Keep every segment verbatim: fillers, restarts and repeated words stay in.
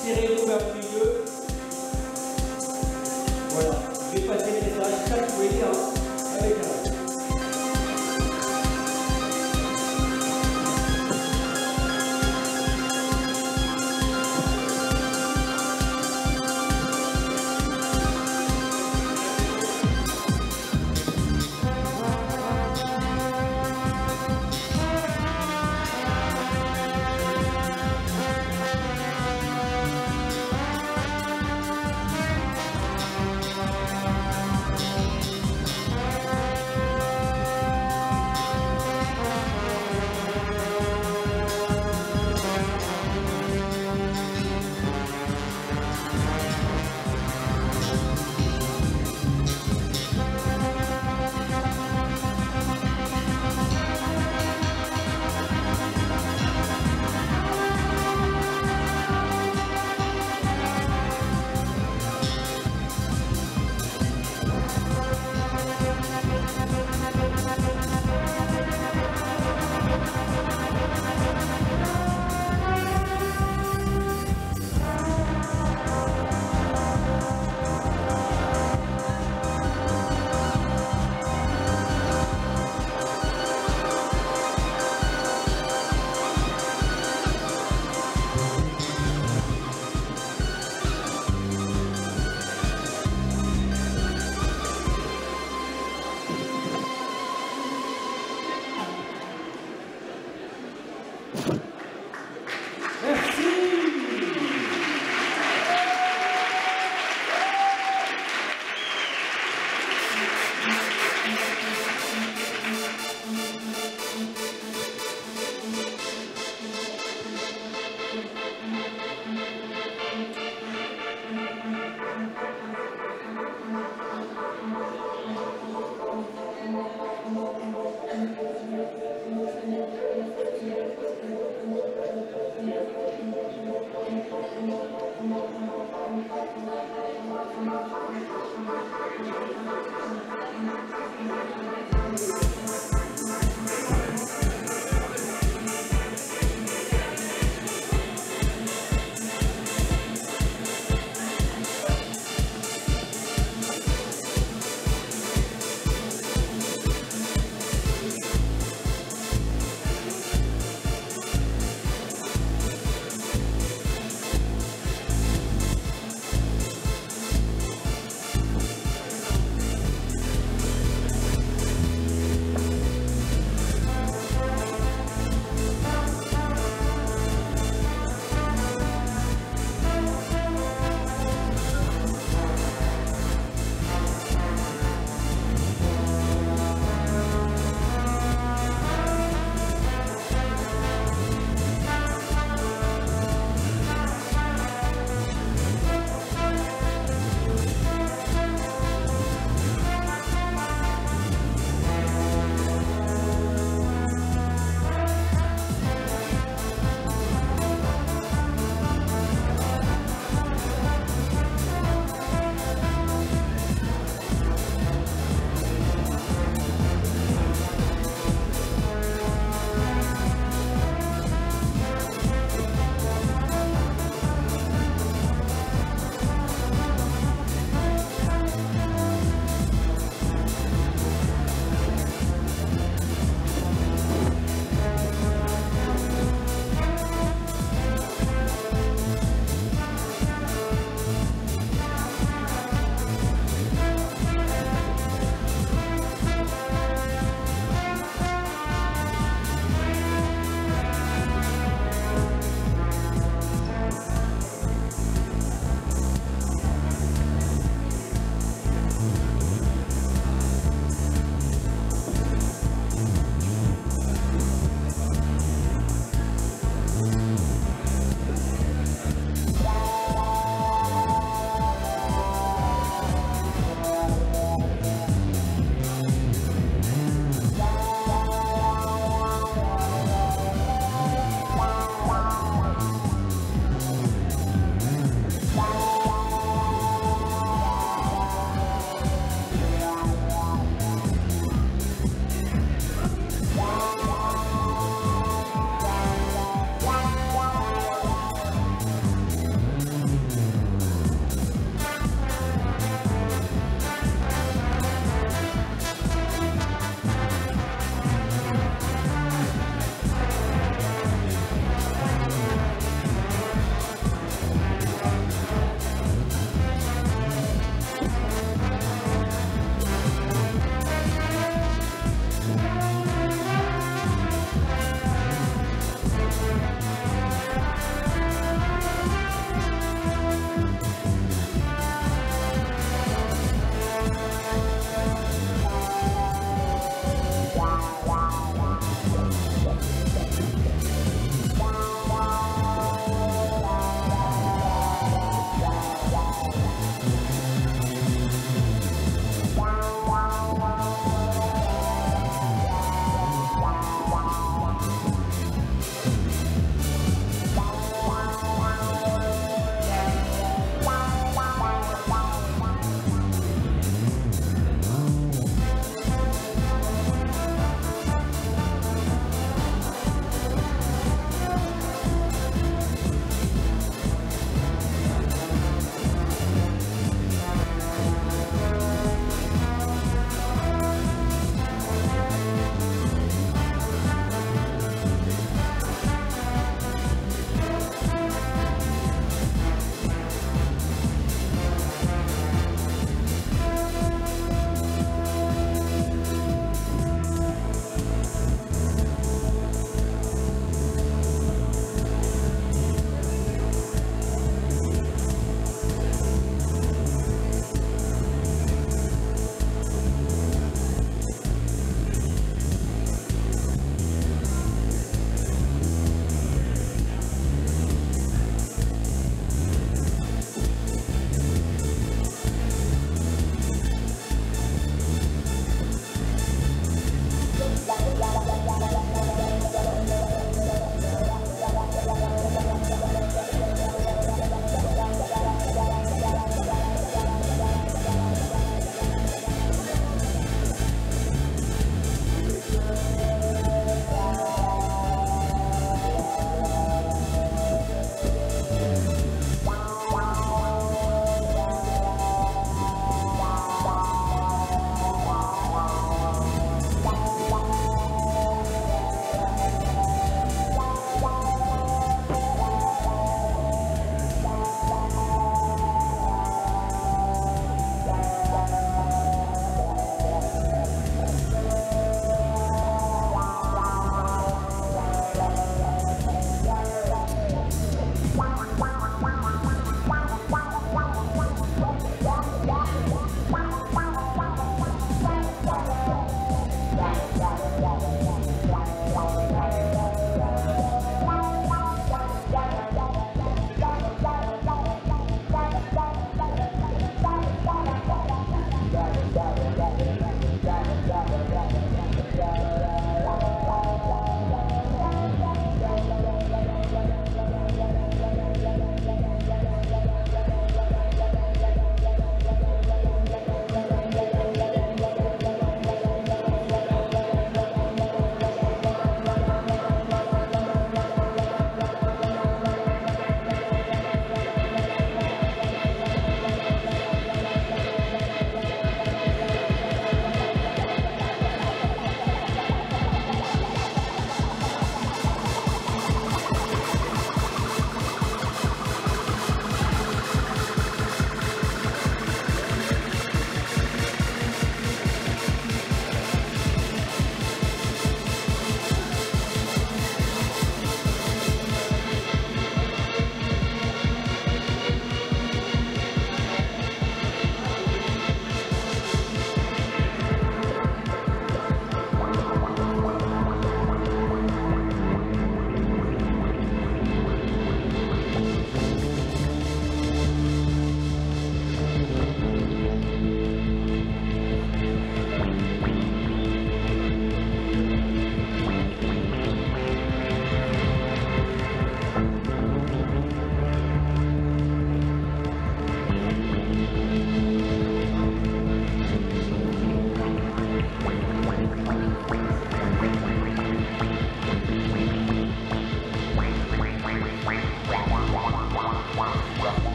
Tirez-vous vers le milieu. Voilà, je vais passer le message, ça que vous pouvez dire avec un.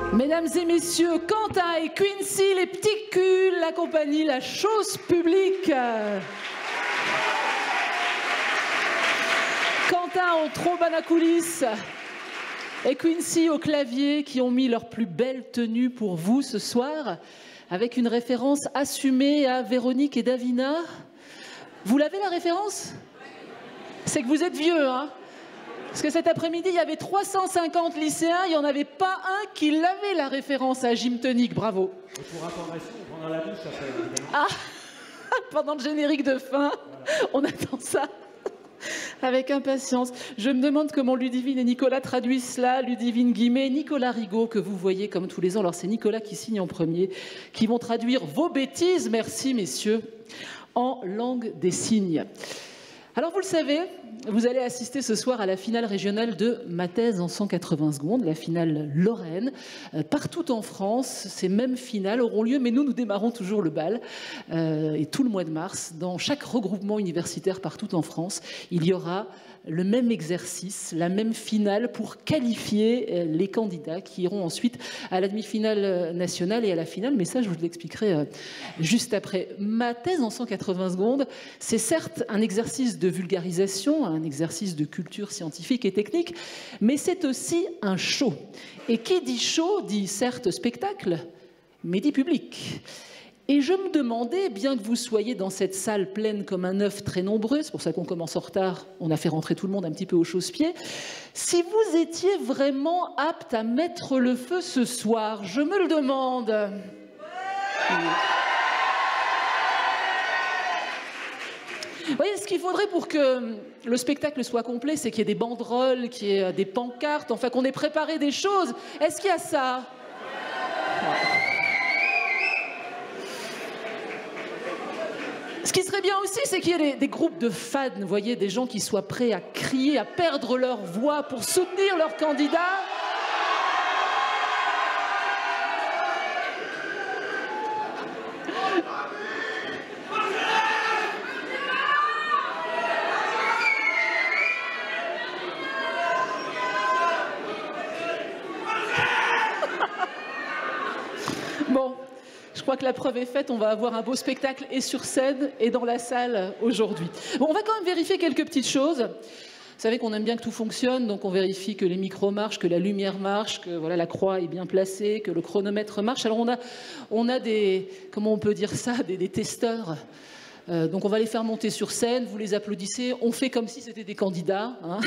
Mesdames et messieurs, Quentin et Quincy, les petits culs, la compagnie La Chose Publique. Quentin au trombone à coulisses et Quincy au clavier qui ont mis leur plus belle tenue pour vous ce soir, avec une référence assumée à Véronique et Davina. Vous l'avez la référence? C'est que vous êtes vieux, hein? Parce que cet après-midi, il y avait trois cent cinquante lycéens, il n'y en avait pas un qui l'avait la référence à Gym Tonic, bravo. Et pour information, pendant la douche, après, évidemment. Ah, pendant le générique de fin, voilà. On attend ça avec impatience. Je me demande comment Ludivine et Nicolas traduisent cela. Ludivine Guimet, Nicolas Rigaud, que vous voyez comme tous les ans. Alors c'est Nicolas qui signe en premier, qui vont traduire vos bêtises, merci messieurs, en langue des signes. Alors vous le savez, vous allez assister ce soir à la finale régionale de Ma thèse en cent quatre-vingts secondes, la finale Lorraine. Euh, partout en France, ces mêmes finales auront lieu, mais nous, nous démarrons toujours le bal. Euh, et tout le mois de mars, dans chaque regroupement universitaire partout en France, il y aura le même exercice, la même finale pour qualifier les candidats qui iront ensuite à la demi-finale nationale et à la finale. Mais ça, je vous l'expliquerai juste après. Ma thèse en cent quatre-vingts secondes, c'est certes un exercice de vulgarisation, un exercice de culture scientifique et technique, mais c'est aussi un show. Et qui dit show dit certes spectacle, mais dit public. Et je me demandais, bien que vous soyez dans cette salle pleine comme un œuf très nombreux, c'est pour ça qu'on commence en retard, on a fait rentrer tout le monde un petit peu au chausse-pied, si vous étiez vraiment apte à mettre le feu ce soir, je me le demande. Vous voyez, ce qu'il faudrait pour que le spectacle soit complet, c'est qu'il y ait des banderoles, qu'il y ait des pancartes, enfin qu'on ait préparé des choses. Est-ce qu'il y a ça ? Ce qui serait bien aussi, c'est qu'il y ait des, des groupes de fans, vous voyez, des gens qui soient prêts à crier, à perdre leur voix pour soutenir leur candidat. Bon. Je crois que la preuve est faite, on va avoir un beau spectacle et sur scène et dans la salle aujourd'hui. Bon, on va quand même vérifier quelques petites choses. Vous savez qu'on aime bien que tout fonctionne, donc on vérifie que les micros marchent, que la lumière marche, que voilà, la croix est bien placée, que le chronomètre marche. Alors on a, on a des, comment on peut dire ça, des, des testeurs. Euh, donc on va les faire monter sur scène, vous les applaudissez, on fait comme si c'était des candidats. Hein.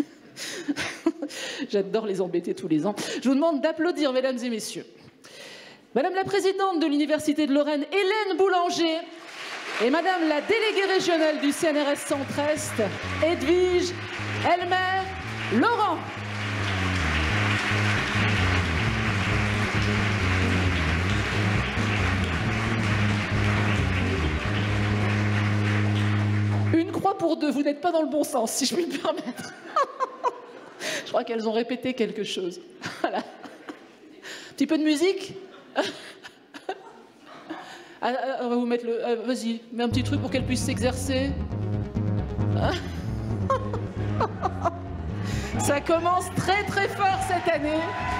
J'adore les embêter tous les ans. Je vous demande d'applaudir, mesdames et messieurs, Madame la présidente de l'Université de Lorraine, Hélène Boulanger, et Madame la déléguée régionale du C N R S Centre-Est, Edwige Elmer Laurent. Une croix pour deux, vous n'êtes pas dans le bon sens, si je puis me permettre. Je crois qu'elles ont répété quelque chose. Voilà. Un petit peu de musique. Ah, on va vous mettre le... Ah, vas-y, mets un petit truc pour qu'elle puisse s'exercer. Ça commence très très fort cette année.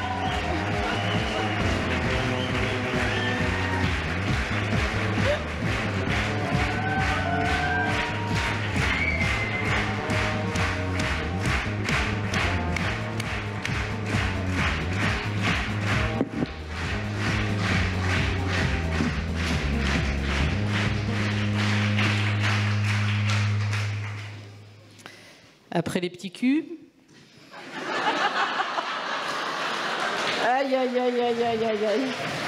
Après les petits culs. Aïe, aïe, aïe, aïe, aïe, aïe, aïe.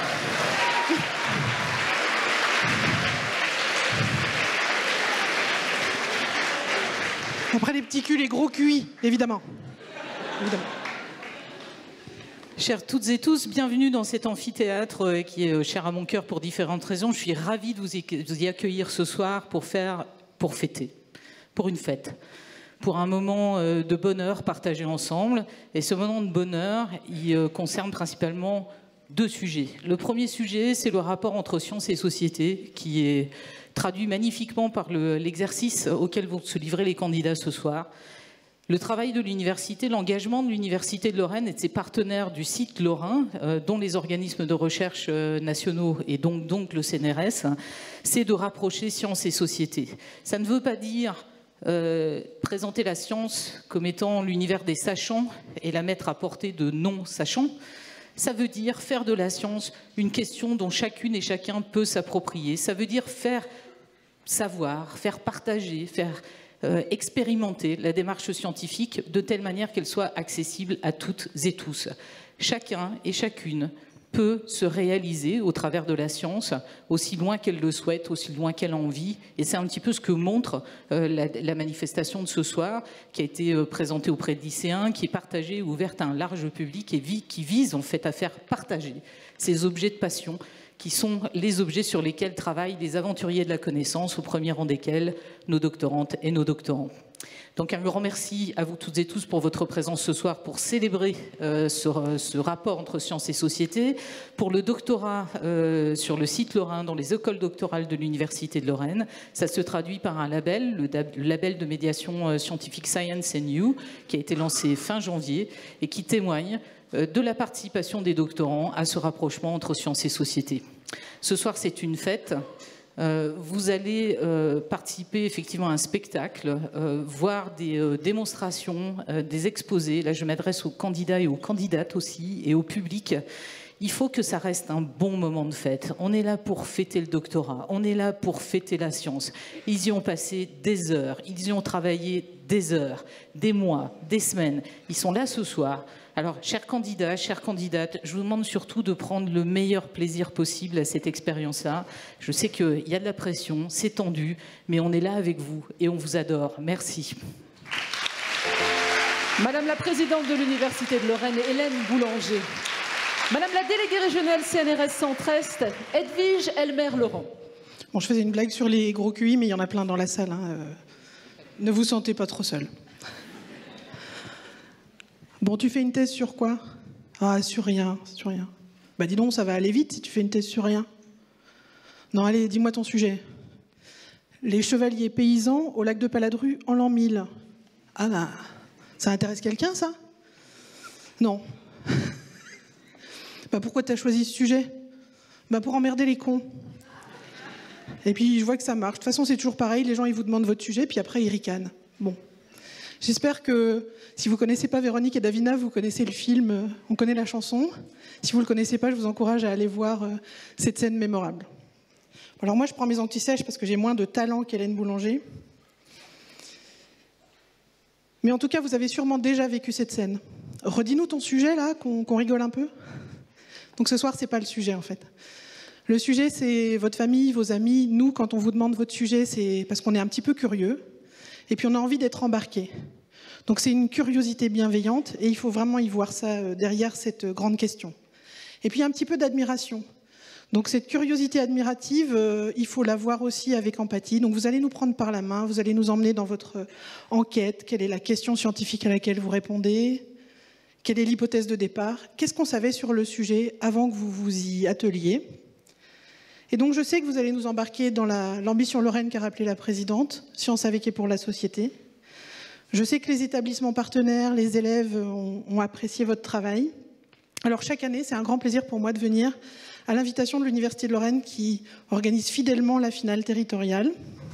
Après les petits culs, les gros cuits, évidemment. évidemment. Chères toutes et tous, bienvenue dans cet amphithéâtre euh, qui est euh, cher à mon cœur pour différentes raisons. Je suis ravie de vous y, de vous y accueillir ce soir pour faire, pour fêter, pour une fête, pour un moment euh, de bonheur partagé ensemble. Et ce moment de bonheur, il euh, concerne principalement deux sujets. Le premier sujet, c'est le rapport entre science et société, qui est traduit magnifiquement par le, l'exercice auquel vont se livrer les candidats ce soir. Le travail de l'université, l'engagement de l'Université de Lorraine et de ses partenaires du site lorrain, euh, dont les organismes de recherche euh, nationaux et donc, donc le C N R S, c'est de rapprocher science et société. Ça ne veut pas dire euh, présenter la science comme étant l'univers des sachants et la mettre à portée de non-sachants. Ça veut dire faire de la science une question dont chacune et chacun peut s'approprier. Ça veut dire faire savoir, faire partager, faire Euh, expérimenter la démarche scientifique de telle manière qu'elle soit accessible à toutes et tous. Chacun et chacune peut se réaliser au travers de la science aussi loin qu'elle le souhaite, aussi loin qu'elle a envie. Et c'est un petit peu ce que montre euh, la, la manifestation de ce soir, qui a été euh, présentée auprès de lycéens, qui est partagée, ouverte à un large public et vi qui vise en fait à faire partager ces objets de passion qui sont les objets sur lesquels travaillent les aventuriers de la connaissance, au premier rang desquels nos doctorantes et nos doctorants. Donc un grand merci à vous toutes et tous pour votre présence ce soir pour célébrer euh, ce, ce rapport entre sciences et société, pour le doctorat euh, sur le site lorrain dans les écoles doctorales de l'Université de Lorraine. Ça se traduit par un label, le, le label de médiation scientifique Science and You, qui a été lancé fin janvier et qui témoigne de la participation des doctorants à ce rapprochement entre sciences et société. Ce soir, c'est une fête. Euh, vous allez euh, participer effectivement à un spectacle, euh, voir des euh, démonstrations, euh, des exposés. Là, je m'adresse aux candidats et aux candidates aussi, et au public. Il faut que ça reste un bon moment de fête. On est là pour fêter le doctorat, on est là pour fêter la science. Ils y ont passé des heures, ils y ont travaillé des heures, des mois, des semaines. Ils sont là ce soir. Alors, chers candidats, chères candidates, je vous demande surtout de prendre le meilleur plaisir possible à cette expérience-là. Je sais qu'il y a de la pression, c'est tendu, mais on est là avec vous et on vous adore. Merci. Madame la présidente de l'Université de Lorraine, Hélène Boulanger. Madame la déléguée régionale C N R S Centre-Est, Edwige Elmer-Laurent. Bon, je faisais une blague sur les gros Q I, mais il y en a plein dans la salle. Hein. Euh, ne vous sentez pas trop seul. Bon, tu fais une thèse sur quoi? Ah, sur rien, sur rien. Bah dis donc, ça va aller vite si tu fais une thèse sur rien. Non, allez, dis-moi ton sujet. Les chevaliers paysans au lac de Paladru en l'an mille. Ah bah, ça intéresse quelqu'un, ça? Non. Bah pourquoi t'as choisi ce sujet? Bah pour emmerder les cons. Et puis je vois que ça marche. De toute façon, c'est toujours pareil, les gens ils vous demandent votre sujet, puis après ils ricanent. Bon. J'espère que si vous ne connaissez pas Véronique et Davina, vous connaissez le film, euh, on connaît la chanson. Si vous ne le connaissez pas, je vous encourage à aller voir euh, cette scène mémorable. Alors moi, je prends mes anti-sèches parce que j'ai moins de talent qu'Hélène Boulanger. Mais en tout cas, vous avez sûrement déjà vécu cette scène. Redis-nous ton sujet, là, qu'on qu'on rigole un peu. Donc ce soir, ce n'est pas le sujet, en fait. Le sujet, c'est votre famille, vos amis. Nous, quand on vous demande votre sujet, c'est parce qu'on est un petit peu curieux. Et puis on a envie d'être embarqué. Donc c'est une curiosité bienveillante et il faut vraiment y voir ça derrière cette grande question. Et puis un petit peu d'admiration. Donc cette curiosité admirative, euh, il faut la voir aussi avec empathie. Donc vous allez nous prendre par la main, vous allez nous emmener dans votre enquête. Quelle est la question scientifique à laquelle vous répondez? Quelle est l'hypothèse de départ? Qu'est-ce qu'on savait sur le sujet avant que vous vous y atteliez? Et donc je sais que vous allez nous embarquer dans l'ambition lorraine qu'a rappelée la présidente, Science avec et pour la société. Je sais que les établissements partenaires, les élèves ont, ont apprécié votre travail. Alors chaque année, c'est un grand plaisir pour moi de venir à l'invitation de l'Université de Lorraine qui organise fidèlement la finale territoriale.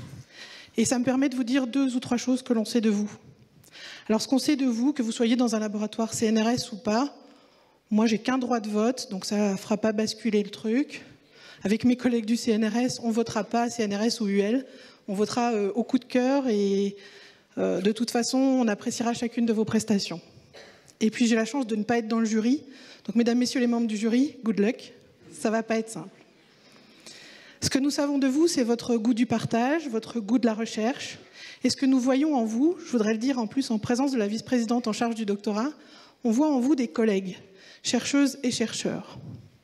Et ça me permet de vous dire deux ou trois choses que l'on sait de vous. Alors ce qu'on sait de vous, que vous soyez dans un laboratoire C N R S ou pas, moi j'ai qu'un droit de vote, donc ça ne fera pas basculer le truc. Avec mes collègues du C N R S, on ne votera pas C N R S ou U L, on votera euh, au coup de cœur et euh, de toute façon, on appréciera chacune de vos prestations. Et puis j'ai la chance de ne pas être dans le jury, donc mesdames, messieurs les membres du jury, good luck, ça ne va pas être simple. Ce que nous savons de vous, c'est votre goût du partage, votre goût de la recherche, et ce que nous voyons en vous, je voudrais le dire en plus en présence de la vice-présidente en charge du doctorat, on voit en vous des collègues, chercheuses et chercheurs.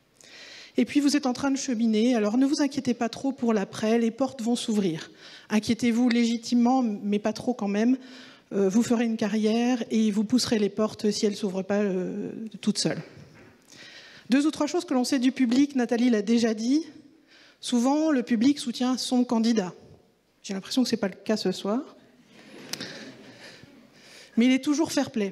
Et puis vous êtes en train de cheminer, alors ne vous inquiétez pas trop pour l'après, les portes vont s'ouvrir. Inquiétez-vous légitimement, mais pas trop quand même. Euh, vous ferez une carrière et vous pousserez les portes si elles ne s'ouvrent pas euh, toutes seules. Deux ou trois choses que l'on sait du public, Nathalie l'a déjà dit. Souvent, le public soutient son candidat. J'ai l'impression que ce n'est pas le cas ce soir. mais il est toujours fair-play.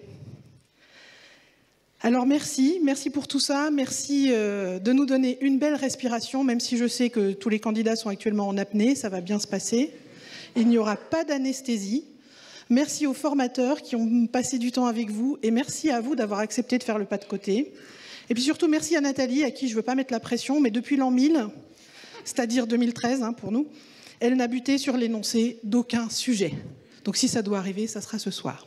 Alors merci, merci pour tout ça, merci euh, de nous donner une belle respiration, même si je sais que tous les candidats sont actuellement en apnée, ça va bien se passer. Il n'y aura pas d'anesthésie. Merci aux formateurs qui ont passé du temps avec vous et merci à vous d'avoir accepté de faire le pas de côté. Et puis surtout, merci à Nathalie, à qui je ne veux pas mettre la pression, mais depuis l'an mille, c'est-à-dire deux mille treize hein, pour nous, elle n'a buté sur l'énoncé d'aucun sujet. Donc si ça doit arriver, ça sera ce soir.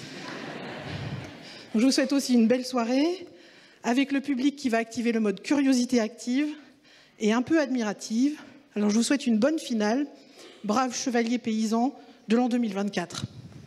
Je vous souhaite aussi une belle soirée, avec le public qui va activer le mode curiosité active et un peu admirative. Alors je vous souhaite une bonne finale, brave chevalier paysan de l'an deux mille vingt-quatre.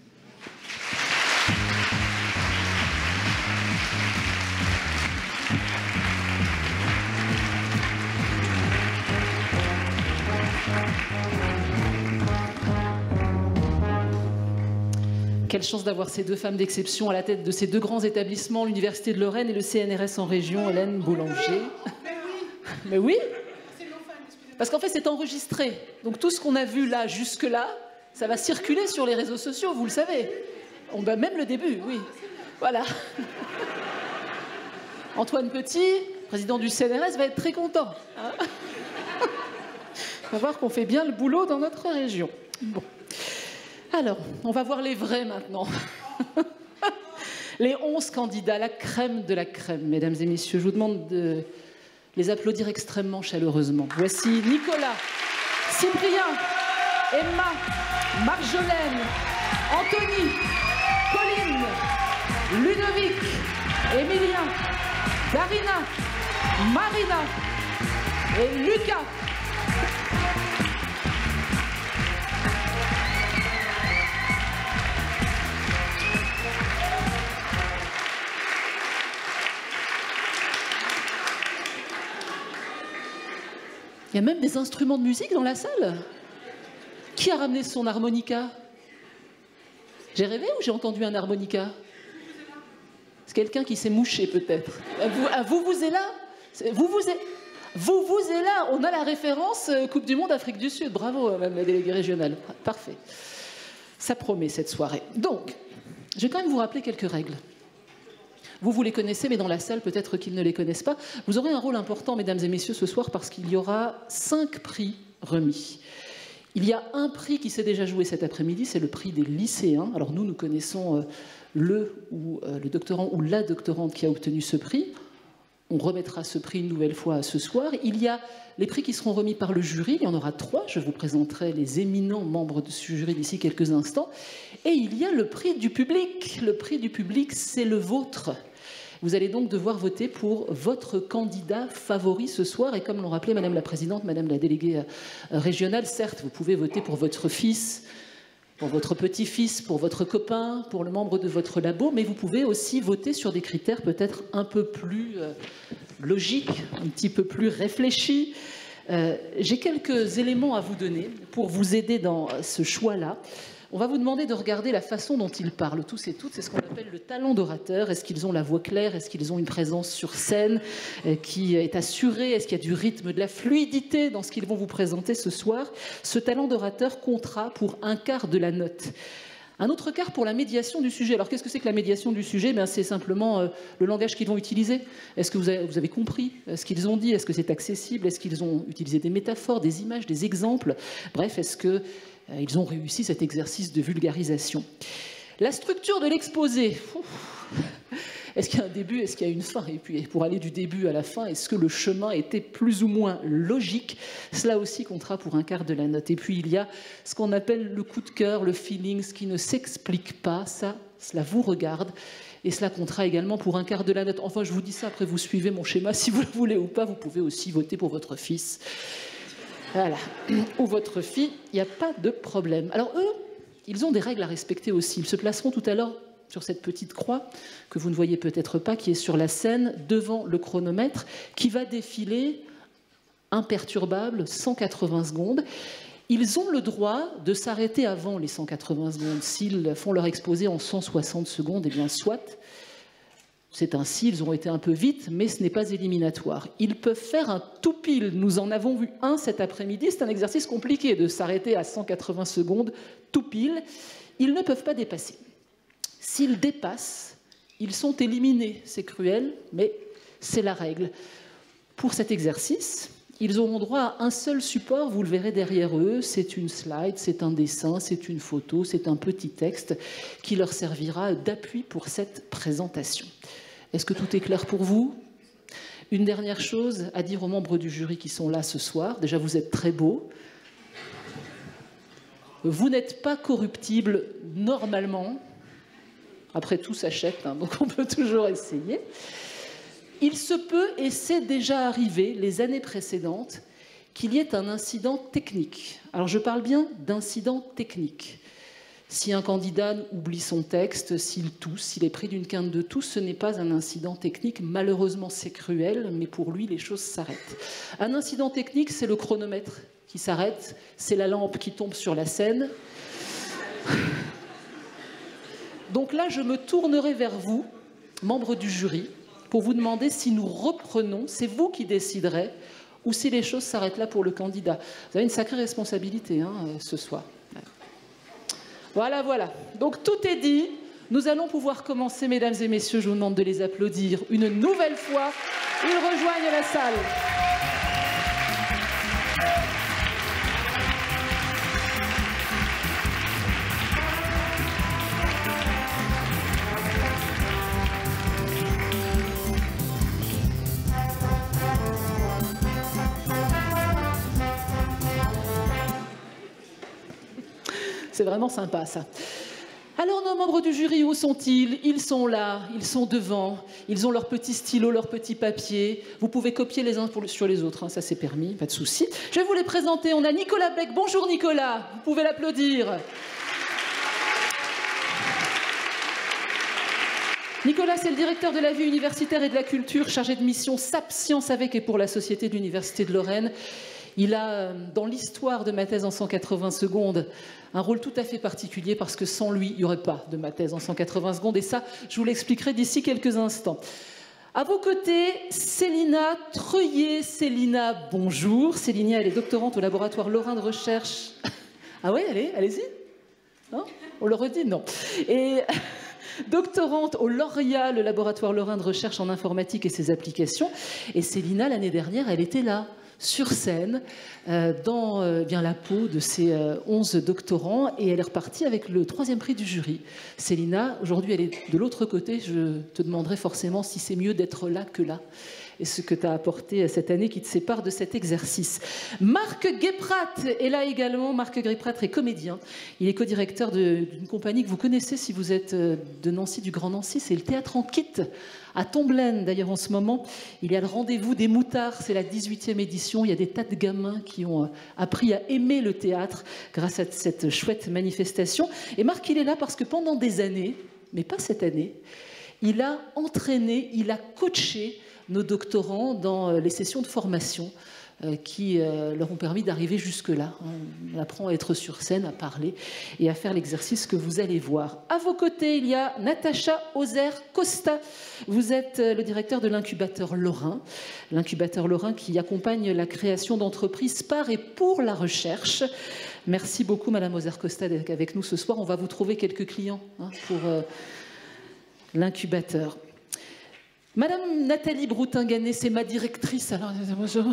Quelle chance d'avoir ces deux femmes d'exception à la tête de ces deux grands établissements, l'Université de Lorraine et le C N R S en région, Hélène Boulanger. Mais oui, parce qu'en fait c'est enregistré. Donc tout ce qu'on a vu là, jusque-là, ça va circuler sur les réseaux sociaux, vous le savez. On va même le début, oui. Voilà. Antoine Petit, président du C N R S, va être très content. Hein. On va voir qu'on fait bien le boulot dans notre région. Bon. Alors, on va voir les vrais maintenant. Les onze candidats, la crème de la crème, mesdames et messieurs. Je vous demande de les applaudir extrêmement chaleureusement. Voici Nicolas, Cyprien, Emma, Marjolaine, Anthony, Pauline, Ludovic, Emilien, Darina, Marina et Lucas. Il y a même des instruments de musique dans la salle. Qui a ramené son harmonica? J'ai rêvé ou j'ai entendu un harmonica? C'est quelqu'un qui s'est mouché peut-être. Vous, ah, vous vous êtes là? Vous vous êtes... Vous vous êtes là? On a la référence Coupe du Monde Afrique du Sud. Bravo, même la déléguée régionale. Parfait. Ça promet cette soirée. Donc, je vais quand même vous rappeler quelques règles. Vous, vous les connaissez, mais dans la salle, peut-être qu'ils ne les connaissent pas. Vous aurez un rôle important, mesdames et messieurs, ce soir, parce qu'il y aura cinq prix remis. Il y a un prix qui s'est déjà joué cet après-midi, c'est le prix des lycéens. Alors nous, nous connaissons euh, le, ou, euh, le doctorant ou la doctorante qui a obtenu ce prix. On remettra ce prix une nouvelle fois ce soir. Il y a les prix qui seront remis par le jury. Il y en aura trois. Je vous présenterai les éminents membres de ce jury d'ici quelques instants. Et il y a le prix du public. Le prix du public, c'est le vôtre. Vous allez donc devoir voter pour votre candidat favori ce soir. Et comme l'ont rappelé Madame la Présidente, Madame la déléguée régionale, certes, vous pouvez voter pour votre fils, pour votre petit-fils, pour votre copain, pour le membre de votre labo, mais vous pouvez aussi voter sur des critères peut-être un peu plus euh, logiques, un petit peu plus réfléchis. Euh, j'ai quelques éléments à vous donner pour vous aider dans ce choix-là. On va vous demander de regarder la façon dont ils parlent, tous et toutes. C'est ce qu'on appelle le talent d'orateur. Est-ce qu'ils ont la voix claire? Est-ce qu'ils ont une présence sur scène euh, qui est assurée? Est-ce qu'il y a du rythme, de la fluidité dans ce qu'ils vont vous présenter ce soir? Ce talent d'orateur comptera pour un quart de la note. Un autre quart pour la médiation du sujet. Alors qu'est-ce que c'est que la médiation du sujet? Ben, c'est simplement euh, le langage qu'ils vont utiliser. Est-ce que vous avez, vous avez compris ce qu'ils ont dit? Est-ce que c'est accessible? Est-ce qu'ils ont utilisé des métaphores, des images, des exemples? Bref, est-ce que euh, ils ont réussi cet exercice de vulgarisation? La structure de l'exposé. Est-ce qu'il y a un début? Est-ce qu'il y a une fin? Et puis, pour aller du début à la fin, est-ce que le chemin était plus ou moins logique? Cela aussi comptera pour un quart de la note. Et puis, il y a ce qu'on appelle le coup de cœur, le feeling, ce qui ne s'explique pas. Ça, cela vous regarde. Et cela comptera également pour un quart de la note. Enfin, je vous dis ça, après vous suivez mon schéma. Si vous le voulez ou pas, vous pouvez aussi voter pour votre fils. Voilà. Ou votre fille, il n'y a pas de problème. Alors, eux, ils ont des règles à respecter aussi. Ils se placeront tout à l'heure sur cette petite croix que vous ne voyez peut-être pas, qui est sur la scène, devant le chronomètre, qui va défiler imperturbable, cent quatre-vingts secondes. Ils ont le droit de s'arrêter avant les cent quatre-vingts secondes. S'ils font leur exposé en cent soixante secondes, eh bien soit. C'est ainsi, ils ont été un peu vite, mais ce n'est pas éliminatoire. Ils peuvent faire un tout pile. Nous en avons vu un cet après-midi. C'est un exercice compliqué de s'arrêter à cent quatre-vingts secondes tout pile. Ils ne peuvent pas dépasser. S'ils dépassent, ils sont éliminés. C'est cruel, mais c'est la règle. Pour cet exercice, ils auront droit à un seul support, vous le verrez derrière eux, c'est une slide, c'est un dessin, c'est une photo, c'est un petit texte qui leur servira d'appui pour cette présentation. Est-ce que tout est clair pour vous ? Une dernière chose à dire aux membres du jury qui sont là ce soir. Déjà, vous êtes très beaux. Vous n'êtes pas corruptibles normalement. Après, tout s'achète, hein, donc on peut toujours essayer. Il se peut, et c'est déjà arrivé les années précédentes, qu'il y ait un incident technique. Alors je parle bien d'incident technique. Si un candidat oublie son texte, s'il tousse, s'il est pris d'une quinte de tousse, ce n'est pas un incident technique. Malheureusement, c'est cruel, mais pour lui, les choses s'arrêtent. Un incident technique, c'est le chronomètre qui s'arrête, c'est la lampe qui tombe sur la scène. Donc là, je me tournerai vers vous, membres du jury, pour vous demander si nous reprenons, c'est vous qui déciderez, ou si les choses s'arrêtent là pour le candidat. Vous avez une sacrée responsabilité hein, ce soir. Voilà, voilà. Donc tout est dit. Nous allons pouvoir commencer, mesdames et messieurs, je vous demande de les applaudir une nouvelle fois. Ils rejoignent la salle. C'est vraiment sympa, ça. Alors, nos membres du jury, où sont-ils? Ils sont là, ils sont devant, ils ont leurs petits stylos, leurs petits papiers. Vous pouvez copier les uns sur les autres, hein, ça c'est permis, pas de souci. Je vais vous les présenter. On a Nicolas Beck. Bonjour Nicolas, vous pouvez l'applaudir. Nicolas, c'est le directeur de la vie universitaire et de la culture, chargé de mission S A P Sciences avec et pour la Société de l'Université de Lorraine. Il a, dans l'histoire de ma thèse en cent quatre-vingts secondes, un rôle tout à fait particulier parce que sans lui, il n'y aurait pas de ma thèse en cent quatre-vingts secondes. Et ça, je vous l'expliquerai d'ici quelques instants. À vos côtés, Célina Treuillet. Célina, bonjour. Célina, elle est doctorante au laboratoire Lorrain de recherche. Ah ouais, allez, allez-y. Non ? On le redit, non. Et doctorante au Lauria, le laboratoire Lorrain de recherche en informatique et ses applications. Et Célina, l'année dernière, elle était là, sur scène, euh, dans euh, bien la peau de ces euh, onze doctorants, et elle est repartie avec le troisième prix du jury. Célina, aujourd'hui, elle est de l'autre côté. Je te demanderai forcément si c'est mieux d'être là que là, et ce que tu as apporté cette année qui te sépare de cet exercice. Marc Guéprat est là également. Marc Guéprat est comédien. Il est co-directeur d'une compagnie que vous connaissez si vous êtes de Nancy, du Grand Nancy. C'est le Théâtre en Kit, à Tomblaine, d'ailleurs, en ce moment. Il y a le Rendez-vous des Moutards, c'est la dix-huitième édition. Il y a des tas de gamins qui ont appris à aimer le théâtre grâce à cette chouette manifestation. Et Marc, il est là parce que pendant des années, mais pas cette année, il a entraîné, il a coaché nos doctorants dans les sessions de formation qui leur ont permis d'arriver jusque-là. On apprend à être sur scène, à parler et à faire l'exercice que vous allez voir. À vos côtés, il y a Natacha Ozer-Costa. Vous êtes le directeur de l'incubateur Lorrain. L'incubateur Lorrain qui accompagne la création d'entreprises par et pour la recherche. Merci beaucoup, Madame Ozer-Costa, d'être avec nous ce soir. On va vous trouver quelques clients hein, pour euh, l'incubateur. Madame Nathalie Broutin-Ganet, c'est ma directrice. Alors, bonjour.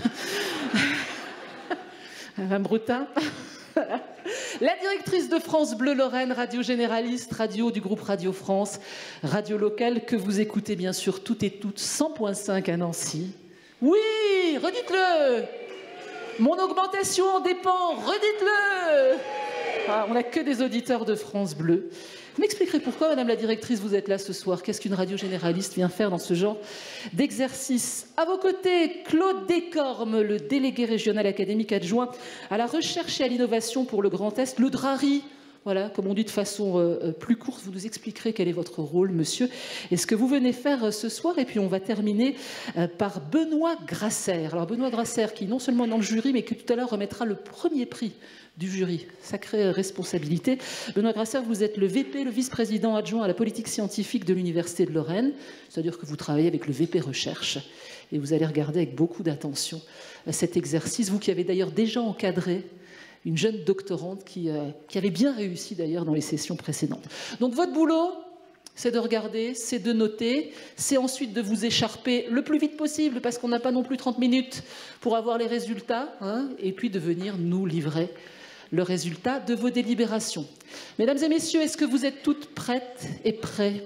Madame Broutin. La directrice de France Bleu Lorraine, radio généraliste, radio du groupe Radio France, radio locale que vous écoutez bien sûr toutes et toutes, cent point cinq à Nancy. Oui, redites-le. Mon augmentation en dépend, redites-le. Ah, on n'a que des auditeurs de France Bleu. Vous m'expliquerez pourquoi, Madame la directrice, vous êtes là ce soir. Qu'est-ce qu'une radio généraliste vient faire dans ce genre d'exercice? À vos côtés, Claude Descormes, le délégué régional académique adjoint à la recherche et à l'innovation pour le Grand Est, le DRARI. Voilà, comme on dit de façon euh, plus courte, vous nous expliquerez quel est votre rôle, monsieur, et ce que vous venez faire euh, ce soir. Et puis on va terminer euh, par Benoît Grasser. Alors Benoît Grasser, qui non seulement est dans le jury, mais qui tout à l'heure remettra le premier prix du jury. Sacrée responsabilité. Benoît Grasser, vous êtes le V P, le vice-président adjoint à la politique scientifique de l'Université de Lorraine. C'est-à-dire que vous travaillez avec le V P Recherche. Et vous allez regarder avec beaucoup d'attention cet exercice. Vous qui avez d'ailleurs déjà encadré une jeune doctorante qui, euh, qui avait bien réussi d'ailleurs dans les sessions précédentes. Donc votre boulot, c'est de regarder, c'est de noter, c'est ensuite de vous écharper le plus vite possible, parce qu'on n'a pas non plus trente minutes pour avoir les résultats, hein, et puis de venir nous livrer le résultat de vos délibérations. Mesdames et messieurs, est-ce que vous êtes toutes prêtes et prêts?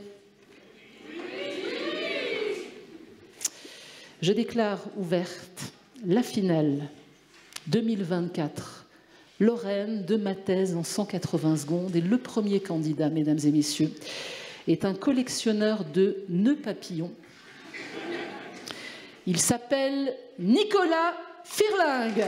Je déclare ouverte la finale deux mille vingt-quatre. Lorraine de ma thèse en cent quatre-vingts secondes. Et le premier candidat, mesdames et messieurs, est un collectionneur de nœuds papillons. Il s'appelle Nicolas Firlingue.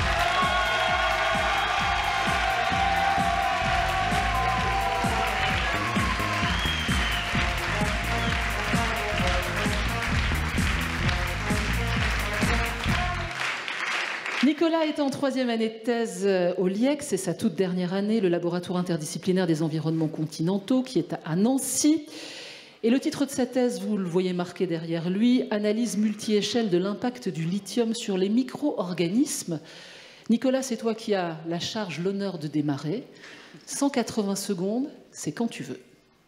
Nicolas est en troisième année de thèse au LIEC, c'est sa toute dernière année, le laboratoire interdisciplinaire des environnements continentaux, qui est à Nancy. Et le titre de sa thèse, vous le voyez marqué derrière lui, analyse multi-échelle de l'impact du lithium sur les micro-organismes. Nicolas, c'est toi qui as la charge, l'honneur de démarrer. cent quatre-vingts secondes, c'est quand tu veux.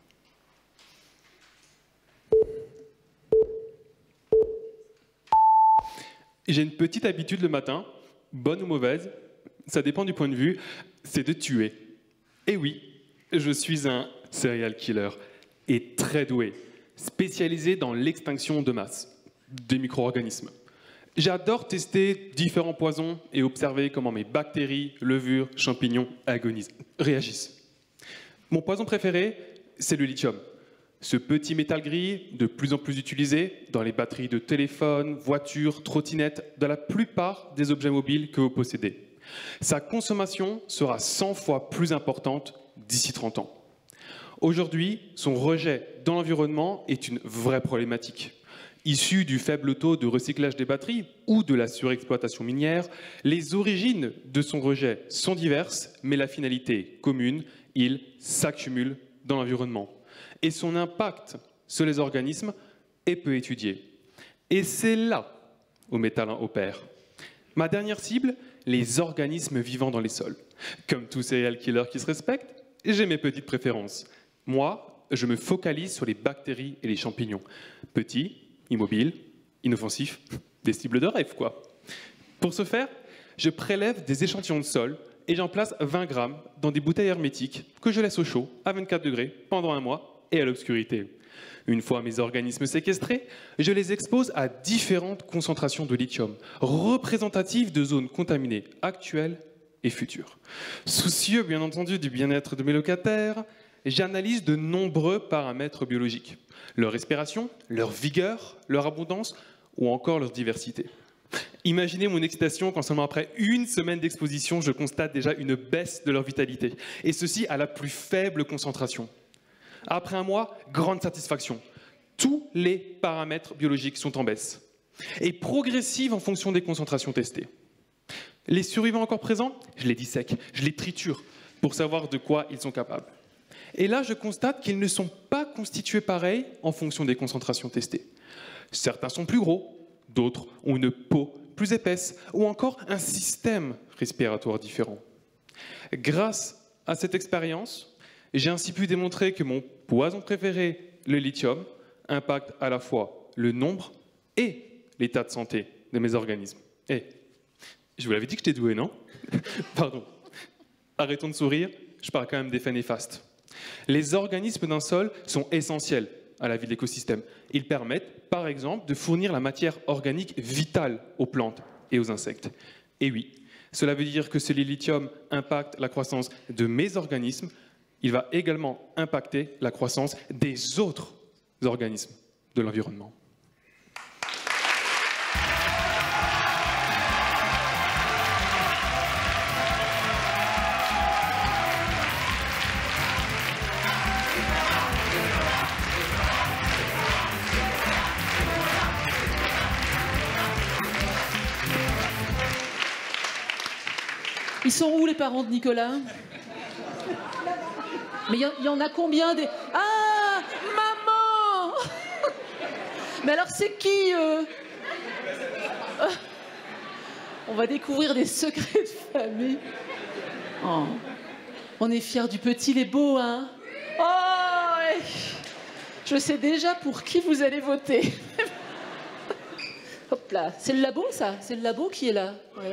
J'ai une petite habitude le matin, bonne ou mauvaise, ça dépend du point de vue, c'est de tuer. Et oui, je suis un serial killer et très doué, spécialisé dans l'extinction de masse des micro-organismes. J'adore tester différents poisons et observer comment mes bactéries, levures, champignons agonisent, réagissent. Mon poison préféré, c'est le lithium. Ce petit métal gris, de plus en plus utilisé dans les batteries de téléphones, voitures, trottinettes, dans la plupart des objets mobiles que vous possédez. Sa consommation sera cent fois plus importante d'ici trente ans. Aujourd'hui, son rejet dans l'environnement est une vraie problématique. Issu du faible taux de recyclage des batteries ou de la surexploitation minière, les origines de son rejet sont diverses, mais la finalité commune, il s'accumule dans l'environnement. Et son impact sur les organismes est peu étudié. Et c'est là où Métalin opère. Ma dernière cible, les organismes vivant dans les sols. Comme tous serial killers qui se respectent, j'ai mes petites préférences. Moi, je me focalise sur les bactéries et les champignons. Petits, immobiles, inoffensifs, des cibles de rêve, quoi. Pour ce faire, je prélève des échantillons de sol et j'en place vingt grammes dans des bouteilles hermétiques que je laisse au chaud à vingt-quatre degrés pendant un mois et à l'obscurité. Une fois mes organismes séquestrés, je les expose à différentes concentrations de lithium, représentatives de zones contaminées actuelles et futures. Soucieux, bien entendu, du bien-être de mes locataires, j'analyse de nombreux paramètres biologiques. Leur respiration, leur vigueur, leur abondance ou encore leur diversité. Imaginez mon excitation quand seulement après une semaine d'exposition, je constate déjà une baisse de leur vitalité, et ceci à la plus faible concentration. Après un mois, grande satisfaction. Tous les paramètres biologiques sont en baisse et progressive en fonction des concentrations testées. Les survivants encore présents, je les dissèque, je les triture pour savoir de quoi ils sont capables. Et là, je constate qu'ils ne sont pas constitués pareil en fonction des concentrations testées. Certains sont plus gros, d'autres ont une peau plus épaisse ou encore un système respiratoire différent. Grâce à cette expérience, j'ai ainsi pu démontrer que mon poison préféré, le lithium, impacte à la fois le nombre et l'état de santé de mes organismes. Et je vous l'avais dit que j'étais doué, non? Pardon. Arrêtons de sourire, je parle quand même d'effets néfastes. Les organismes d'un sol sont essentiels à la vie de l'écosystème. Ils permettent, par exemple, de fournir la matière organique vitale aux plantes et aux insectes. Et oui, cela veut dire que si le lithium impacte la croissance de mes organismes, il va également impacter la croissance des autres organismes de l'environnement. Ils sont où les parents de Nicolas? Mais il y, y en a combien des... Ah, maman. Mais alors c'est qui euh... On va découvrir des secrets de famille. Oh. On est fiers du petit, il est beau, hein? Oh, ouais. Je sais déjà pour qui vous allez voter. Hop là, c'est le labo ça? C'est le labo qui est là. Ouais.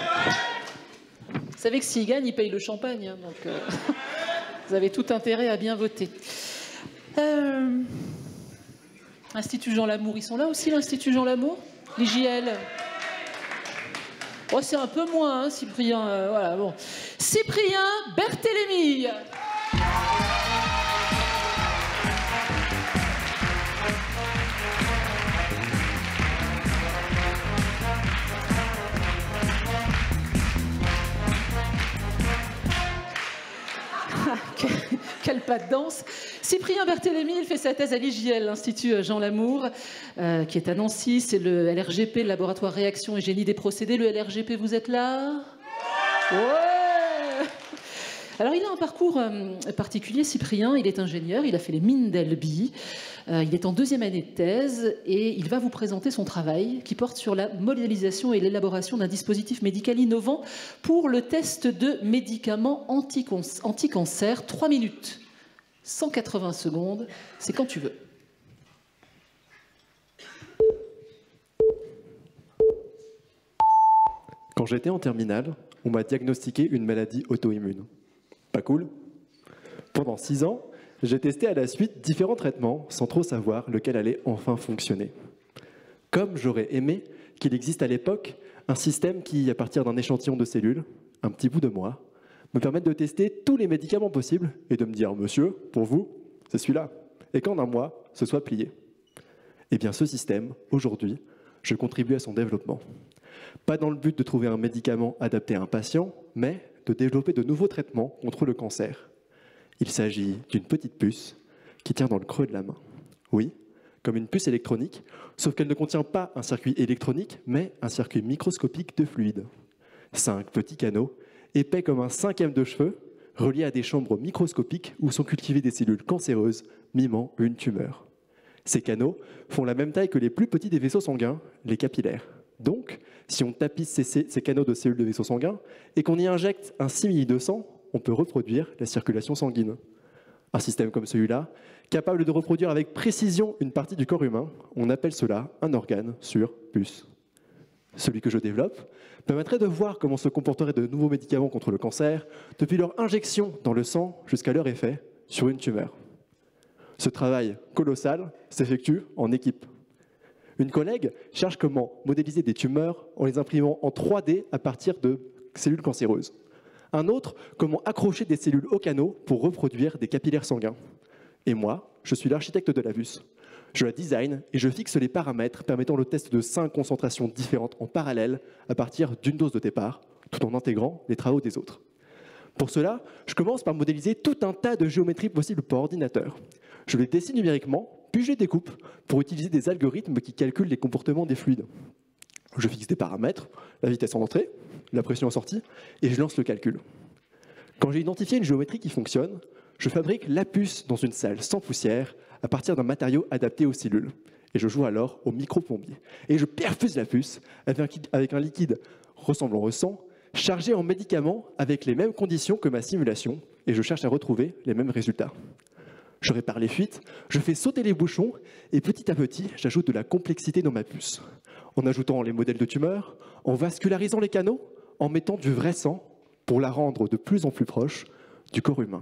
Vous savez que s'il gagne, il paye le champagne. Hein, donc euh, vous avez tout intérêt à bien voter. Euh... Institut Jean Lamour, ils sont là aussi, l'Institut Jean Lamour? Les J L. Oh, c'est un peu moins, hein, Cyprien. Euh, voilà, bon. Cyprien Berthélémy. Quel pas de danse. Cyprien Berthélémy, il fait sa thèse à l'I J L, l'Institut Jean Lamour, euh, qui est à Nancy. C'est le L R G P, le laboratoire réaction et génie des procédés. Le L R G P, vous êtes là? Ouais. Alors, il a un parcours euh, particulier, Cyprien. Il est ingénieur, il a fait les mines d'Elby. Euh, il est en deuxième année de thèse et il va vous présenter son travail qui porte sur la modélisation et l'élaboration d'un dispositif médical innovant pour le test de médicaments anti-cancer. Trois minutes, cent quatre-vingts secondes, c'est quand tu veux. Quand j'étais en terminale, on m'a diagnostiqué une maladie auto-immune. Pas cool? Pendant six ans, j'ai testé à la suite différents traitements sans trop savoir lequel allait enfin fonctionner. Comme j'aurais aimé qu'il existe à l'époque un système qui, à partir d'un échantillon de cellules, un petit bout de moi, me permette de tester tous les médicaments possibles et de me dire « Monsieur, pour vous, c'est celui-là » et qu'en un mois, ce soit plié. Eh bien, ce système, aujourd'hui, je contribue à son développement. Pas dans le but de trouver un médicament adapté à un patient, mais de développer de nouveaux traitements contre le cancer. Il s'agit d'une petite puce qui tient dans le creux de la main. Oui, comme une puce électronique, sauf qu'elle ne contient pas un circuit électronique, mais un circuit microscopique de fluide. Cinq petits canaux, épais comme un cinquième de cheveux, reliés à des chambres microscopiques où sont cultivées des cellules cancéreuses mimant une tumeur. Ces canaux font la même taille que les plus petits des vaisseaux sanguins, les capillaires. Donc, si on tapisse ces, ces canaux de cellules de vaisseaux sanguins et qu'on y injecte un simili de sang, on peut reproduire la circulation sanguine. Un système comme celui-là, capable de reproduire avec précision une partie du corps humain, on appelle cela un organe sur puce. Celui que je développe permettrait de voir comment se comporteraient de nouveaux médicaments contre le cancer, depuis leur injection dans le sang jusqu'à leur effet sur une tumeur. Ce travail colossal s'effectue en équipe. Une collègue cherche comment modéliser des tumeurs en les imprimant en trois D à partir de cellules cancéreuses. Un autre, comment accrocher des cellules au canot pour reproduire des capillaires sanguins. Et moi, je suis l'architecte de la puce. Je la design et je fixe les paramètres permettant le test de cinq concentrations différentes en parallèle à partir d'une dose de départ, tout en intégrant les travaux des autres. Pour cela, je commence par modéliser tout un tas de géométries possibles par ordinateur. Je les dessine numériquement, puis je les découpe pour utiliser des algorithmes qui calculent les comportements des fluides. Je fixe des paramètres, la vitesse en entrée, la pression en sortie, et je lance le calcul. Quand j'ai identifié une géométrie qui fonctionne, je fabrique la puce dans une salle sans poussière à partir d'un matériau adapté aux cellules. Et je joue alors au micro-plombier. Et je perfuse la puce avec un liquide ressemblant au sang, chargé en médicaments avec les mêmes conditions que ma simulation, et je cherche à retrouver les mêmes résultats. Je répare les fuites, je fais sauter les bouchons, et petit à petit, j'ajoute de la complexité dans ma puce, en ajoutant les modèles de tumeurs, en vascularisant les canaux, en mettant du vrai sang pour la rendre de plus en plus proche du corps humain.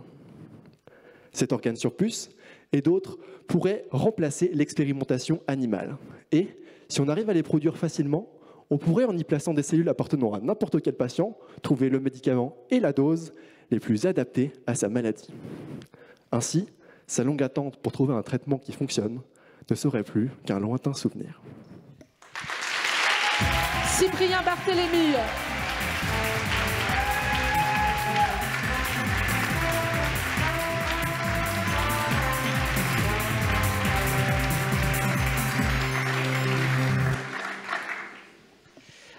Cet organe sur puce et d'autres pourraient remplacer l'expérimentation animale. Et si on arrive à les produire facilement, on pourrait, en y plaçant des cellules appartenant à n'importe quel patient, trouver le médicament et la dose les plus adaptés à sa maladie. Ainsi, sa longue attente pour trouver un traitement qui fonctionne ne serait plus qu'un lointain souvenir. Cyprien Berthélémy.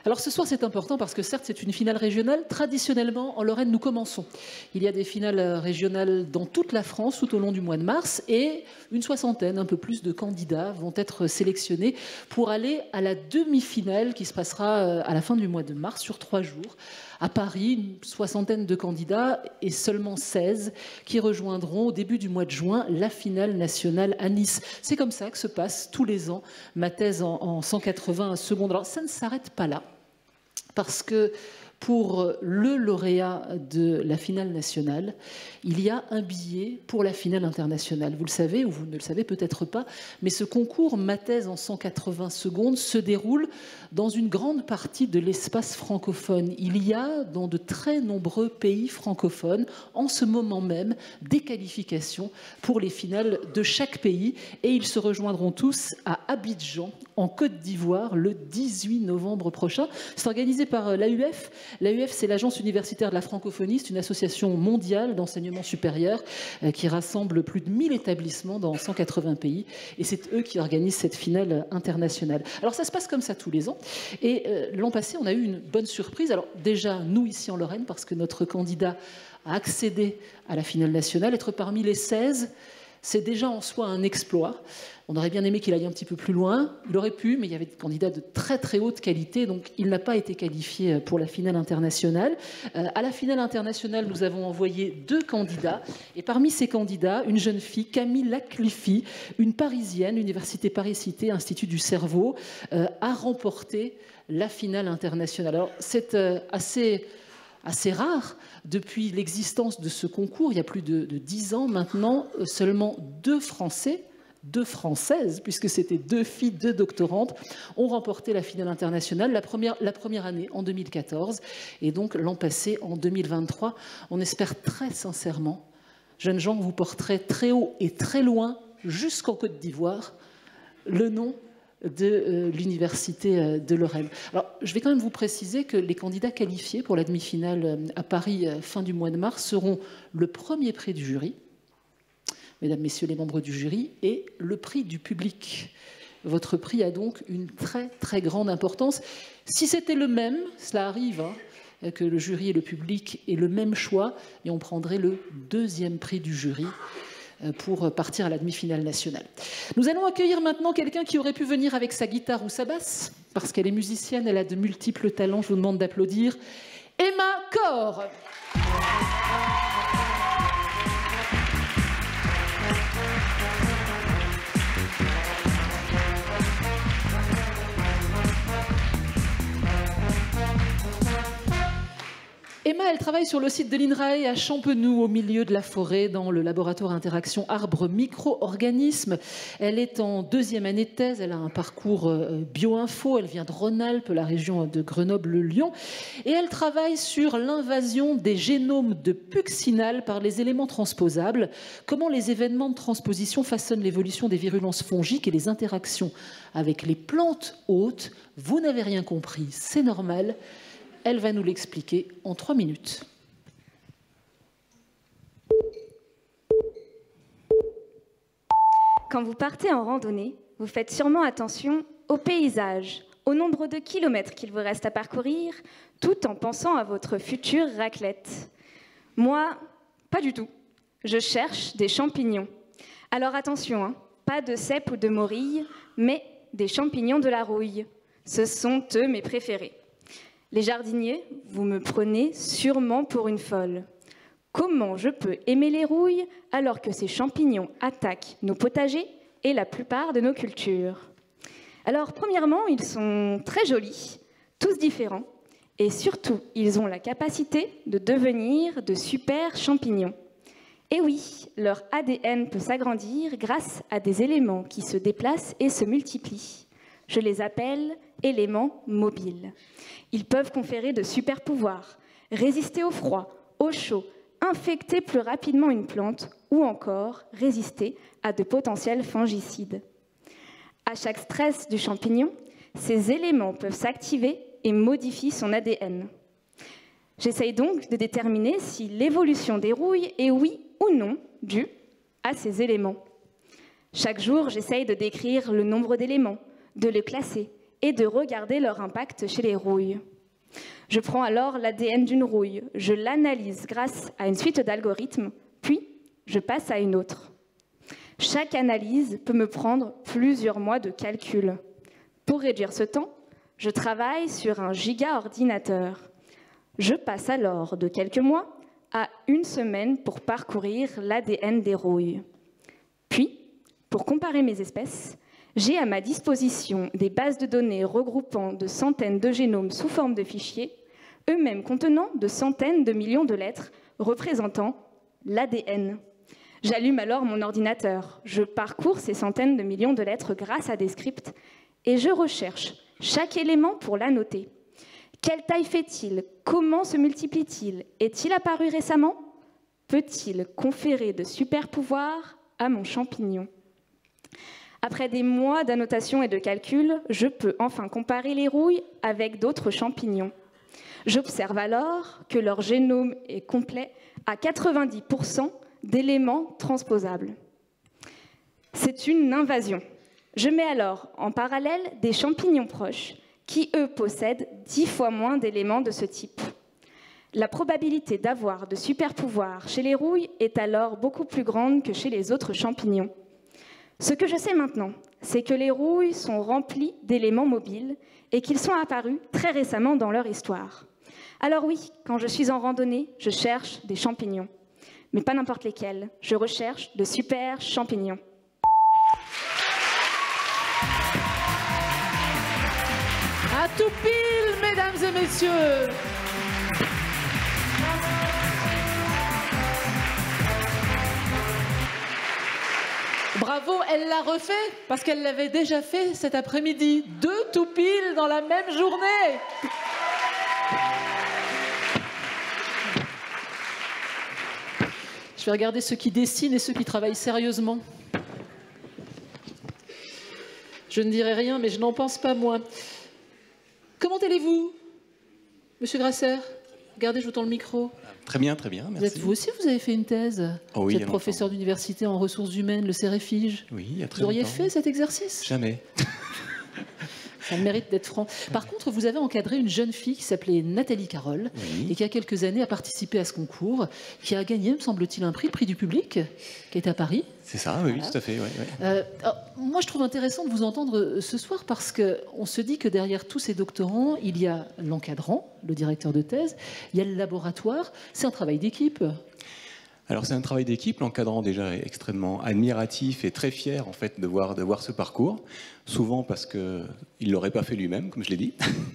Alors ce soir c'est important parce que certes c'est une finale régionale. Traditionnellement en Lorraine nous commençons. Il y a des finales régionales dans toute la France tout au long du mois de mars et une soixantaine, un peu plus de candidats vont être sélectionnés pour aller à la demi-finale qui se passera à la fin du mois de mars sur trois jours. À Paris, une soixantaine de candidats et seulement seize qui rejoindront au début du mois de juin la finale nationale à Nice. C'est comme ça que se passe tous les ans ma thèse en, en cent quatre-vingts secondes. Alors ça ne s'arrête pas là, parce que pour le lauréat de la finale nationale, il y a un billet pour la finale internationale. Vous le savez, ou vous ne le savez peut-être pas, mais ce concours Ma thèse en cent quatre-vingts secondes se déroule dans une grande partie de l'espace francophone. Il y a dans de très nombreux pays francophones, en ce moment même, des qualifications pour les finales de chaque pays, et ils se rejoindront tous à Abidjan, en Côte d'Ivoire, le dix-huit novembre prochain. C'est organisé par l'A U F. L'A U F, c'est l'Agence universitaire de la francophonie, c'est une association mondiale d'enseignement supérieur qui rassemble plus de mille établissements dans cent quatre-vingts pays, et c'est eux qui organisent cette finale internationale. Alors ça se passe comme ça tous les ans, et euh, l'an passé, on a eu une bonne surprise. Alors déjà, nous ici en Lorraine, parce que notre candidat a accédé à la finale nationale, être parmi les seize, c'est déjà en soi un exploit. On aurait bien aimé qu'il aille un petit peu plus loin. Il aurait pu, mais il y avait des candidats de très très haute qualité, donc il n'a pas été qualifié pour la finale internationale. Euh, à la finale internationale, nous avons envoyé deux candidats, et parmi ces candidats, une jeune fille, Camille Lacliffe, une Parisienne, Université Paris-Cité, Institut du cerveau, euh, a remporté la finale internationale. Alors c'est euh, assez... assez rare. Depuis l'existence de ce concours, il y a plus de, de dix ans maintenant, seulement deux Français, deux Françaises, puisque c'était deux filles, deux doctorantes, ont remporté la finale internationale, la première, la première année en deux mille quatorze, et donc l'an passé, en deux mille vingt-trois. On espère très sincèrement, jeunes gens, vous porterez très haut et très loin, jusqu'en Côte d'Ivoire, le nom de euh, l'Université euh, de Lorraine. Alors, je vais quand même vous préciser que les candidats qualifiés pour la demi-finale euh, à Paris euh, fin du mois de mars seront le premier prix du jury, mesdames, messieurs les membres du jury, et le prix du public. Votre prix a donc une très très grande importance. Si c'était le même, cela arrive, hein, que le jury et le public aient le même choix, et on prendrait le deuxième prix du jury pour partir à la demi-finale nationale. Nous allons accueillir maintenant quelqu'un qui aurait pu venir avec sa guitare ou sa basse, parce qu'elle est musicienne, elle a de multiples talents. Je vous demande d'applaudir Emma Corr. Emma, elle travaille sur le site de l'INRAE à Champenoux, au milieu de la forêt, dans le laboratoire interaction arbre-micro-organismes. Elle est en deuxième année de thèse, elle a un parcours bio-info, elle vient de Rhône-Alpes, la région de Grenoble-Lyon, et elle travaille sur l'invasion des génomes de Puccinal par les éléments transposables, comment les événements de transposition façonnent l'évolution des virulences fongiques et les interactions avec les plantes hôtes. Vous n'avez rien compris, c'est normal. Elle va nous l'expliquer en trois minutes. Quand vous partez en randonnée, vous faites sûrement attention au paysage, au nombre de kilomètres qu'il vous reste à parcourir, tout en pensant à votre future raclette. Moi, pas du tout. Je cherche des champignons. Alors attention, hein, pas de cèpe ou de morille, mais des champignons de la rouille. Ce sont eux mes préférés. Les jardiniers, vous me prenez sûrement pour une folle. Comment je peux aimer les rouilles alors que ces champignons attaquent nos potagers et la plupart de nos cultures? Alors, premièrement, ils sont très jolis, tous différents, et surtout, ils ont la capacité de devenir de super champignons. Et oui, leur A D N peut s'agrandir grâce à des éléments qui se déplacent et se multiplient. Je les appelle éléments mobiles. Ils peuvent conférer de super pouvoirs, résister au froid, au chaud, infecter plus rapidement une plante ou encore résister à de potentiels fongicides. À chaque stress du champignon, ces éléments peuvent s'activer et modifient son A D N. J'essaye donc de déterminer si l'évolution des rouilles est oui ou non due à ces éléments. Chaque jour, j'essaye de décrire le nombre d'éléments, de les classer et de regarder leur impact chez les rouilles. Je prends alors l'A D N d'une rouille, je l'analyse grâce à une suite d'algorithmes, puis je passe à une autre. Chaque analyse peut me prendre plusieurs mois de calcul. Pour réduire ce temps, je travaille sur un giga-ordinateur. Je passe alors de quelques mois à une semaine pour parcourir l'A D N des rouilles. Puis, pour comparer mes espèces, j'ai à ma disposition des bases de données regroupant de centaines de génomes sous forme de fichiers, eux-mêmes contenant de centaines de millions de lettres représentant l'A D N. J'allume alors mon ordinateur, je parcours ces centaines de millions de lettres grâce à des scripts et je recherche chaque élément pour l'annoter. Quelle taille fait-il? Comment se multiplie-t-il? Est-il apparu récemment? Peut-il conférer de super pouvoirs à mon champignon? Après des mois d'annotation et de calcul, je peux enfin comparer les rouilles avec d'autres champignons. J'observe alors que leur génome est complet à quatre-vingt-dix pour cent d'éléments transposables. C'est une invasion. Je mets alors en parallèle des champignons proches qui, eux, possèdent dix fois moins d'éléments de ce type. La probabilité d'avoir de super pouvoirs chez les rouilles est alors beaucoup plus grande que chez les autres champignons. Ce que je sais maintenant, c'est que les rouilles sont remplies d'éléments mobiles et qu'ils sont apparus très récemment dans leur histoire. Alors oui, quand je suis en randonnée, je cherche des champignons. Mais pas n'importe lesquels, je recherche de super champignons. À tout pile, mesdames et messieurs. Bravo, elle l'a refait, parce qu'elle l'avait déjà fait cet après-midi. Deux tout pile dans la même journée. Je vais regarder ceux qui dessinent et ceux qui travaillent sérieusement. Je ne dirai rien, mais je n'en pense pas moins. Comment allez-vous, Monsieur Grasser? Regardez, je vous tends le micro. Très bien, très bien, merci. Vous êtes vous aussi, vous avez fait une thèse. Oh oui, vous êtes professeur d'université en ressources humaines, le CEREFIGE. Oui, il y a très Vous auriez longtemps. fait cet exercice? Jamais. Ça mérite d'être franc. Par contre, vous avez encadré une jeune fille qui s'appelait Nathalie Carole, Oui. et qui, il y a quelques années, a participé à ce concours, qui a gagné, me semble-t-il, un prix, le prix du public, qui est à Paris. C'est ça, oui, Voilà. tout à fait. Ouais, ouais. Euh, alors, moi, je trouve intéressant de vous entendre ce soir parce qu'on se dit que derrière tous ces doctorants, il y a l'encadrant, le directeur de thèse, il y a le laboratoire. C'est un travail d'équipe. Alors c'est un travail d'équipe, l'encadrant déjà est extrêmement admiratif et très fier en fait de voir, de voir ce parcours, souvent parce qu'il ne l'aurait pas fait lui-même, comme je l'ai dit.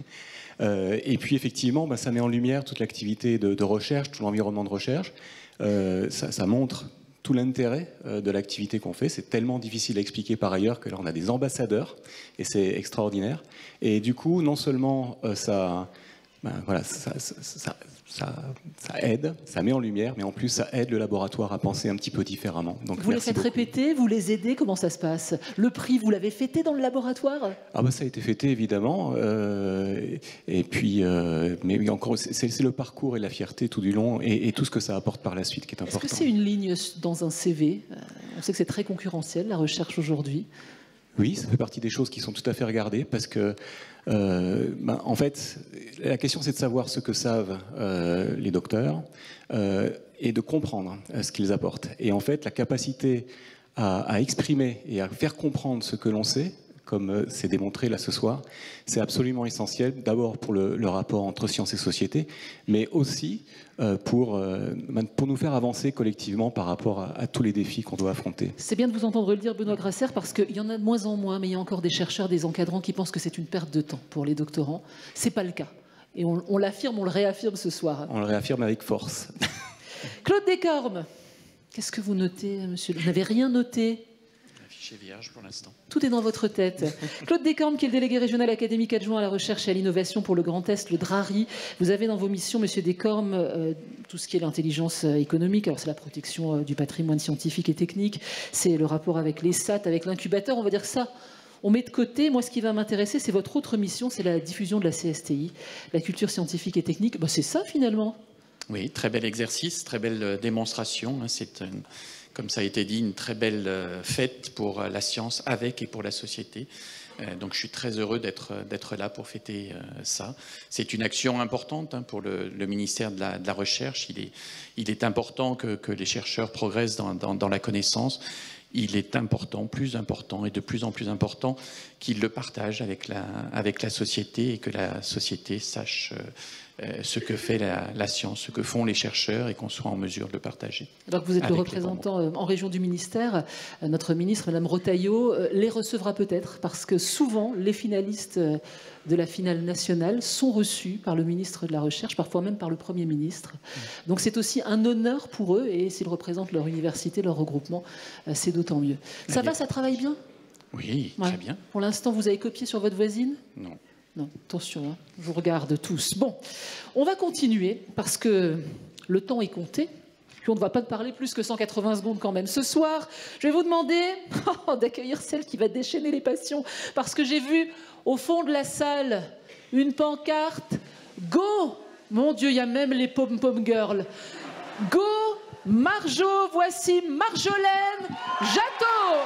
Euh, et puis effectivement, bah, ça met en lumière toute l'activité de, de recherche, tout l'environnement de recherche. Euh, ça, ça montre tout l'intérêt euh, de l'activité qu'on fait. C'est tellement difficile à expliquer par ailleurs que là on a des ambassadeurs et c'est extraordinaire. Et du coup, non seulement euh, ça, ben, voilà, ça, ça, ça, ça, ça aide, ça met en lumière, mais en plus ça aide le laboratoire à penser un petit peu différemment. Donc, Vous les merci faites beaucoup. répéter, vous les aidez, comment ça se passe? Le prix, vous l'avez fêté dans le laboratoire? Ah bah ça a été fêté évidemment, euh, et puis euh, mais oui, encore c'est c'est le parcours et la fierté tout du long et, et tout ce que ça apporte par la suite qui est Est-ce important. que c'est une ligne dans un C V? Euh, On sait que c'est très concurrentiel, la recherche aujourd'hui. Oui, ça fait partie des choses qui sont tout à fait regardées parce que, euh, ben, en fait, la question c'est de savoir ce que savent euh, les docteurs euh, et de comprendre euh, ce qu'ils apportent. Et en fait, la capacité à, à exprimer et à faire comprendre ce que l'on sait, comme euh, c'est démontré là ce soir, c'est absolument essentiel, d'abord pour le, le rapport entre science et société, mais aussi euh, pour, euh, pour nous faire avancer collectivement par rapport à, à tous les défis qu'on doit affronter. C'est bien de vous entendre le dire, Benoît Grasser, parce qu'il y en a de moins en moins, mais il y a encore des chercheurs, des encadrants qui pensent que c'est une perte de temps pour les doctorants. C'est pas le cas. Et on, on l'affirme, on le réaffirme ce soir. On le réaffirme avec force. Claude Descormes, qu'est-ce que vous notez, monsieur? Vous n'avez rien noté? Fichier vierge pour l'instant. Tout est dans votre tête. Claude Descormes, qui est le délégué régional académique adjoint à la recherche et à l'innovation pour le Grand Est, le DRARI. Vous avez dans vos missions, monsieur Descormes, euh, tout ce qui est l'intelligence euh, économique. Alors c'est la protection euh, du patrimoine scientifique et technique, c'est le rapport avec les S A T, avec l'incubateur. On va dire que ça, on met de côté. Moi, ce qui va m'intéresser, c'est votre autre mission, c'est la diffusion de la C S T I, la culture scientifique et technique. Ben, c'est ça, finalement. Oui, très bel exercice, très belle euh, démonstration. hein. C'est, une- comme ça a été dit, une très belle euh, fête pour euh, la science avec et pour la société. Euh, donc je suis très heureux d'être d'être là pour fêter euh, ça. C'est une action importante hein, pour le, le ministère de la, de la Recherche. Il est, il est important que, que les chercheurs progressent dans, dans, dans la connaissance. Il est important, plus important et de plus en plus important qu'ils le partagent avec la, avec la société et que la société sache euh, ce que fait la, la science, ce que font les chercheurs et qu'on soit en mesure de le partager. Alors que vous êtes le représentant en région du ministère, notre ministre, Madame Retailleau, les recevra peut-être parce que souvent les finalistes de la finale nationale sont reçus par le ministre de la Recherche, parfois même par le Premier ministre. Donc c'est aussi un honneur pour eux et s'ils représentent leur université, leur regroupement, c'est d'autant mieux. Ça va, ça travaille bien? Oui, ouais. Très bien. Pour l'instant, vous avez copié sur votre voisine? Non. Non, attention, hein, je vous regarde tous. Bon, on va continuer parce que le temps est compté. Puis on ne va pas parler plus que cent quatre-vingts secondes quand même. Ce soir, je vais vous demander oh, d'accueillir celle qui va déchaîner les passions parce que j'ai vu au fond de la salle une pancarte « Go !» Mon Dieu, il y a même les pom-pom girls. « Go Marjo !» Voici Marjolaine Jattot.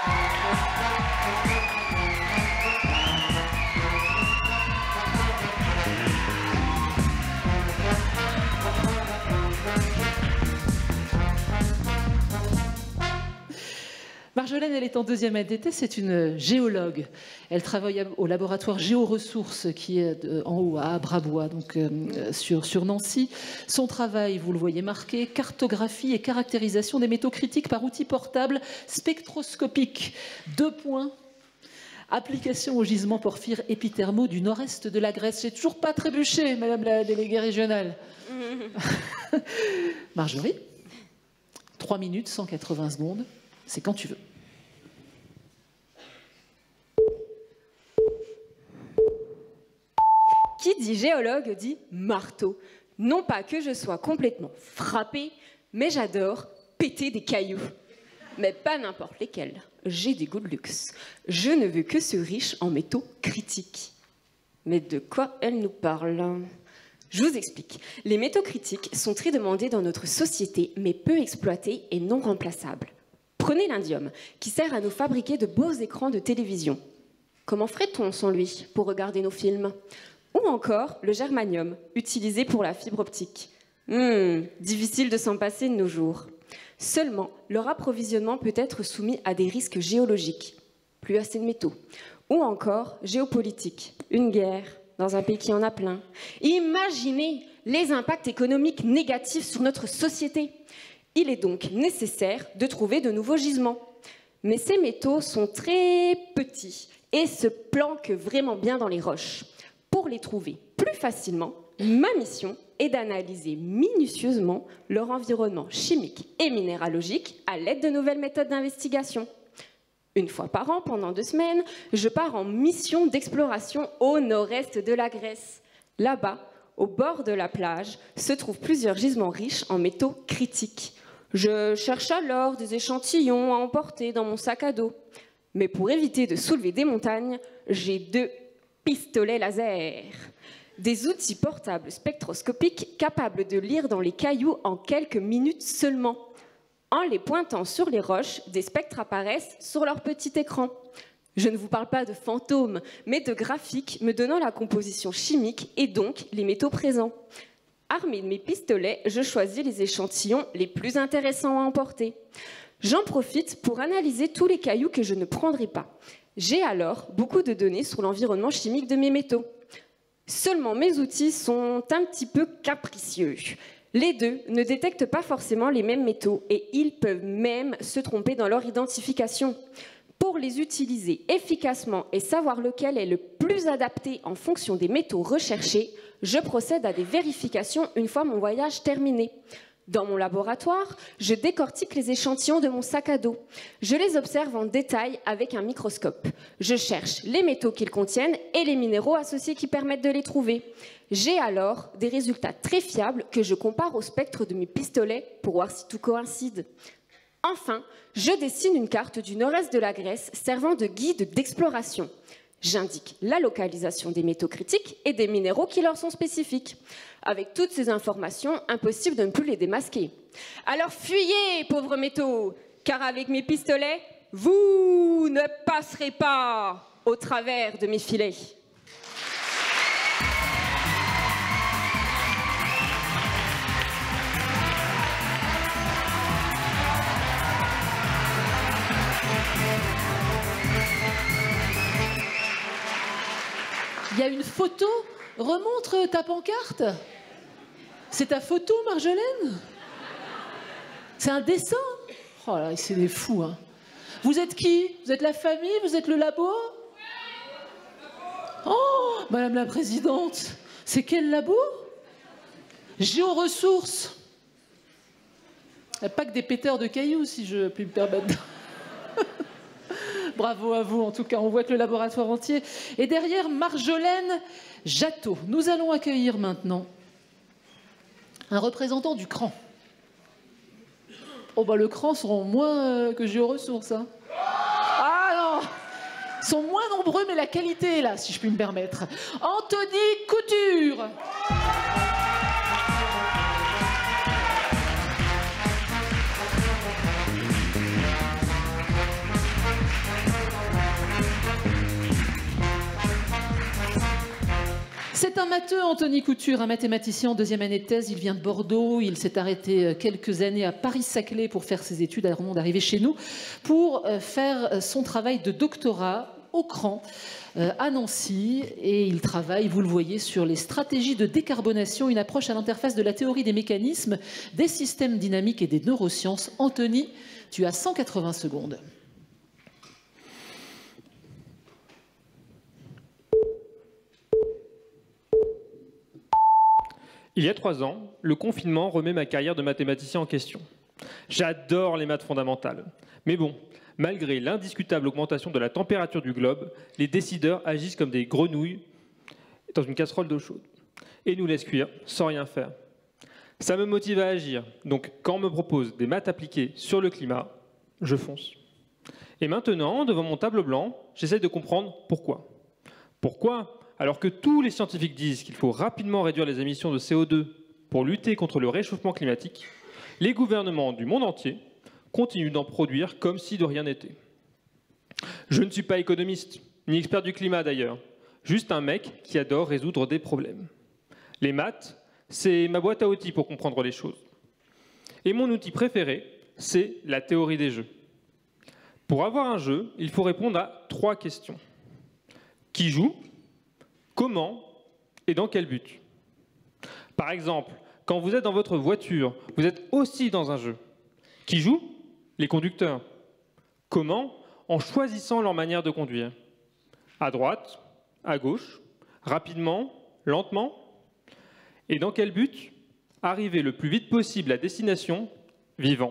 Marjolaine, elle est en deuxième A D T, c'est une géologue. Elle travaille au laboratoire Géoressources qui est en haut à Brabois, donc euh, sur, sur Nancy. Son travail, vous le voyez marqué, cartographie et caractérisation des métaux critiques par outil portable spectroscopique. Deux points. Application au gisement porphyre épithermaux du nord-est de la Grèce. J'ai toujours pas trébuché, Madame la déléguée régionale. Marjorie, trois minutes, cent quatre-vingts secondes. C'est quand tu veux. Qui dit géologue dit marteau. Non pas que je sois complètement frappée, mais j'adore péter des cailloux. Mais pas n'importe lesquels. J'ai des goûts de luxe. Je ne veux que ceux riches en métaux critiques. Mais de quoi elle nous parle ? Je vous explique. Les métaux critiques sont très demandés dans notre société, mais peu exploités et non remplaçables. Prenez l'indium, qui sert à nous fabriquer de beaux écrans de télévision. Comment ferait-on sans lui pour regarder nos films ? Ou encore le germanium, utilisé pour la fibre optique. Hmm, difficile de s'en passer de nos jours. Seulement, leur approvisionnement peut être soumis à des risques géologiques, plus assez de métaux, ou encore géopolitiques, une guerre dans un pays qui en a plein. Imaginez les impacts économiques négatifs sur notre société. Il est donc nécessaire de trouver de nouveaux gisements. Mais ces métaux sont très petits et se planquent vraiment bien dans les roches. Pour les trouver plus facilement, ma mission est d'analyser minutieusement leur environnement chimique et minéralogique à l'aide de nouvelles méthodes d'investigation. Une fois par an, pendant deux semaines, je pars en mission d'exploration au nord-est de la Grèce. Là-bas, au bord de la plage, se trouvent plusieurs gisements riches en métaux critiques. Je cherche alors des échantillons à emporter dans mon sac à dos. Mais pour éviter de soulever des montagnes, j'ai deux pistolets laser. Des outils portables spectroscopiques capables de lire dans les cailloux en quelques minutes seulement. En les pointant sur les roches, des spectres apparaissent sur leur petit écran. Je ne vous parle pas de fantômes, mais de graphiques me donnant la composition chimique et donc les métaux présents. Armé de mes pistolets, je choisis les échantillons les plus intéressants à emporter. J'en profite pour analyser tous les cailloux que je ne prendrai pas. J'ai alors beaucoup de données sur l'environnement chimique de mes métaux. Seulement mes outils sont un petit peu capricieux. Les deux ne détectent pas forcément les mêmes métaux et ils peuvent même se tromper dans leur identification. Pour les utiliser efficacement et savoir lequel est le plus adapté en fonction des métaux recherchés, je procède à des vérifications une fois mon voyage terminé. Dans mon laboratoire, je décortique les échantillons de mon sac à dos. Je les observe en détail avec un microscope. Je cherche les métaux qu'ils contiennent et les minéraux associés qui permettent de les trouver. J'ai alors des résultats très fiables que je compare au spectre de mes pistolets pour voir si tout coïncide. Enfin, je dessine une carte du nord-est de la Grèce servant de guide d'exploration. J'indique la localisation des métaux critiques et des minéraux qui leur sont spécifiques. Avec toutes ces informations, impossible de ne plus les démasquer. Alors fuyez, pauvres métaux, car avec mes pistolets, vous ne passerez pas au travers de mes filets. Il y a une photo. Remontre ta pancarte. C'est ta photo, Marjolaine? C'est un dessin? Oh là, c'est des fous, hein. Vous êtes qui? Vous êtes la famille? Vous êtes le labo? Oh, Madame la Présidente, c'est quel labo? Géoressources. Il n'y a pas que des péteurs de cailloux, si je puis me permettre. Bravo à vous, en tout cas, on voit que le laboratoire entier est derrière Marjolaine Jattot. Nous allons accueillir maintenant un représentant du C R A N. Oh bah le C R A N seront moins euh, que Géoressources. Hein. Ah non, ils sont moins nombreux, mais la qualité est là, si je puis me permettre. Anthony Couture. C'est un matheux, Anthony Couture, un mathématicien en deuxième année de thèse. Il vient de Bordeaux. Il s'est arrêté quelques années à Paris-Saclay pour faire ses études avant d'arriver chez nous pour faire son travail de doctorat au C R A N à Nancy. Et il travaille, vous le voyez, sur les stratégies de décarbonation, une approche à l'interface de la théorie des mécanismes, des systèmes dynamiques et des neurosciences. Anthony, tu as cent quatre-vingts secondes. Il y a trois ans, le confinement remet ma carrière de mathématicien en question. J'adore les maths fondamentales. Mais bon, malgré l'indiscutable augmentation de la température du globe, les décideurs agissent comme des grenouilles dans une casserole d'eau chaude et nous laissent cuire sans rien faire. Ça me motive à agir, donc quand on me propose des maths appliquées sur le climat, je fonce. Et maintenant, devant mon tableau blanc, j'essaie de comprendre pourquoi. Pourquoi ? Alors que tous les scientifiques disent qu'il faut rapidement réduire les émissions de C O deux pour lutter contre le réchauffement climatique, les gouvernements du monde entier continuent d'en produire comme si de rien n'était. Je ne suis pas économiste, ni expert du climat d'ailleurs, juste un mec qui adore résoudre des problèmes. Les maths, c'est ma boîte à outils pour comprendre les choses. Et mon outil préféré, c'est la théorie des jeux. Pour avoir un jeu, il faut répondre à trois questions. Qui joue ? Comment et dans quel but? Par exemple, quand vous êtes dans votre voiture, vous êtes aussi dans un jeu. Qui joue? Les conducteurs. Comment? En choisissant leur manière de conduire. À droite, à gauche, rapidement, lentement. Et dans quel but? Arriver le plus vite possible à destination, vivant.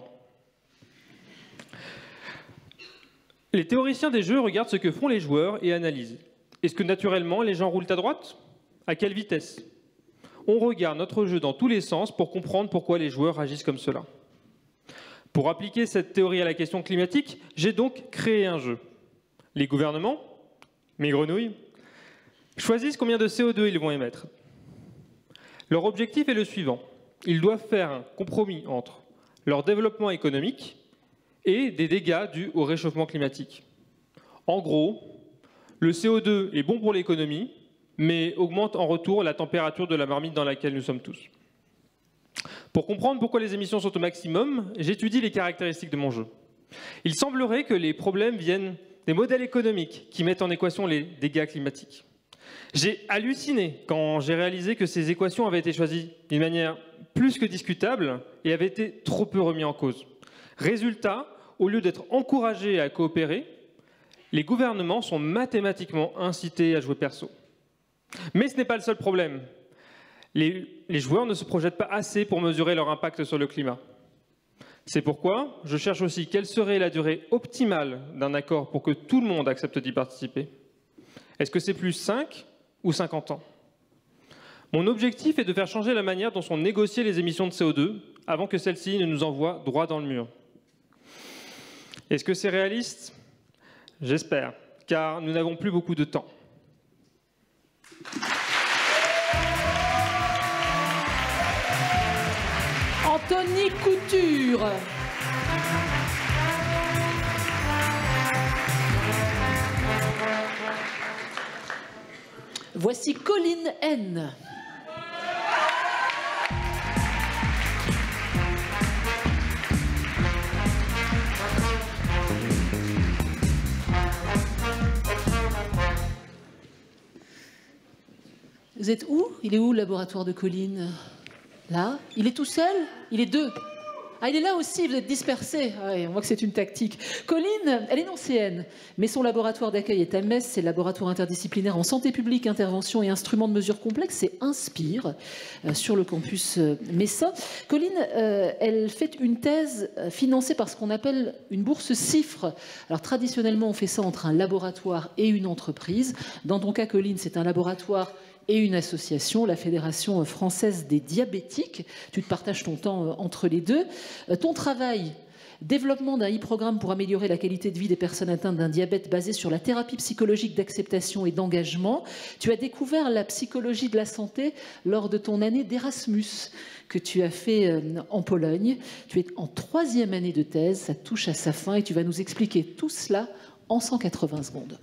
Les théoriciens des jeux regardent ce que font les joueurs et analysent. Est-ce que naturellement les gens roulent à droite? À quelle vitesse? On regarde notre jeu dans tous les sens pour comprendre pourquoi les joueurs agissent comme cela. Pour appliquer cette théorie à la question climatique, j'ai donc créé un jeu. Les gouvernements, mes grenouilles, choisissent combien de C O deux ils vont émettre. Leur objectif est le suivant. Ils doivent faire un compromis entre leur développement économique et des dégâts dus au réchauffement climatique. En gros, le C O deux est bon pour l'économie, mais augmente en retour la température de la marmite dans laquelle nous sommes tous. Pour comprendre pourquoi les émissions sont au maximum, j'étudie les caractéristiques de mon jeu. Il semblerait que les problèmes viennent des modèles économiques qui mettent en équation les dégâts climatiques. J'ai halluciné quand j'ai réalisé que ces équations avaient été choisies d'une manière plus que discutable et avaient été trop peu remis en cause. Résultat, au lieu d'être encouragés à coopérer, les gouvernements sont mathématiquement incités à jouer perso. Mais ce n'est pas le seul problème. Les, les joueurs ne se projettent pas assez pour mesurer leur impact sur le climat. C'est pourquoi je cherche aussi quelle serait la durée optimale d'un accord pour que tout le monde accepte d'y participer. Est-ce que c'est plus cinq ou cinquante ans? Mon objectif est de faire changer la manière dont sont négociées les émissions de C O deux avant que celles-ci ne nous envoient droit dans le mur. Est-ce que c'est réaliste? J'espère, car nous n'avons plus beaucoup de temps. Anthony Couture. Voici Colline N. Vous êtes où? Il est où le laboratoire de Colline? Là? Il est tout seul? Il est deux? Ah, il est là aussi, vous êtes dispersés. Ah, on voit que c'est une tactique. Colline, elle est nancéenne, mais son laboratoire d'accueil est à Metz, c'est le laboratoire interdisciplinaire en santé publique, intervention et instruments de mesure complexes, c'est INSPIRE, euh, sur le campus euh, messin. Colline, euh, elle fait une thèse euh, financée par ce qu'on appelle une bourse CIFRE. Alors traditionnellement, on fait ça entre un laboratoire et une entreprise. Dans ton cas, Colline, c'est un laboratoire et une association, la Fédération française des diabétiques. Tu te partages ton temps entre les deux. Ton travail, développement d'un e-programme pour améliorer la qualité de vie des personnes atteintes d'un diabète basé sur la thérapie psychologique d'acceptation et d'engagement. Tu as découvert la psychologie de la santé lors de ton année d'Erasmus que tu as fait en Pologne. Tu es en troisième année de thèse, ça touche à sa fin et tu vas nous expliquer tout cela en cent quatre-vingts secondes.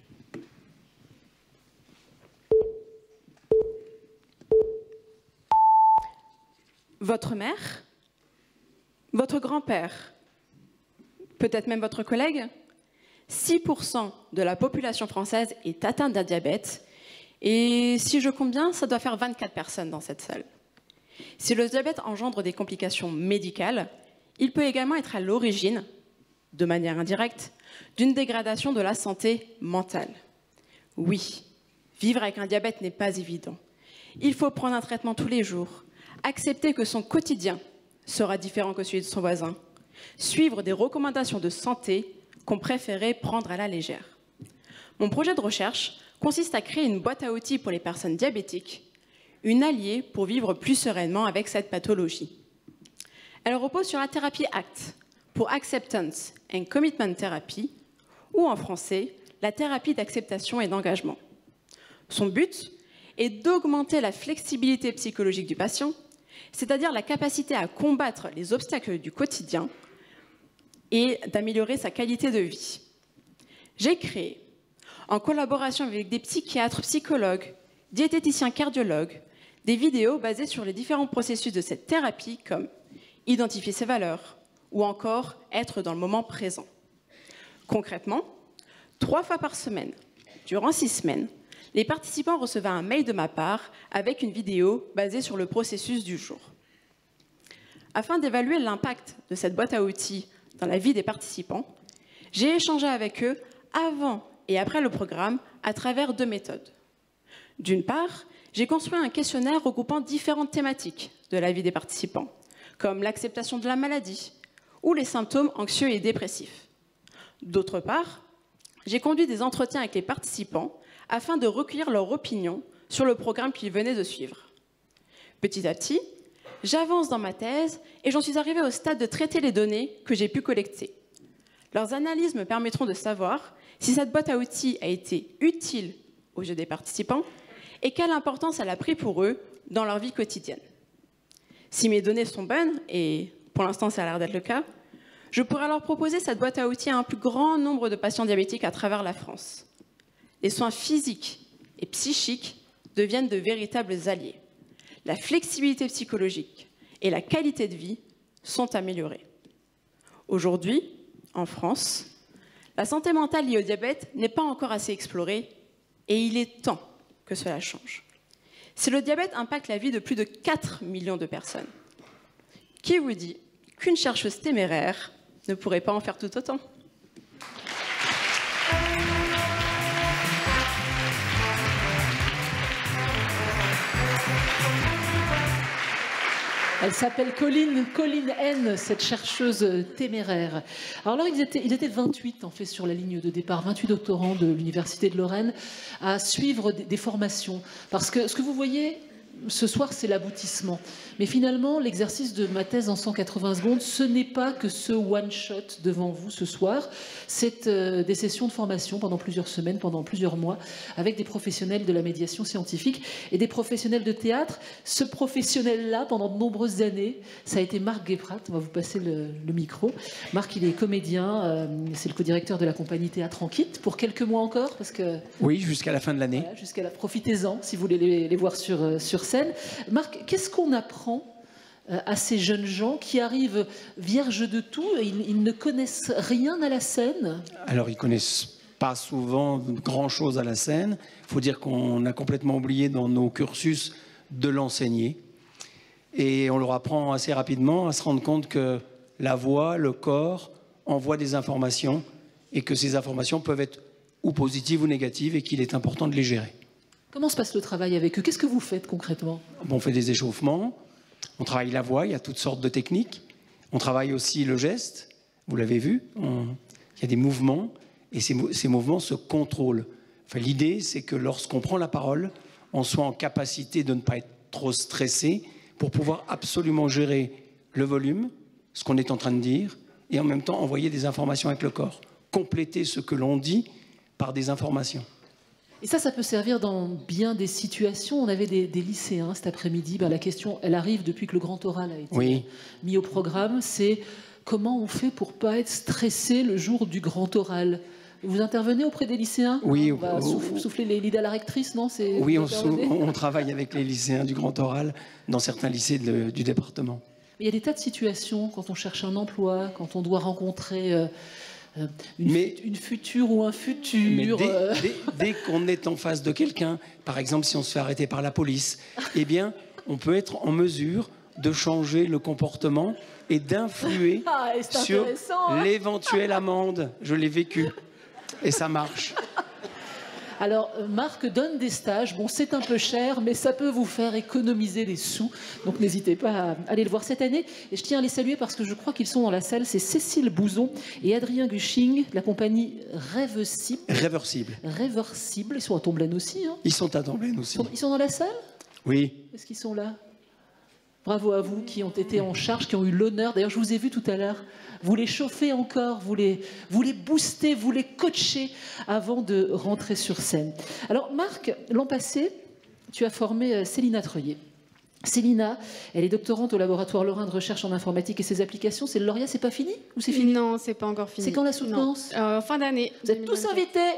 Votre mère, votre grand-père, peut-être même votre collègue, six pour cent de la population française est atteinte d'un diabète et si je compte bien, ça doit faire vingt-quatre personnes dans cette salle. Si le diabète engendre des complications médicales, il peut également être à l'origine, de manière indirecte, d'une dégradation de la santé mentale. Oui, vivre avec un diabète n'est pas évident. Il faut prendre un traitement tous les jours, accepter que son quotidien sera différent que celui de son voisin, suivre des recommandations de santé qu'on préférait prendre à la légère. Mon projet de recherche consiste à créer une boîte à outils pour les personnes diabétiques, une alliée pour vivre plus sereinement avec cette pathologie. Elle repose sur la thérapie ACT, pour Acceptance and Commitment Therapy, ou en français, la thérapie d'acceptation et d'engagement. Son but est d'augmenter la flexibilité psychologique du patient, c'est-à-dire la capacité à combattre les obstacles du quotidien et d'améliorer sa qualité de vie. J'ai créé, en collaboration avec des psychiatres, psychologues, diététiciens, cardiologues, des vidéos basées sur les différents processus de cette thérapie comme identifier ses valeurs ou encore être dans le moment présent. Concrètement, trois fois par semaine, durant six semaines, les participants recevaient un mail de ma part avec une vidéo basée sur le processus du jour. Afin d'évaluer l'impact de cette boîte à outils dans la vie des participants, j'ai échangé avec eux avant et après le programme à travers deux méthodes. D'une part, j'ai construit un questionnaire regroupant différentes thématiques de la vie des participants, comme l'acceptation de la maladie ou les symptômes anxieux et dépressifs. D'autre part, j'ai conduit des entretiens avec les participants afin de recueillir leur opinion sur le programme qu'ils venaient de suivre. Petit à petit, j'avance dans ma thèse et j'en suis arrivée au stade de traiter les données que j'ai pu collecter. Leurs analyses me permettront de savoir si cette boîte à outils a été utile aux yeux des participants et quelle importance elle a pris pour eux dans leur vie quotidienne. Si mes données sont bonnes, et pour l'instant ça a l'air d'être le cas, je pourrais alors proposer cette boîte à outils à un plus grand nombre de patients diabétiques à travers la France. Les soins physiques et psychiques deviennent de véritables alliés. La flexibilité psychologique et la qualité de vie sont améliorées. Aujourd'hui, en France, la santé mentale liée au diabète n'est pas encore assez explorée et il est temps que cela change. Si le diabète impacte la vie de plus de quatre millions de personnes, qui vous dit qu'une chercheuse téméraire ne pourrait pas en faire tout autant ? Elle s'appelle Colline, Colline N, cette chercheuse téméraire. Alors là, ils étaient, ils étaient vingt-huit en fait sur la ligne de départ, vingt-huit doctorants de l'Université de Lorraine à suivre des, des formations. Parce que ce que vous voyez, ce soir, c'est l'aboutissement. Mais finalement, l'exercice de ma thèse en cent quatre-vingts secondes, ce n'est pas que ce one-shot devant vous ce soir. C'est euh, des sessions de formation pendant plusieurs semaines, pendant plusieurs mois, avec des professionnels de la médiation scientifique et des professionnels de théâtre. Ce professionnel-là, pendant de nombreuses années, ça a été Marc Guéprat. On va vous passer le, le micro. Marc, il est comédien, euh, c'est le co-directeur de la compagnie Théâtre en Kit, pour quelques mois encore, parce que... Oui, jusqu'à la fin de l'année. Voilà, jusqu'à la... Profitez-en, si vous voulez les, les voir sur, euh, sur scène. Marc, qu'est-ce qu'on apprend à ces jeunes gens qui arrivent vierges de tout, ils, ils ne connaissent rien à la scène? Alors, ils ne connaissent pas souvent grand-chose à la scène. Il faut dire qu'on a complètement oublié dans nos cursus de l'enseigner. Et on leur apprend assez rapidement à se rendre compte que la voix, le corps envoient des informations et que ces informations peuvent être ou positives ou négatives et qu'il est important de les gérer. Comment se passe le travail avec eux? Qu'est-ce que vous faites concrètement? On fait des échauffements, on travaille la voix, il y a toutes sortes de techniques. On travaille aussi le geste, vous l'avez vu, on... il y a des mouvements et ces, ces mouvements se contrôlent. Enfin, l'idée, c'est que lorsqu'on prend la parole, on soit en capacité de ne pas être trop stressé pour pouvoir absolument gérer le volume, ce qu'on est en train de dire, et en même temps envoyer des informations avec le corps. Compléter ce que l'on dit par des informations. Et ça, ça peut servir dans bien des situations. On avait des, des lycéens cet après-midi. Ben, la question, elle arrive depuis que le grand oral a été oui. mis au programme. C'est comment on fait pour ne pas être stressé le jour du grand oral? Vous intervenez auprès des lycéens? Oui. On va au, souffler, souffler les lides à la rectrice, non? Oui, on, on travaille avec les lycéens du grand oral dans certains lycées de, du département. Il y a des tas de situations quand on cherche un emploi, quand on doit rencontrer... Euh, Une, mais, une future ou un futur. Mais dès, euh... dès, dès qu'on est en face de quelqu'un, par exemple si on se fait arrêter par la police, eh bien, on peut être en mesure de changer le comportement et d'influer ah, sur hein l'éventuelle amende. Je l'ai vécu et ça marche. Alors, Marc donne des stages. Bon, c'est un peu cher, mais ça peut vous faire économiser des sous. Donc, n'hésitez pas à aller le voir cette année. Et je tiens à les saluer parce que je crois qu'ils sont dans la salle. C'est Cécile Bouzon et Adrien Gushing, la compagnie Réversible. Réversible. Réversible. Ils sont à Tomblaine aussi. Hein. Ils sont à Tomblaine aussi. Ils sont, ils sont dans la salle? Oui. Est-ce qu'ils sont là? Bravo à vous qui ont été en charge, qui ont eu l'honneur. D'ailleurs, je vous ai vu tout à l'heure. Vous les chauffez encore, vous les, vous les boostez, vous les coachez avant de rentrer sur scène. Alors, Marc, l'an passé, tu as formé Célina Treuillet. Célina, elle est doctorante au laboratoire Lorrain de recherche en informatique et ses applications. C'est le lauréat, c'est pas fini ou c'est fini? Non, c'est pas encore fini. C'est quand la soutenance? euh, Fin d'année. Vous êtes tous invités.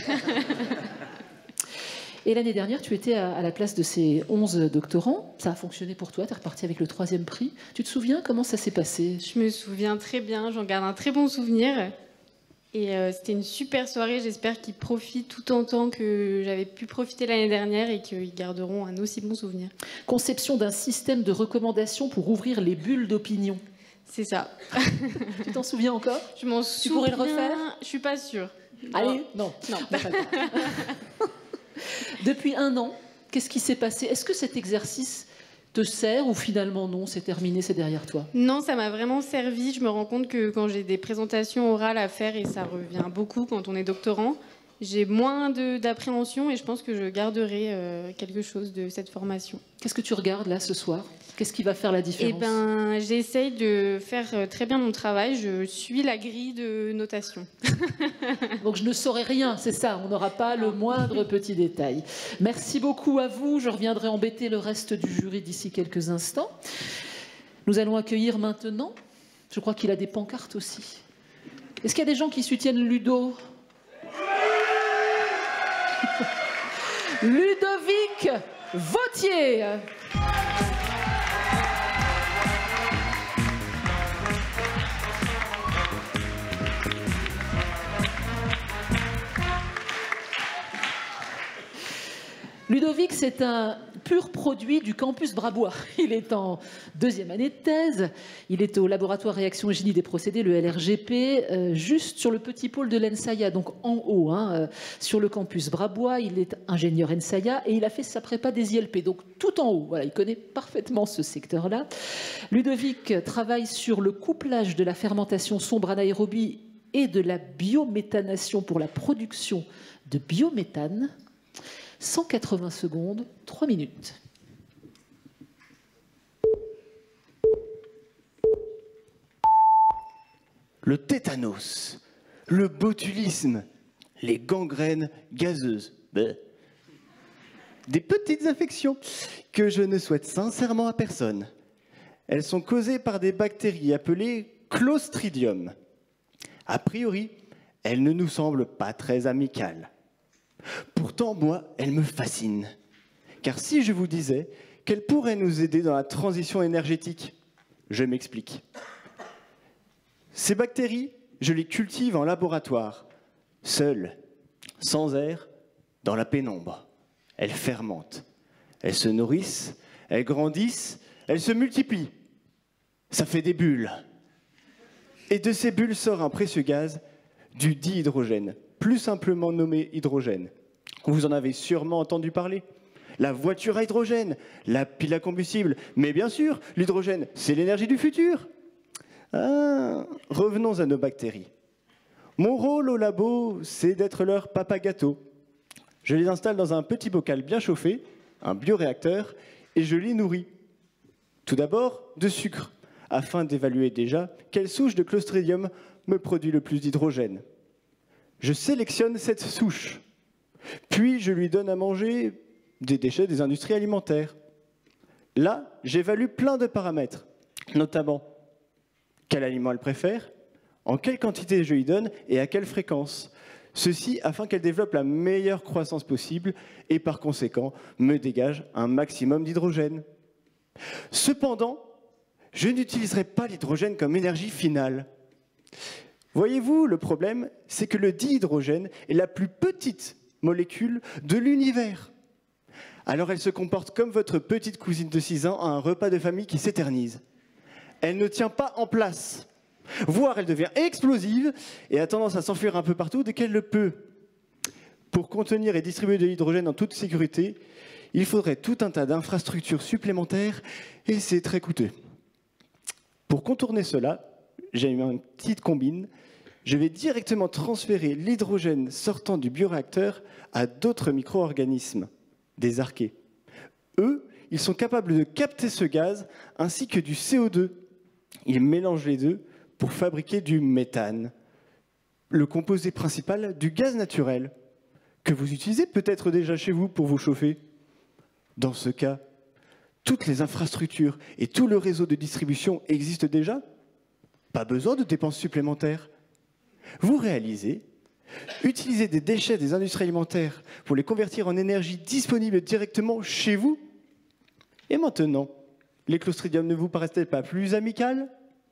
Et l'année dernière, tu étais à, à la place de ces onze doctorants. Ça a fonctionné pour toi, tu es reparti avec le troisième prix. Tu te souviens comment ça s'est passé? Je me souviens très bien, j'en garde un très bon souvenir. Et euh, c'était une super soirée, j'espère qu'ils profitent tout autant que j'avais pu profiter l'année dernière et qu'ils garderont un aussi bon souvenir. Conception d'un système de recommandation pour ouvrir les bulles d'opinion. C'est ça. Tu t'en souviens encore? Je m'en souviens. Tu pourrais le refaire? Je suis pas sûre. Allez, non. Non. Depuis un an, qu'est-ce qui s'est passé? Est-ce que cet exercice te sert ou finalement non, c'est terminé, c'est derrière toi? Non, ça m'a vraiment servi. Je me rends compte que quand j'ai des présentations orales à faire, et ça revient beaucoup quand on est doctorant, j'ai moins d'appréhension et je pense que je garderai euh, quelque chose de cette formation. Qu'est-ce que tu regardes là ce soir? Qu'est-ce qui va faire la différence? Eh ben, j'essaye de faire très bien mon travail. Je suis la grille de notation. Donc je ne saurai rien, c'est ça. On n'aura pas le moindre petit détail. Merci beaucoup à vous. Je reviendrai embêter le reste du jury d'ici quelques instants. Nous allons accueillir maintenant. Je crois qu'il a des pancartes aussi. Est-ce qu'il y a des gens qui soutiennent Ludo? Ludovic Vautier. Ludovic, c'est un pur produit du campus Brabois. Il est en deuxième année de thèse. Il est au laboratoire réaction et génie des procédés, le L R G P, euh, juste sur le petit pôle de l'ENSAIA, donc en haut, hein, euh, sur le campus Brabois. Il est ingénieur ENSAIA et il a fait sa prépa des I L P, donc tout en haut. Voilà, il connaît parfaitement ce secteur-là. Ludovic travaille sur le couplage de la fermentation sombre anaérobie et de la biométhanation pour la production de biométhane. cent quatre-vingts secondes, trois minutes. le tétanos, le botulisme, les gangrènes gazeuses. Bleh. Des petites infections que je ne souhaite sincèrement à personne. Elles sont causées par des bactéries appelées Clostridium. A priori, elles ne nous semblent pas très amicales. Pourtant, moi, elles me fascinent. Car si je vous disais qu'elles pourraient nous aider dans la transition énergétique, je m'explique. Ces bactéries, je les cultive en laboratoire, seules, sans air, dans la pénombre. Elles fermentent, elles se nourrissent, elles grandissent, elles se multiplient. Ça fait des bulles. Et de ces bulles sort un précieux gaz, du dihydrogène, plus simplement nommé hydrogène. Vous en avez sûrement entendu parler. La voiture à hydrogène, la pile à combustible. Mais bien sûr, l'hydrogène, c'est l'énergie du futur. Ah, revenons à nos bactéries. Mon rôle au labo, c'est d'être leur papa gâteau. Je les installe dans un petit bocal bien chauffé, un bioréacteur, et je les nourris. Tout d'abord, de sucre, afin d'évaluer déjà quelle souche de Clostridium me produit le plus d'hydrogène. Je sélectionne cette souche, puis je lui donne à manger des déchets des industries alimentaires. Là, j'évalue plein de paramètres, notamment quel aliment elle préfère, en quelle quantité je lui donne et à quelle fréquence. Ceci afin qu'elle développe la meilleure croissance possible et par conséquent me dégage un maximum d'hydrogène. Cependant, je n'utiliserai pas l'hydrogène comme énergie finale. Voyez-vous, le problème, c'est que le dihydrogène est la plus petite molécule de l'univers. Alors elle se comporte comme votre petite cousine de six ans à un repas de famille qui s'éternise. Elle ne tient pas en place, voire elle devient explosive et a tendance à s'enfuir un peu partout dès qu'elle le peut. Pour contenir et distribuer de l'hydrogène en toute sécurité, il faudrait tout un tas d'infrastructures supplémentaires et c'est très coûteux. Pour contourner cela, j'ai une petite combine. Je vais directement transférer l'hydrogène sortant du bioréacteur à d'autres micro-organismes, des archées. Eux, ils sont capables de capter ce gaz ainsi que du C O deux. Ils mélangent les deux pour fabriquer du méthane, le composé principal du gaz naturel, que vous utilisez peut-être déjà chez vous pour vous chauffer. Dans ce cas, toutes les infrastructures et tout le réseau de distribution existent déjà. Pas besoin de dépenses supplémentaires. Vous réalisez, utiliser des déchets des industries alimentaires pour les convertir en énergie disponible directement chez vous. Et maintenant, les Clostridium ne vous paraissent-elles pas plus amicales ?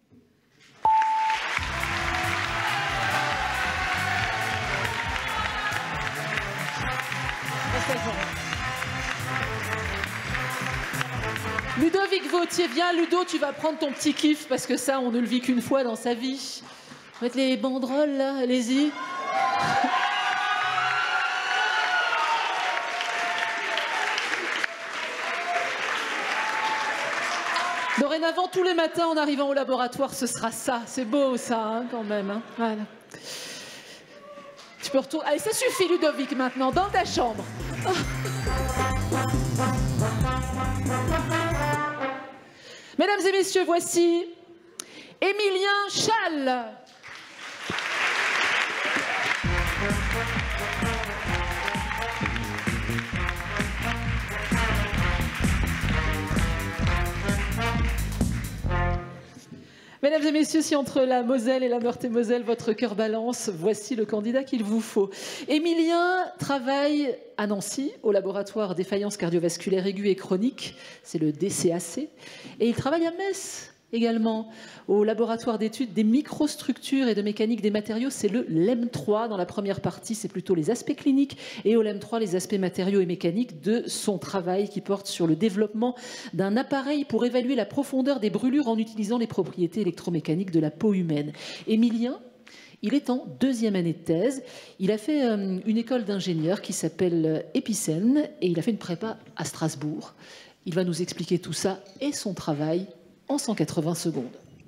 Ludovic Vautier, viens Ludo, tu vas prendre ton petit kiff parce que ça, on ne le vit qu'une fois dans sa vie. Mettre les banderoles là, allez-y. Dorénavant, tous les matins en arrivant au laboratoire, ce sera ça. C'est beau ça, hein, quand même. Hein. Voilà. Tu peux retourner. Allez, ça suffit Ludovic maintenant, dans ta chambre. Oh. Mesdames et messieurs, voici Émilien Schall. Mesdames et messieurs, si entre la Moselle et la Meurthe-et-Moselle, votre cœur balance, voici le candidat qu'il vous faut. Émilien travaille à Nancy, au laboratoire défaillance cardiovasculaire aiguë et chronique, c'est le D C A C, et il travaille à Metz également, au laboratoire d'études des microstructures et de mécanique des matériaux, c'est le L E M trois. Dans la première partie, c'est plutôt les aspects cliniques, et au L E M trois, les aspects matériaux et mécaniques de son travail qui porte sur le développement d'un appareil pour évaluer la profondeur des brûlures en utilisant les propriétés électromécaniques de la peau humaine. Émilien, il est en deuxième année de thèse. Il a fait euh, une école d'ingénieur qui s'appelle Epicène et il a fait une prépa à Strasbourg. Il va nous expliquer tout ça et son travail en cent quatre-vingts secondes.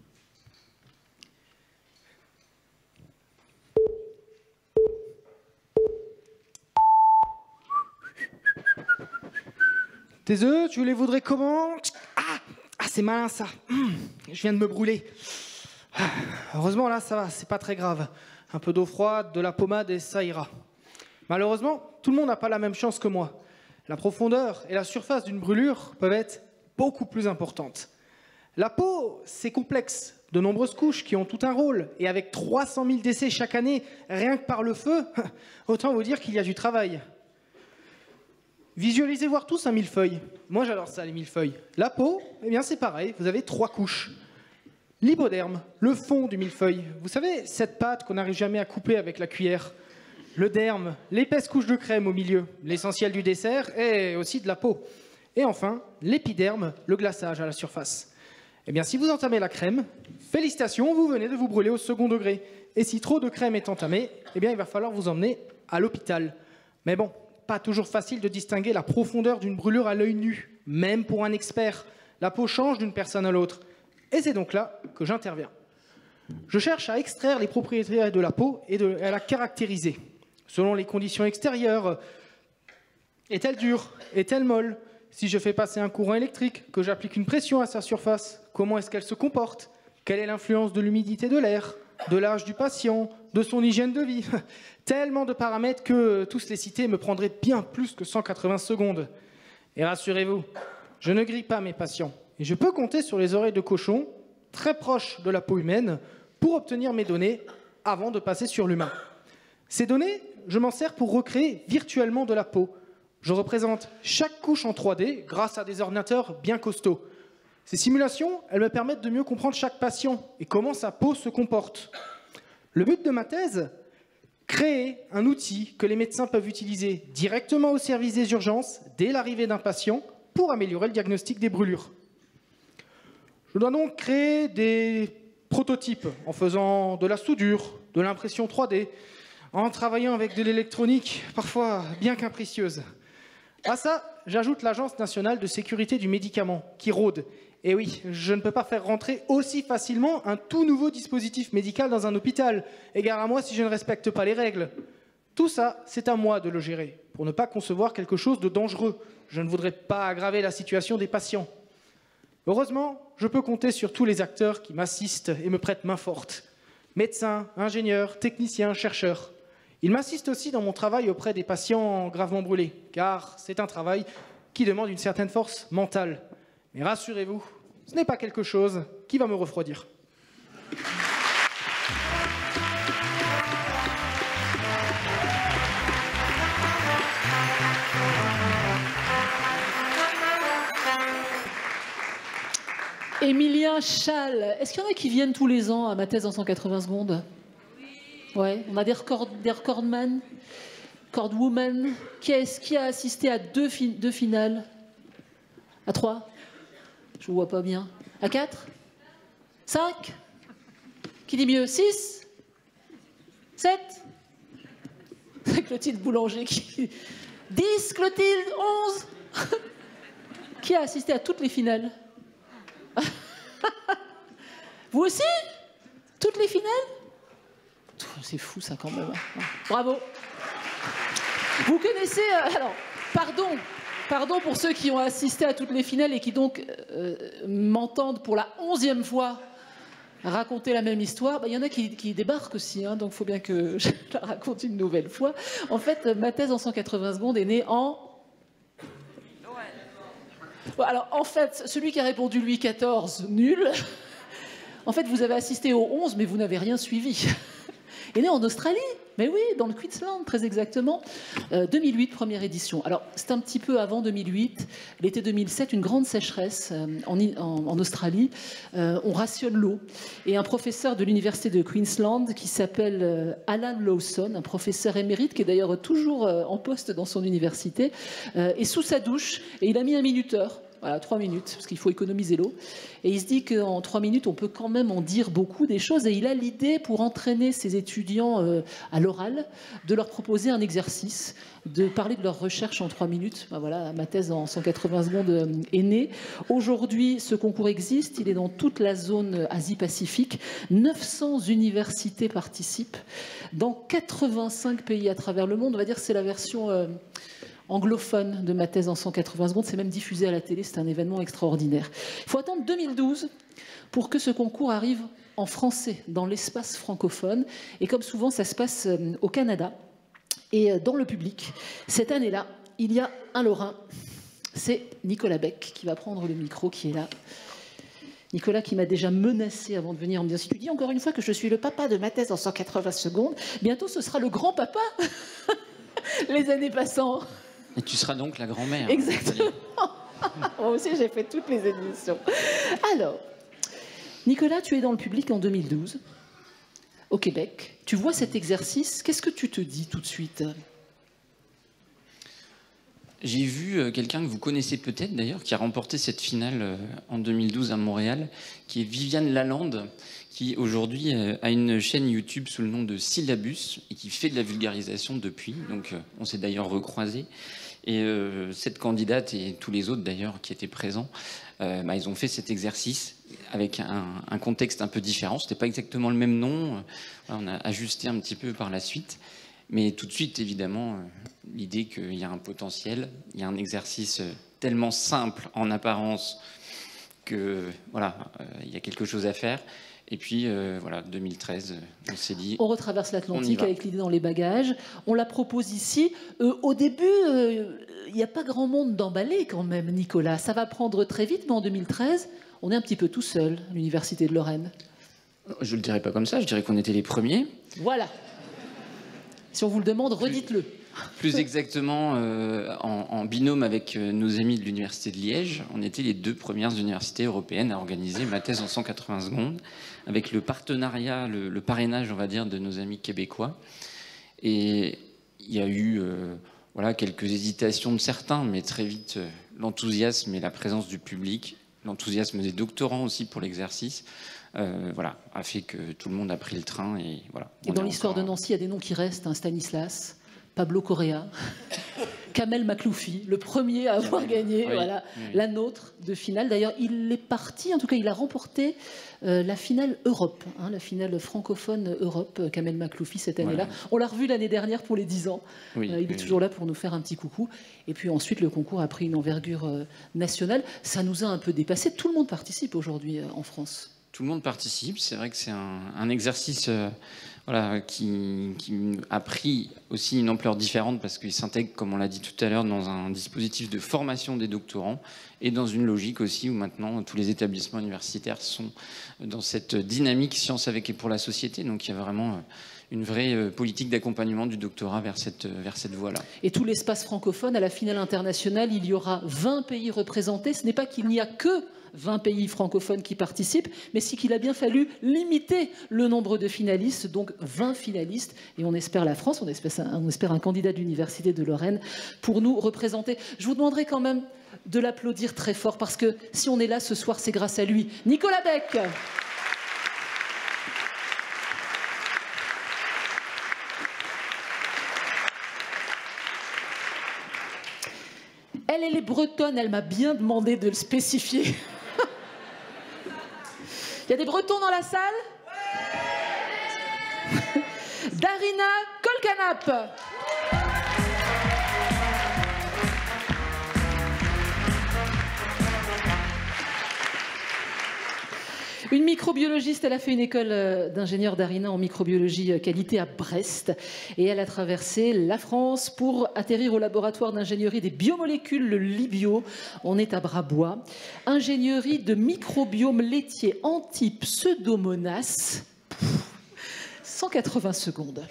Tes œufs, tu les voudrais comment? Ah, ah c'est malin ça. Mmh, je viens de me brûler. Heureusement, là, ça va, c'est pas très grave. Un peu d'eau froide, de la pommade et ça ira. Malheureusement, tout le monde n'a pas la même chance que moi. La profondeur et la surface d'une brûlure peuvent être beaucoup plus importantes. La peau, c'est complexe. De nombreuses couches qui ont tout un rôle. Et avec trois cent mille décès chaque année, rien que par le feu, autant vous dire qu'il y a du travail. Visualisez voir tous un millefeuille. Moi, j'adore ça, les millefeuilles. La peau, eh bien, c'est pareil. Vous avez trois couches. L'hypoderme, le fond du millefeuille. Vous savez, cette pâte qu'on n'arrive jamais à couper avec la cuillère. Le derme, l'épaisse couche de crème au milieu, l'essentiel du dessert et aussi de la peau. Et enfin, l'épiderme, le glaçage à la surface. Eh bien, si vous entamez la crème, félicitations, vous venez de vous brûler au second degré. Et si trop de crème est entamée, eh bien, il va falloir vous emmener à l'hôpital. Mais bon, pas toujours facile de distinguer la profondeur d'une brûlure à l'œil nu, même pour un expert. La peau change d'une personne à l'autre. Et c'est donc là que j'interviens. Je cherche à extraire les propriétés de la peau et de, à la caractériser. Selon les conditions extérieures, est-elle dure? Est-elle molle? Si je fais passer un courant électrique, que j'applique une pression à sa surface, comment est-ce qu'elle se comporte? Quelle est l'influence de l'humidité de l'air, de l'âge du patient, de son hygiène de vie? Tellement de paramètres que tous les cités me prendraient bien plus que cent quatre-vingts secondes. Et rassurez-vous, je ne grille pas mes patients. Et je peux compter sur les oreilles de cochon, très proches de la peau humaine, pour obtenir mes données avant de passer sur l'humain. Ces données, je m'en sers pour recréer virtuellement de la peau. Je représente chaque couche en trois D grâce à des ordinateurs bien costauds. Ces simulations, elles me permettent de mieux comprendre chaque patient et comment sa peau se comporte. Le but de ma thèse, créer un outil que les médecins peuvent utiliser directement au service des urgences dès l'arrivée d'un patient pour améliorer le diagnostic des brûlures. Je dois donc créer des prototypes en faisant de la soudure, de l'impression trois D, en travaillant avec de l'électronique parfois bien capricieuse. À ça, j'ajoute l'Agence nationale de sécurité du médicament, qui rôde. Et oui, je ne peux pas faire rentrer aussi facilement un tout nouveau dispositif médical dans un hôpital. Égare à moi si je ne respecte pas les règles. Tout ça, c'est à moi de le gérer, pour ne pas concevoir quelque chose de dangereux. Je ne voudrais pas aggraver la situation des patients. Heureusement, je peux compter sur tous les acteurs qui m'assistent et me prêtent main forte. Médecins, ingénieurs, techniciens, chercheurs. Ils m'assistent aussi dans mon travail auprès des patients gravement brûlés, car c'est un travail qui demande une certaine force mentale. Mais rassurez-vous, ce n'est pas quelque chose qui va me refroidir. Émilien Schall, est-ce qu'il y en a qui viennent tous les ans à ma thèse en cent quatre-vingts secondes? Ouais, on a des, record, des recordman, recordwoman. Qui, est, qui a assisté à deux, fi, deux finales? À trois? Je ne vois pas bien. À quatre? Cinq? Qui dit mieux? Six? Sept? Clotilde Boulanger qui... Dix, Clotilde? Onze? Qui a assisté à toutes les finales? Vous aussi? Toutes les finales? C'est fou ça quand même. Bravo. Vous connaissez... Euh, alors, pardon. Pardon pour ceux qui ont assisté à toutes les finales et qui donc euh, m'entendent pour la onzième fois raconter la même histoire. Bah, y en a qui, qui débarquent aussi, hein, donc il faut bien que je la raconte une nouvelle fois. En fait, ma thèse en cent quatre-vingts secondes est née en... Bon, alors, en fait, celui qui a répondu Louis quatorze, nul. En fait, vous avez assisté au onze, mais vous n'avez rien suivi. Est né en Australie, mais oui, dans le Queensland, très exactement. Euh, deux mille huit, première édition. Alors, c'est un petit peu avant deux mille huit. L'été deux mille sept, une grande sécheresse euh, en, en, en Australie. Euh, on rationne l'eau. Et un professeur de l'université de Queensland qui s'appelle euh, Alan Lawson, un professeur émérite qui est d'ailleurs toujours euh, en poste dans son université, euh, est sous sa douche et il a mis un minuteur. Voilà, trois minutes, parce qu'il faut économiser l'eau. Et il se dit qu'en trois minutes, on peut quand même en dire beaucoup des choses. Et il a l'idée, pour entraîner ses étudiants euh, à l'oral, de leur proposer un exercice, de parler de leur recherche en trois minutes. Ben voilà, ma thèse en cent quatre-vingts secondes euh, est née. Aujourd'hui, ce concours existe. Il est dans toute la zone Asie-Pacifique. neuf cents universités participent dans quatre-vingt-cinq pays à travers le monde. On va dire que c'est la version... Euh, anglophone de ma thèse en cent quatre-vingts secondes. C'est même diffusé à la télé, c'est un événement extraordinaire. Il faut attendre deux mille douze pour que ce concours arrive en français, dans l'espace francophone. Et comme souvent, ça se passe au Canada. Et dans le public, cette année-là, il y a un Lorrain. C'est Nicolas Beck qui va prendre le micro, qui est là. Nicolas qui m'a déjà menacé avant de venir en me disant « Si tu dis encore une fois que je suis le papa de ma thèse en cent quatre-vingts secondes, bientôt ce sera le grand-papa !» Les années passant. Et tu seras donc la grand-mère. Exactement. Moi aussi, j'ai fait toutes les émissions. Alors, Nicolas, tu es dans le public en deux mille douze, au Québec. Tu vois cet exercice, qu'est-ce que tu te dis tout de suite ? J'ai vu quelqu'un que vous connaissez peut-être d'ailleurs, qui a remporté cette finale en deux mille douze à Montréal, qui est Viviane Lalande, qui aujourd'hui a une chaîne YouTube sous le nom de Syllabus et qui fait de la vulgarisation depuis. Donc on s'est d'ailleurs recroisés. Et euh, cette candidate et tous les autres d'ailleurs qui étaient présents, euh, bah, ils ont fait cet exercice avec un, un contexte un peu différent. C'était pas exactement le même nom. On a ajusté un petit peu par la suite. Mais tout de suite, évidemment, l'idée qu'il y a un potentiel, il y a un exercice tellement simple en apparence que voilà, euh, il y a quelque chose à faire. Et puis, euh, voilà, deux mille treize, on s'est dit... On retraverse l'Atlantique avec l'idée dans les bagages. On la propose ici. Euh, au début, il euh, n'y a pas grand monde d'emballé quand même, Nicolas. Ça va prendre très vite, mais en deux mille treize, on est un petit peu tout seul à l'Université de Lorraine. Je ne le dirais pas comme ça, je dirais qu'on était les premiers. Voilà. Si on vous le demande, redites-le. Plus exactement, euh, en, en binôme avec euh, nos amis de l'Université de Liège, on était les deux premières universités européennes à organiser ma thèse en cent quatre-vingts secondes, avec le partenariat, le, le parrainage, on va dire, de nos amis québécois. Et il y a eu euh, voilà, quelques hésitations de certains, mais très vite, euh, l'enthousiasme et la présence du public, l'enthousiasme des doctorants aussi pour l'exercice, Euh, voilà, a fait que tout le monde a pris le train et voilà. Et dans l'histoire de Nancy, il y a des noms qui restent, hein, Stanislas, Pablo Correa, Kamel Makloufi, le premier à avoir gagné oui, voilà, oui. la nôtre de finale. D'ailleurs, il est parti, en tout cas, il a remporté euh, la finale Europe, hein, la finale francophone Europe, Kamel Makloufi, cette année-là. Voilà. On l'a revu l'année dernière pour les dix ans. Oui, euh, il oui, est toujours là pour nous faire un petit coucou. Et puis ensuite, le concours a pris une envergure euh, nationale. Ça nous a un peu dépassé. Tout le monde participe aujourd'hui euh, en France. Tout le monde participe. C'est vrai que c'est un, un exercice euh, voilà, qui, qui a pris aussi une ampleur différente parce qu'il s'intègre, comme on l'a dit tout à l'heure, dans un dispositif de formation des doctorants et dans une logique aussi où maintenant tous les établissements universitaires sont dans cette dynamique science avec et pour la société. Donc il y a vraiment une vraie politique d'accompagnement du doctorat vers cette, vers cette voie-là. Et tout l'espace francophone, à la finale internationale, il y aura vingt pays représentés. Ce n'est pas qu'il n'y a que vingt pays francophones qui participent, mais c'est qu'il a bien fallu limiter le nombre de finalistes, donc vingt finalistes, et on espère la France, on espère un, on espère un candidat de l'Université de Lorraine pour nous représenter. Je vous demanderai quand même de l'applaudir très fort, parce que si on est là ce soir, c'est grâce à lui. Nicolas Beck. Elle, elle est bretonne, elle m'a bien demandé de le spécifier. Il y a des Bretons dans la salle ? Ouais. Darina Kolkanap. Une microbiologiste, elle a fait une école d'ingénieur Darina en microbiologie qualité à Brest et elle a traversé la France pour atterrir au laboratoire d'ingénierie des biomolécules, le Libio. On est à Brabois. Ingénierie de microbiome laitier anti-pseudomonas. cent quatre-vingts secondes.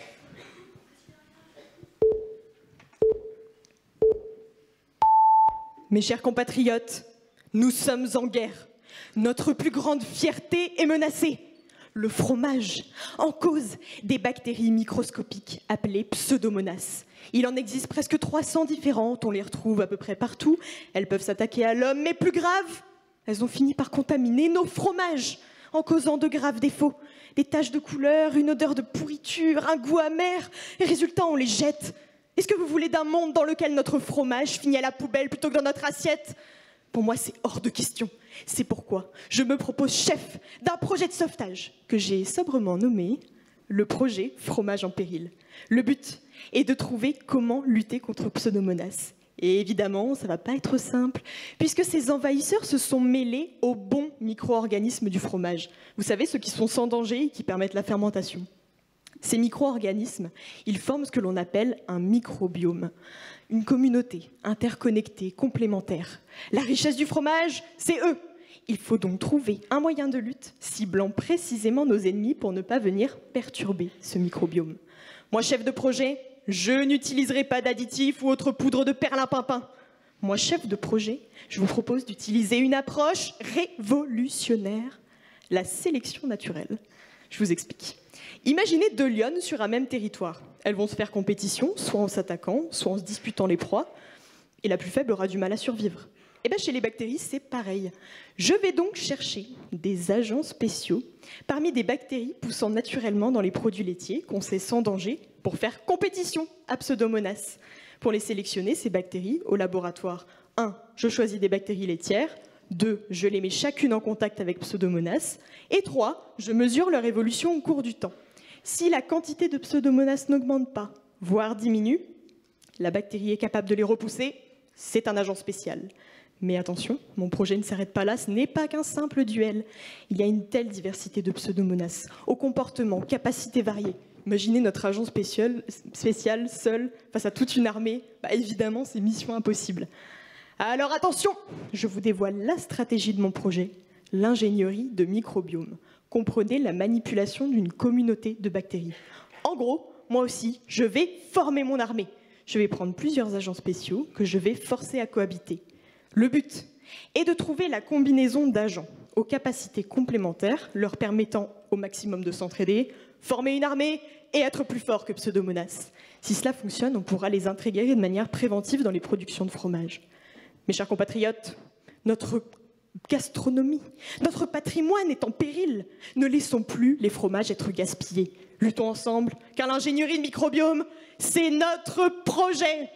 Mes chers compatriotes, nous sommes en guerre. Notre plus grande fierté est menacée. Le fromage, en cause des bactéries microscopiques appelées pseudomonas. Il en existe presque trois cents différentes, on les retrouve à peu près partout. Elles peuvent s'attaquer à l'homme, mais plus grave, elles ont fini par contaminer nos fromages, en causant de graves défauts. Des taches de couleur, une odeur de pourriture, un goût amer, et résultat, on les jette. Est-ce que vous voulez d'un monde dans lequel notre fromage finit à la poubelle plutôt que dans notre assiette ? Pour moi, c'est hors de question. C'est pourquoi je me propose chef d'un projet de sauvetage que j'ai sobrement nommé le projet Fromage en péril. Le but est de trouver comment lutter contre Pseudomonas Et évidemment, ça ne va pas être simple, puisque ces envahisseurs se sont mêlés aux bons micro-organismes du fromage. Vous savez, ceux qui sont sans danger et qui permettent la fermentation. Ces micro-organismes, ils forment ce que l'on appelle un microbiome, une communauté interconnectée, complémentaire. La richesse du fromage, c'est eux. Il faut donc trouver un moyen de lutte ciblant précisément nos ennemis pour ne pas venir perturber ce microbiome. Moi, chef de projet, je n'utiliserai pas d'additifs ou autre poudre de perlimpinpin. Moi, chef de projet, je vous propose d'utiliser une approche révolutionnaire, la sélection naturelle. Je vous explique. Imaginez deux lionnes sur un même territoire. Elles vont se faire compétition, soit en s'attaquant, soit en se disputant les proies, et la plus faible aura du mal à survivre. Et bien chez les bactéries, c'est pareil. Je vais donc chercher des agents spéciaux parmi des bactéries poussant naturellement dans les produits laitiers, qu'on sait sans danger, pour faire compétition à Pseudomonas. Pour les sélectionner, ces bactéries, au laboratoire, un, je choisis des bactéries laitières, deux, je les mets chacune en contact avec Pseudomonas, et trois, je mesure leur évolution au cours du temps. Si la quantité de Pseudomonas n'augmente pas, voire diminue, la bactérie est capable de les repousser, c'est un agent spécial. Mais attention, mon projet ne s'arrête pas là, ce n'est pas qu'un simple duel. Il y a une telle diversité de Pseudomonas, aux comportements, capacités variées. Imaginez notre agent spécial, spécial seul face à toute une armée, bah évidemment c'est mission impossible. Alors attention, je vous dévoile la stratégie de mon projet, l'ingénierie de microbiome. Comprenez la manipulation d'une communauté de bactéries. En gros, moi aussi, je vais former mon armée. Je vais prendre plusieurs agents spéciaux que je vais forcer à cohabiter. Le but est de trouver la combinaison d'agents aux capacités complémentaires, leur permettant au maximum de s'entraider, former une armée et être plus fort que Pseudomonas. Si cela fonctionne, on pourra les intégrer de manière préventive dans les productions de fromage. Mes chers compatriotes, notre gastronomie, notre patrimoine est en péril. Ne laissons plus les fromages être gaspillés. Luttons ensemble, car l'ingénierie de microbiome, c'est notre projet.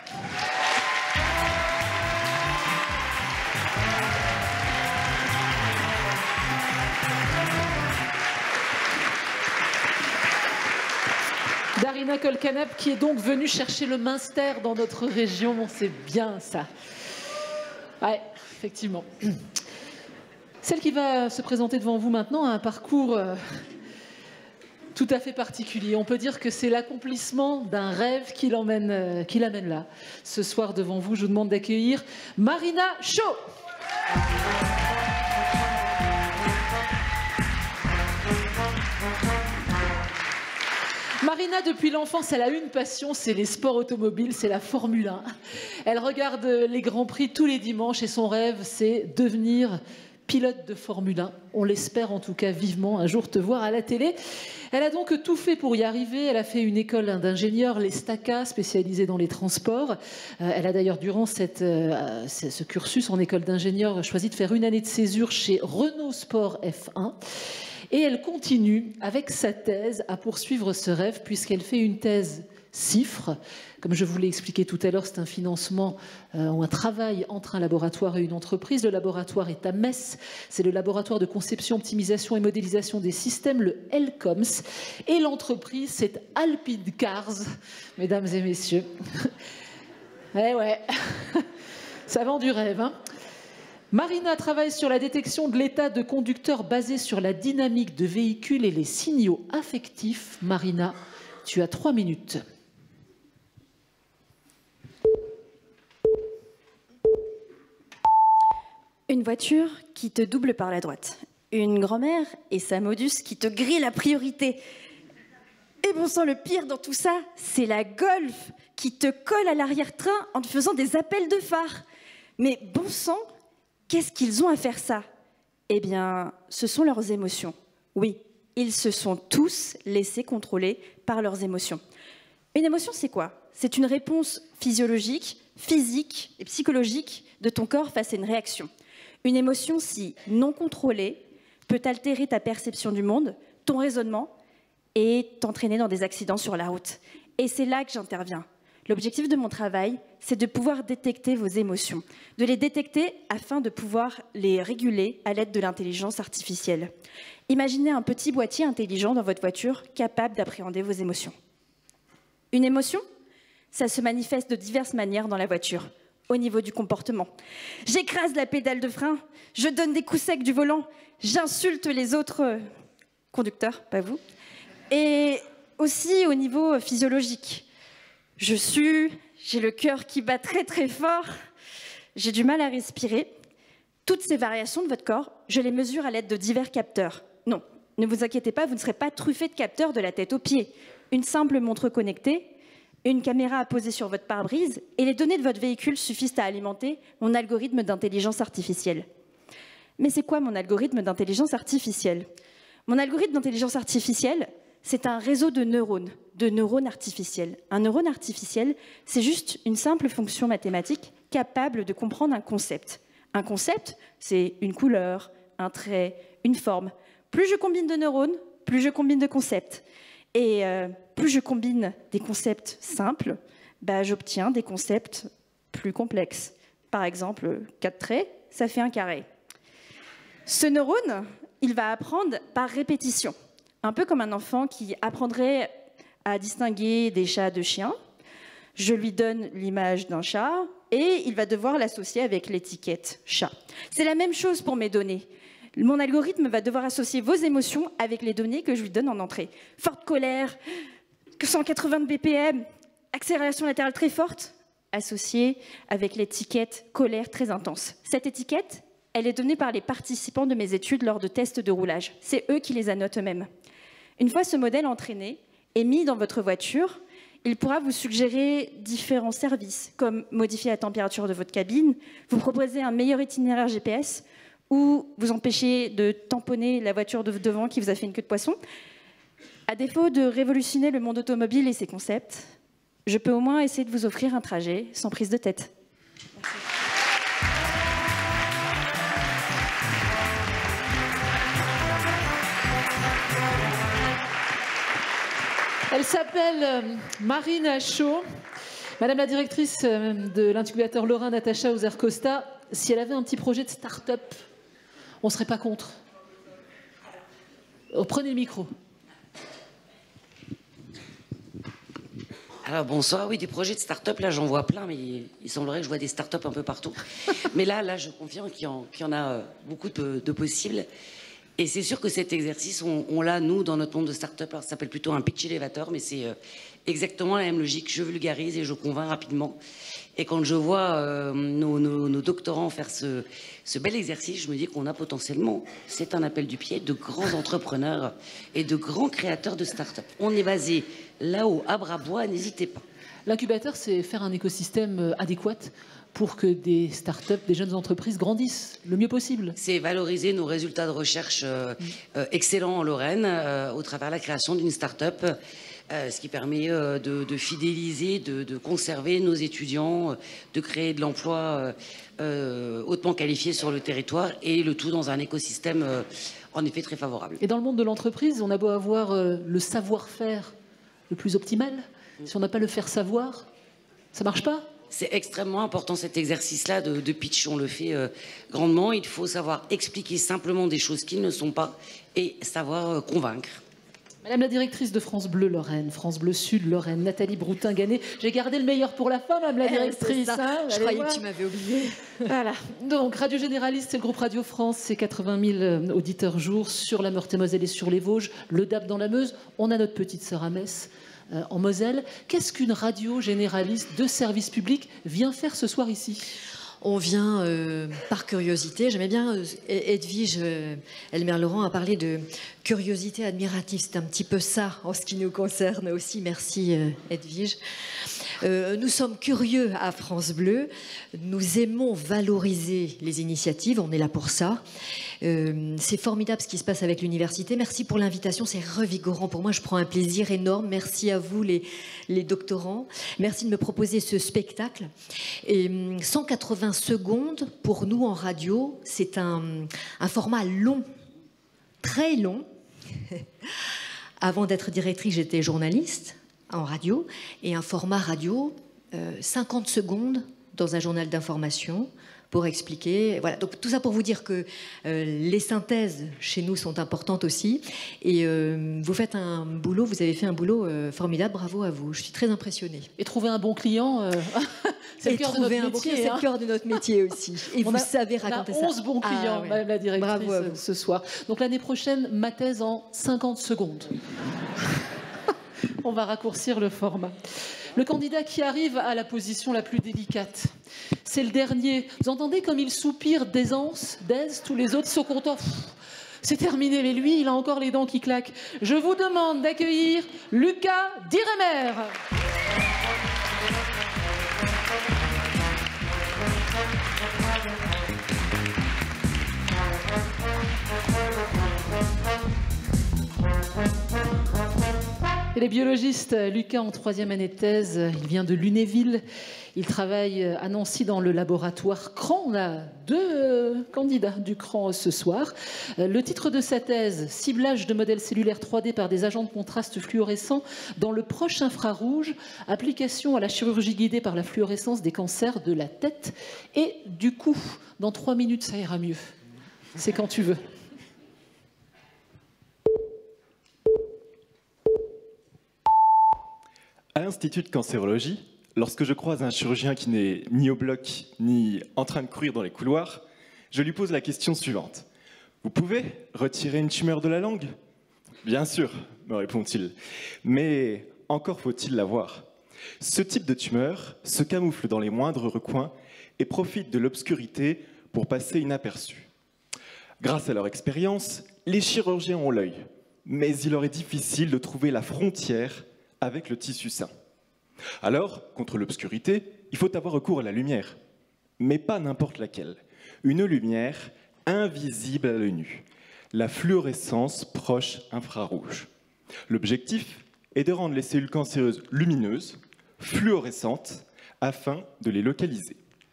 Darina Kolkanep qui est donc venue chercher le Munster dans notre région, c'est bien ça. Ouais, effectivement. Celle qui va se présenter devant vous maintenant a un parcours euh, tout à fait particulier. On peut dire que c'est l'accomplissement d'un rêve qui l'emmène euh, qui l'amène là. Ce soir devant vous, je vous demande d'accueillir Marina Shaw. Marina, depuis l'enfance, elle a une passion, c'est les sports automobiles, c'est la Formule un. Elle regarde les Grands Prix tous les dimanches et son rêve, c'est devenir pilote de Formule un. On l'espère en tout cas vivement un jour te voir à la télé. Elle a donc tout fait pour y arriver. Elle a fait une école d'ingénieur, l'ESTACA, spécialisée dans les transports. Euh, elle a d'ailleurs, durant cette, euh, ce cursus en école d'ingénieur, choisi de faire une année de césure chez Renault Sport F un. Et elle continue avec sa thèse à poursuivre ce rêve puisqu'elle fait une thèse C I F R. Comme je vous l'ai expliqué tout à l'heure, c'est un financement euh, ou un travail entre un laboratoire et une entreprise. Le laboratoire est à Metz. C'est le laboratoire de conception, optimisation et modélisation des systèmes, le L C O M S. Et l'entreprise, c'est Alpine Cars, mesdames et messieurs. Eh ouais, ça vend du rêve, hein. Marina travaille sur la détection de l'état de conducteur basé sur la dynamique de véhicule et les signaux affectifs. Marina, tu as trois minutes. Une voiture qui te double par la droite. Une grand-mère et sa modus qui te grille la priorité. Et bon sang, le pire dans tout ça, c'est la Golf qui te colle à l'arrière-train en te faisant des appels de phare. Mais bon sang, qu'est-ce qu'ils ont à faire ça? Eh bien, ce sont leurs émotions. Oui, ils se sont tous laissés contrôler par leurs émotions. Une émotion, c'est quoi? C'est une réponse physiologique, physique et psychologique de ton corps face à une réaction. Une émotion, si non contrôlée, peut altérer ta perception du monde, ton raisonnement et t'entraîner dans des accidents sur la route. Et c'est là que j'interviens. L'objectif de mon travail, c'est de pouvoir détecter vos émotions, de les détecter afin de pouvoir les réguler à l'aide de l'intelligence artificielle. Imaginez un petit boîtier intelligent dans votre voiture capable d'appréhender vos émotions. Une émotion, Ça se manifeste de diverses manières dans la voiture. Au niveau du comportement, j'écrase la pédale de frein, je donne des coups secs du volant, j'insulte les autres conducteurs, pas vous. Et aussi au niveau physiologique. Je sue, j'ai le cœur qui bat très très fort, j'ai du mal à respirer. Toutes ces variations de votre corps, je les mesure à l'aide de divers capteurs. Non, ne vous inquiétez pas, vous ne serez pas truffé de capteurs de la tête aux pieds. Une simple montre connectée, une caméra à poser sur votre pare-brise et les données de votre véhicule suffisent à alimenter mon algorithme d'intelligence artificielle. Mais c'est quoi mon algorithme d'intelligence artificielle? Mon algorithme d'intelligence artificielle, c'est un réseau de neurones, de neurones artificiels. Un neurone artificiel, c'est juste une simple fonction mathématique capable de comprendre un concept. Un concept, c'est une couleur, un trait, une forme. Plus je combine de neurones, plus je combine de concepts. Et euh, plus je combine des concepts simples, bah, j'obtiens des concepts plus complexes. Par exemple, quatre traits, ça fait un carré. Ce neurone, il va apprendre par répétition. Un peu comme un enfant qui apprendrait à distinguer des chats de chiens. Je lui donne l'image d'un chat et il va devoir l'associer avec l'étiquette chat. C'est la même chose pour mes données. Mon algorithme va devoir associer vos émotions avec les données que je lui donne en entrée. Forte colère, cent quatre-vingts B P M, accélération latérale très forte, associée avec l'étiquette colère très intense. Cette étiquette, elle est donnée par les participants de mes études lors de tests de roulage. C'est eux qui les annotent eux-mêmes. Une fois ce modèle entraîné et mis dans votre voiture, il pourra vous suggérer différents services, comme modifier la température de votre cabine, vous proposer un meilleur itinéraire G P S, ou vous empêcher de tamponner la voiture de devant qui vous a fait une queue de poisson. À défaut de révolutionner le monde automobile et ses concepts, je peux au moins essayer de vous offrir un trajet sans prise de tête. Merci. Elle s'appelle euh, Marine Achaud. Madame la directrice euh, de l'incubateur Lorrain Natacha Ozer-Costa, si elle avait un petit projet de start-up, on ne serait pas contre. Oh, prenez le micro. Alors bonsoir, oui, des projets de start-up, là j'en vois plein, mais il semblerait que je vois des start-up un peu partout. Mais là, là, je confirme qu'il y, qu'il y en a beaucoup de, de possibles. Et c'est sûr que cet exercice, on, on l'a, nous, dans notre monde de start-up, alors ça s'appelle plutôt un pitch elevator, mais c'est euh, exactement la même logique. Je vulgarise et je convainc rapidement. Et quand je vois euh, nos, nos, nos doctorants faire ce, ce bel exercice, je me dis qu'on a potentiellement, c'est un appel du pied, de grands entrepreneurs et de grands créateurs de start-up. On est basé là-haut, à Bras-Bois, n'hésitez pas. L'incubateur, c'est faire un écosystème adéquat pour que des start-up, des jeunes entreprises grandissent le mieux possible. C'est valoriser nos résultats de recherche euh, euh, excellents en Lorraine euh, au travers de la création d'une start-up, euh, ce qui permet euh, de, de fidéliser, de, de conserver nos étudiants, euh, de créer de l'emploi euh, euh, hautement qualifié sur le territoire, et le tout dans un écosystème euh, en effet très favorable. Et dans le monde de l'entreprise, on a beau avoir euh, le savoir-faire le plus optimal, si on n'a pas le faire savoir, ça marche pas. C'est extrêmement important cet exercice-là de, de pitch, on le fait euh, grandement. Il faut savoir expliquer simplement des choses qui ne sont pas et savoir euh, convaincre. Madame la directrice de France Bleu Lorraine, France Bleu Sud Lorraine, Nathalie Broutin-Ganet, j'ai gardé le meilleur pour la fin, Madame la directrice. Hein, je croyais voir. que tu m'avais oublié. Voilà. Donc, Radio Généraliste, c'est le groupe Radio France, c'est quatre-vingt mille auditeurs jour sur la Meurthe-et-Moselle et sur les Vosges, le D A B dans la Meuse. On a notre petite sœur à Metz. Euh, en Moselle. Qu'est-ce qu'une radio généraliste de service public vient faire ce soir ici ? On vient euh, par curiosité. J'aimais bien, euh, Edwige euh, Elmer-Laurent a parlé de curiosité admirative. C'est un petit peu ça en ce qui nous concerne aussi. Merci euh, Edwige. Euh, nous sommes curieux à France Bleu. Nous aimons valoriser les initiatives. On est là pour ça. Euh, c'est formidable ce qui se passe avec l'université. Merci pour l'invitation. C'est revigorant pour moi. Je prends un plaisir énorme. Merci à vous les, les doctorants. Merci de me proposer ce spectacle. Et cent quatre-vingts secondes pour nous en radio, c'est un, un format long, très long. Avant d'être directrice, j'étais journaliste en radio, et un format radio, euh, cinquante secondes dans un journal d'information pour expliquer. Voilà, donc tout ça pour vous dire que euh, les synthèses chez nous sont importantes aussi. Et euh, vous faites un boulot, vous avez fait un boulot euh, formidable, bravo à vous. Je suis très impressionnée. Et trouver un bon client, euh, c'est le cœur de notre un bon métier. client, c'est hein. le cœur de notre métier aussi. Et on vous a, savez raconter ça. On a onze bons clients, ah, ouais. Madame la directrice, Bravo à vous. ce soir. Donc l'année prochaine, ma thèse en cinquante secondes. On va raccourcir le format. Le candidat qui arrive à la position la plus délicate, c'est le dernier. Vous entendez comme il soupire d'aisance, d'aise, tous les autres sont contents. C'est terminé, mais lui, il a encore les dents qui claquent. Je vous demande d'accueillir Lucas Dieremer. Il est biologiste, Lucas, en troisième année de thèse. Il vient de Lunéville. Il travaille à Nancy dans le laboratoire C R A N. On a deux candidats du C R A N ce soir. Le titre de sa thèse, « Ciblage de modèles cellulaires trois D par des agents de contraste fluorescents dans le proche infrarouge, application à la chirurgie guidée par la fluorescence des cancers de la tête et du cou ». Dans trois minutes, ça ira mieux. C'est quand tu veux. À l'Institut de cancérologie, lorsque je croise un chirurgien qui n'est ni au bloc, ni en train de courir dans les couloirs, je lui pose la question suivante. « Vous pouvez retirer une tumeur de la langue ?»« Bien sûr, me répond-il. Mais encore faut-il la voir. Ce type de tumeur se camoufle dans les moindres recoins et profite de l'obscurité pour passer inaperçu. Grâce à leur expérience, les chirurgiens ont l'œil, mais il leur est difficile de trouver la frontière avec le tissu sain. Alors, contre l'obscurité, il faut avoir recours à la lumière, mais pas n'importe laquelle. Une lumière invisible à l'œil nu, la fluorescence proche infrarouge. L'objectif est de rendre les cellules cancéreuses lumineuses, fluorescentes, afin de les localiser.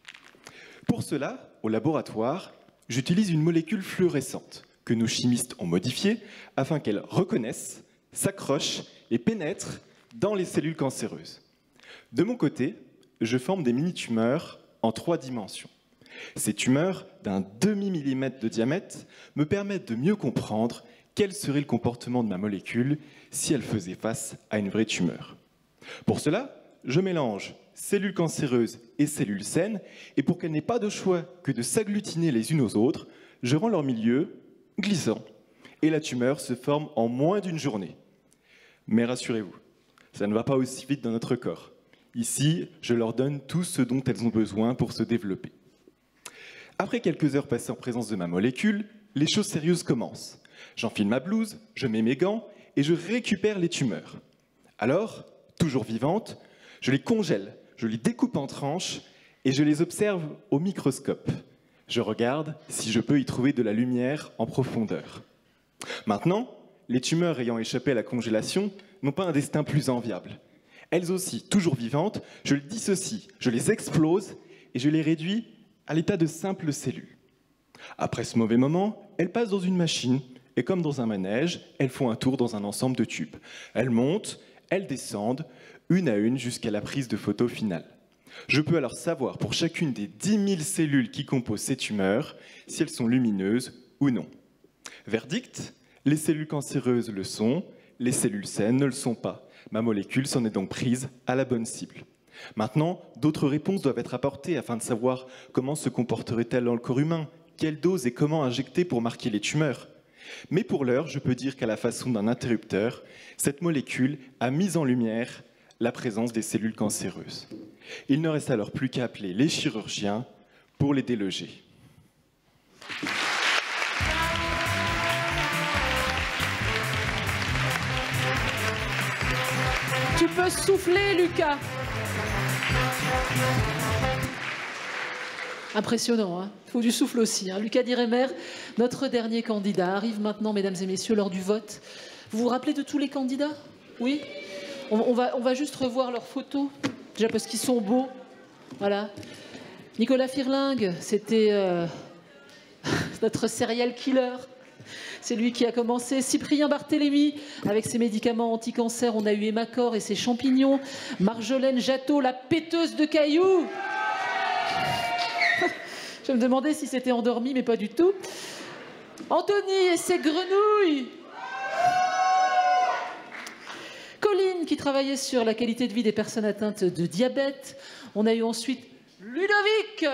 Pour cela, au laboratoire, j'utilise une molécule fluorescente que nos chimistes ont modifiée afin qu'elle reconnaisse, s'accroche et pénètre dans les cellules cancéreuses. De mon côté, je forme des mini-tumeurs en trois dimensions. Ces tumeurs d'un demi-millimètre de diamètre me permettent de mieux comprendre quel serait le comportement de ma molécule si elle faisait face à une vraie tumeur. Pour cela, je mélange cellules cancéreuses et cellules saines, et pour qu'elles n'aient pas de choix que de s'agglutiner les unes aux autres, je rends leur milieu glissant, et la tumeur se forme en moins d'une journée. Mais rassurez-vous, ça ne va pas aussi vite dans notre corps. Ici, je leur donne tout ce dont elles ont besoin pour se développer. Après quelques heures passées en présence de ma molécule, les choses sérieuses commencent. J'enfile ma blouse, je mets mes gants et je récupère les tumeurs. Alors, toujours vivantes, je les congèle, je les découpe en tranches et je les observe au microscope. Je regarde si je peux y trouver de la lumière en profondeur. Maintenant, les tumeurs ayant échappé à la congélation n'ont pas un destin plus enviable. Elles aussi, toujours vivantes, je les dissocie, je les explose et je les réduis à l'état de simples cellules. Après ce mauvais moment, elles passent dans une machine et comme dans un manège, elles font un tour dans un ensemble de tubes. Elles montent, elles descendent, une à une jusqu'à la prise de photo finale. Je peux alors savoir pour chacune des dix mille cellules qui composent ces tumeurs si elles sont lumineuses ou non. Verdict, les cellules cancéreuses le sont, les cellules saines ne le sont pas. Ma molécule s'en est donc prise à la bonne cible. Maintenant, d'autres réponses doivent être apportées afin de savoir comment se comporterait-elle dans le corps humain, quelle dose et comment injecter pour marquer les tumeurs. Mais pour l'heure, je peux dire qu'à la façon d'un interrupteur, cette molécule a mis en lumière la présence des cellules cancéreuses. Il ne reste alors plus qu'à appeler les chirurgiens pour les déloger. Tu peux souffler, Lucas. Impressionnant, hein. Il faut du souffle aussi. Hein. Lucas Dieremer, notre dernier candidat, arrive maintenant, mesdames et messieurs, lors du vote. Vous vous rappelez de tous les candidats? Oui. On, on, va, on va juste revoir leurs photos, déjà parce qu'ils sont beaux. Voilà. Nicolas Firlingue, c'était euh, notre serial killer. C'est lui qui a commencé. Cyprien Barthélémy, avec ses médicaments anti-cancer, on a eu Hémacor et ses champignons. Marjolaine Jattot, la péteuse de cailloux. Je me demandais si c'était endormi, mais pas du tout. Anthony et ses grenouilles. Colline, qui travaillait sur la qualité de vie des personnes atteintes de diabète. On a eu ensuite Ludovic.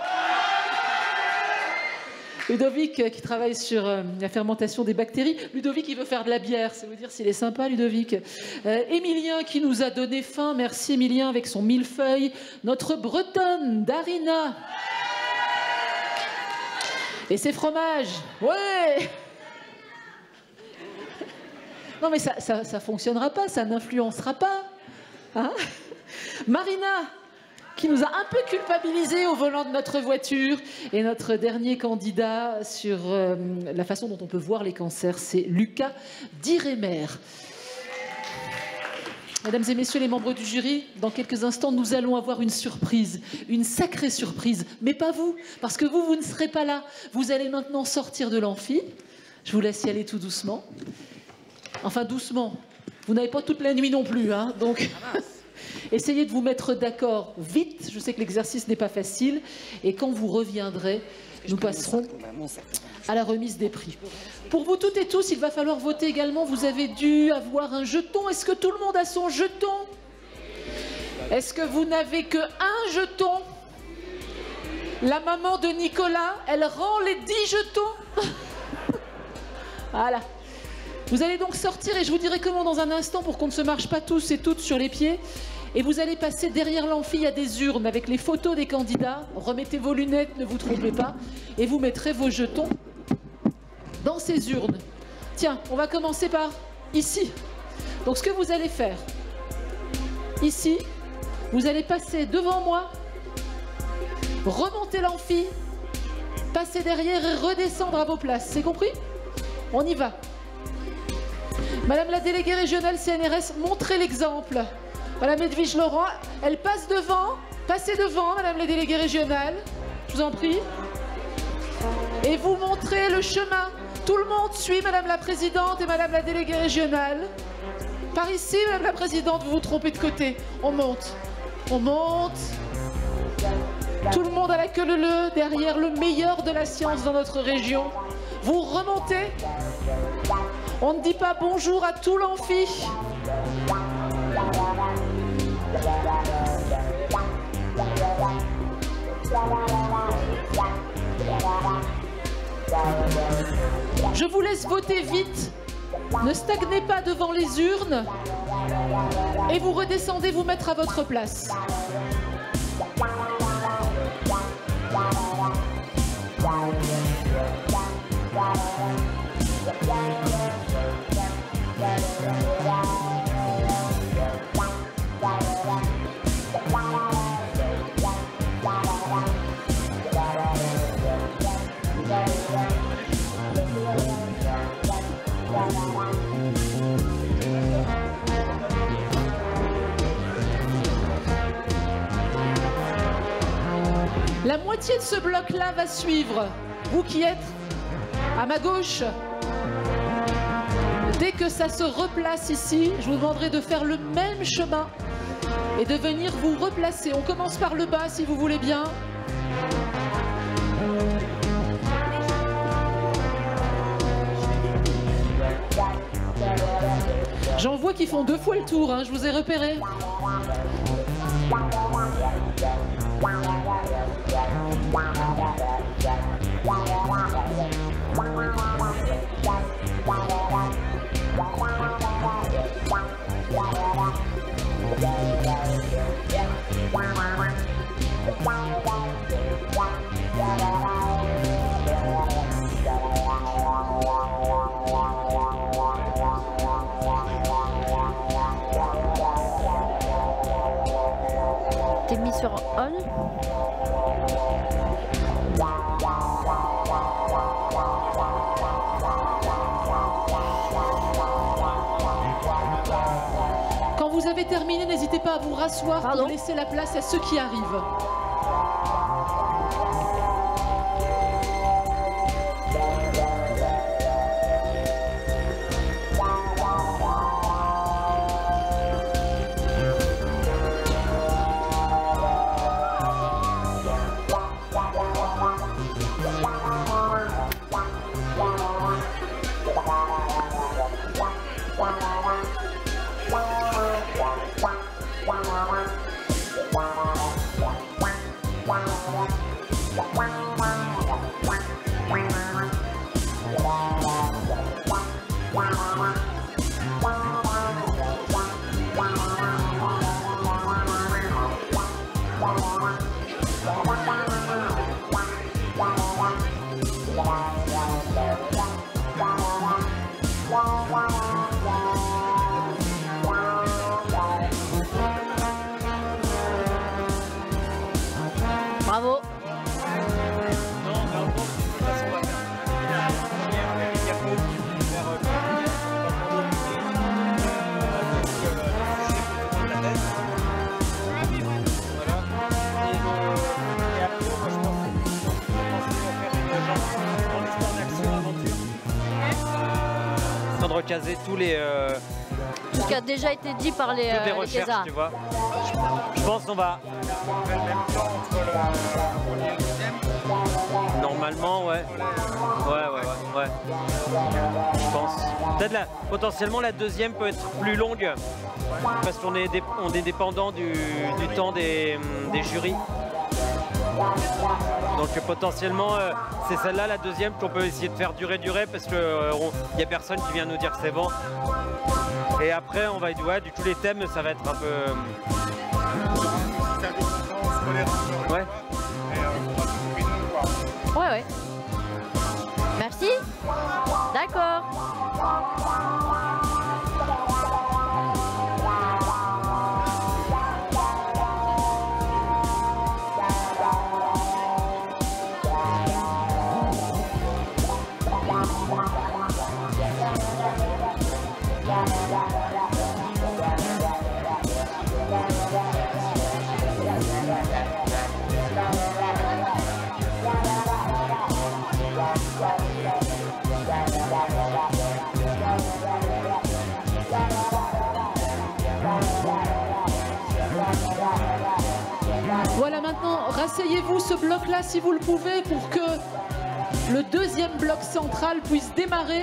Ludovic qui travaille sur euh, la fermentation des bactéries. Ludovic qui veut faire de la bière, c'est vous dire s'il est sympa, Ludovic. Euh, Émilien qui nous a donné faim, merci Émilien avec son millefeuille. Notre bretonne, Darina. Et ses fromages, ouais. Non mais ça, ça, ça fonctionnera pas, ça n'influencera pas. Hein? Marina, qui nous a un peu culpabilisés au volant de notre voiture. Et notre dernier candidat sur euh, la façon dont on peut voir les cancers, c'est Lucas Diremer. Mesdames et messieurs les membres du jury, dans quelques instants, nous allons avoir une surprise, une sacrée surprise, mais pas vous, parce que vous, vous ne serez pas là. Vous allez maintenant sortir de l'amphi. Je vous laisse y aller tout doucement. Enfin, doucement. Vous n'avez pas toute la nuit non plus, hein, donc... Essayez de vous mettre d'accord vite. Je sais que l'exercice n'est pas facile. Et quand vous reviendrez, nous passerons à la remise des prix. Pour vous toutes et tous, il va falloir voter également. Vous avez dû avoir un jeton. Est-ce que tout le monde a son jeton? Est-ce que vous n'avez que un jeton? La maman de Nicolas, elle rend les dix jetons. Voilà. Vous allez donc sortir et je vous dirai comment dans un instant pour qu'on ne se marche pas tous et toutes sur les pieds. Et vous allez passer derrière l'amphi, il y a des urnes avec les photos des candidats. Remettez vos lunettes, ne vous trompez pas. Et vous mettrez vos jetons dans ces urnes. Tiens, on va commencer par ici. Donc ce que vous allez faire, ici, vous allez passer devant moi, remonter l'amphi, passer derrière et redescendre à vos places. C'est compris? On y va. Madame la déléguée régionale C N R S, montrez l'exemple. Madame Edwige Laurent, elle passe devant. Passez devant, Madame la déléguée régionale. Je vous en prie. Et vous montrez le chemin. Tout le monde suit Madame la présidente et Madame la déléguée régionale. Par ici, Madame la présidente, vous vous trompez de côté. On monte. On monte. Tout le monde à la queue leu-leu, derrière le meilleur de la science dans notre région. Vous remontez. On ne dit pas bonjour à tout l'amphi. Je vous laisse voter vite. Ne stagnez pas devant les urnes. Et vous redescendez vous mettre à votre place. La moitié de ce bloc-là va suivre. Vous qui êtes à ma gauche, dès que ça se replace ici, je vous demanderai de faire le même chemin et de venir vous replacer. On commence par le bas si vous voulez bien. J'en vois qui font deux fois le tour, hein, je vous ai repéré. T'es mis sur on? Quand vous avez terminé, n'hésitez pas à vous rasseoir pour laisser la place à ceux qui arrivent. Bravo. De recaser tous les euh, Ce qui a déjà été dit par les, toutes les euh, les recherches, thésards. tu vois. Je, je pense qu'on va normalement, ouais, ouais, ouais, ouais, ouais. Je pense. Peut-être la, potentiellement la deuxième peut être plus longue parce qu'on est, dé, on est dépendant du, du temps des, des jurys. Donc potentiellement, euh, c'est celle-là, la deuxième, qu'on peut essayer de faire durer, durer, parce qu'il n'y a personne qui vient nous dire que c'est bon. Et après, on va ouais, du coup, les thèmes, ça va être un peu... Ouais. Ouais, ouais. Merci. D'accord. Voilà, maintenant, rasseyez-vous ce bloc-là si vous le pouvez pour que le deuxième bloc central puisse démarrer.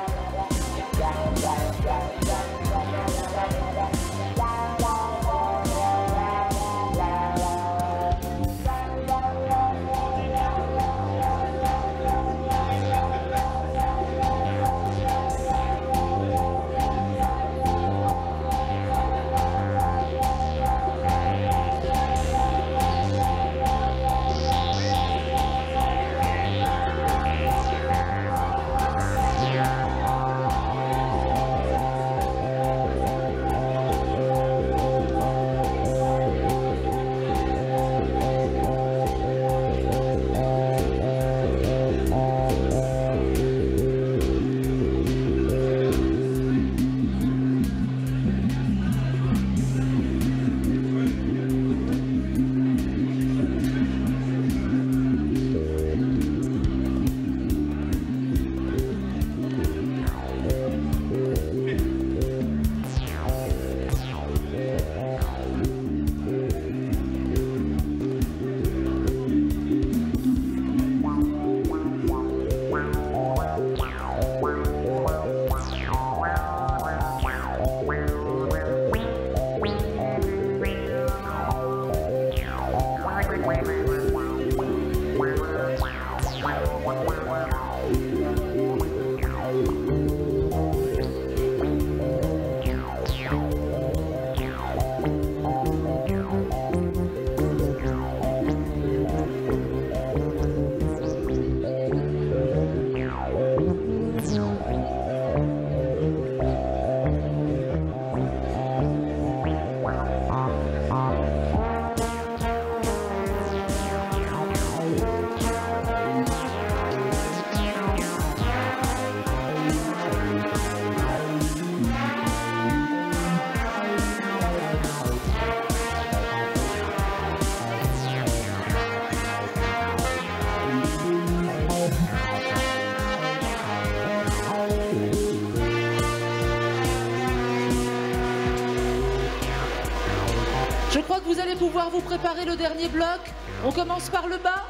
Je crois que vous allez pouvoir vous préparer le dernier bloc. On commence par le bas.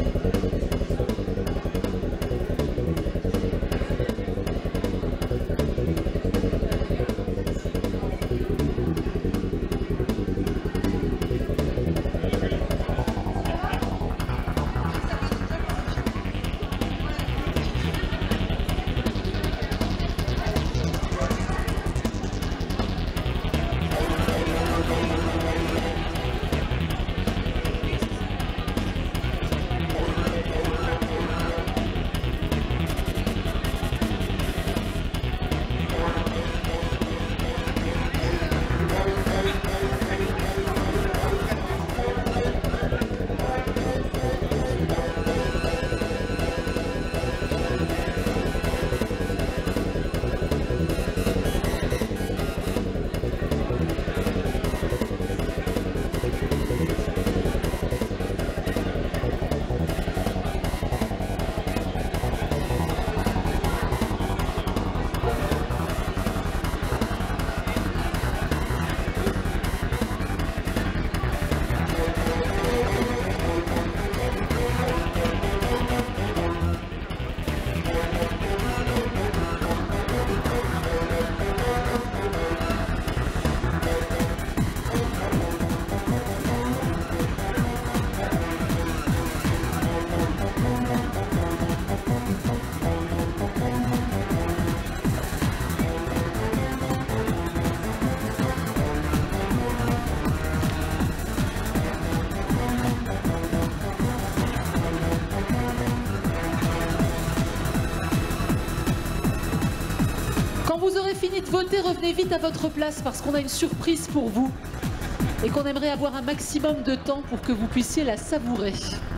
fini de voter, revenez vite à votre place parce qu'on a une surprise pour vous et qu'on aimerait avoir un maximum de temps pour que vous puissiez la savourer.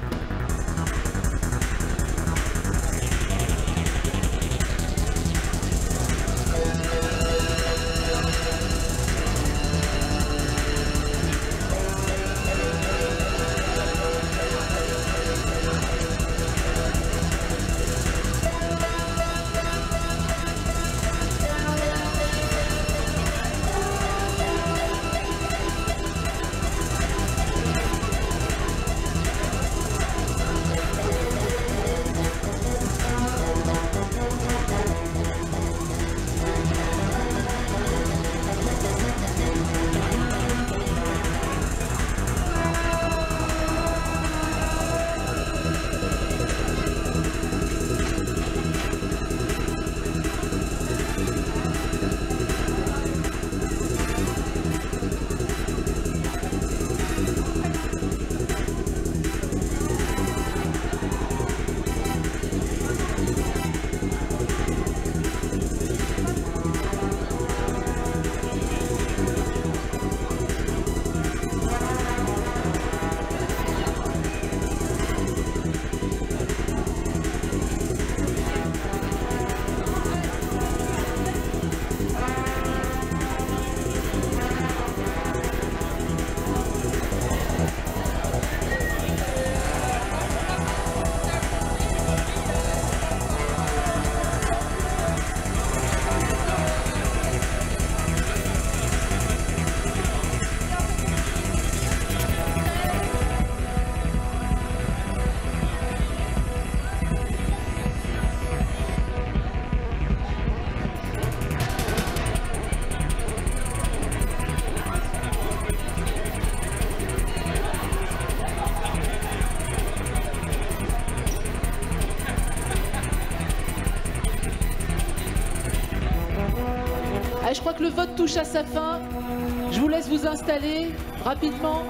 Je crois que le vote touche à sa fin. Je vous laisse vous installer rapidement.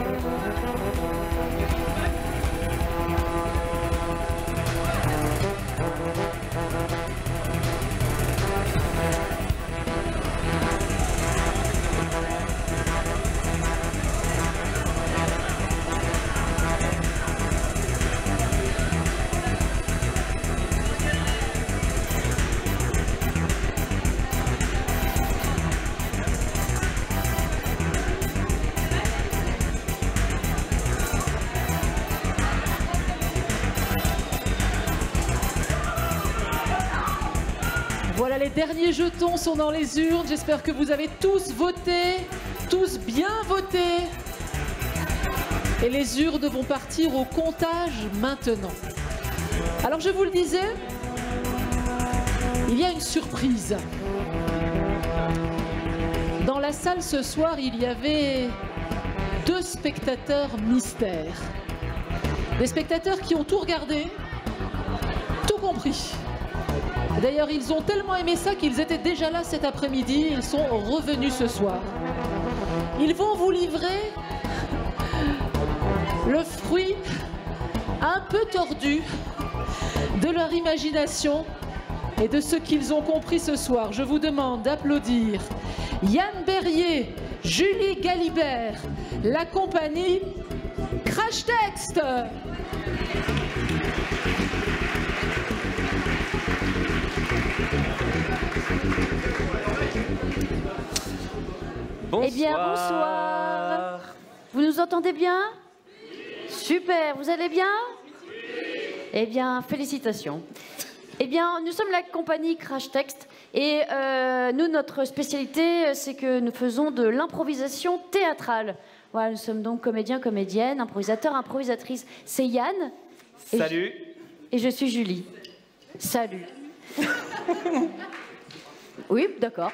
Voilà, les derniers jetons sont dans les urnes. J'espère que vous avez tous voté, tous bien voté. Et les urnes vont partir au comptage maintenant. Alors je vous le disais, il y a une surprise. Dans la salle ce soir, il y avait deux spectateurs mystères. Des spectateurs qui ont tout regardé, tout compris. D'ailleurs, ils ont tellement aimé ça qu'ils étaient déjà là cet après-midi. Ils sont revenus ce soir. Ils vont vous livrer le fruit un peu tordu de leur imagination et de ce qu'ils ont compris ce soir. Je vous demande d'applaudir Yann Berrier, Julie Galibert, la compagnie Crash Text. Bonsoir. Eh bien, bonsoir. Vous nous entendez bien? Super, vous allez bien? Eh bien, félicitations. Eh bien, nous sommes la compagnie Crash Text et euh, nous, notre spécialité, c'est que nous faisons de l'improvisation théâtrale. Voilà, nous sommes donc comédiens, comédiennes, improvisateurs, improvisatrices. C'est Yann. Et Salut. Je, et je suis Julie. Salut. Oui, d'accord.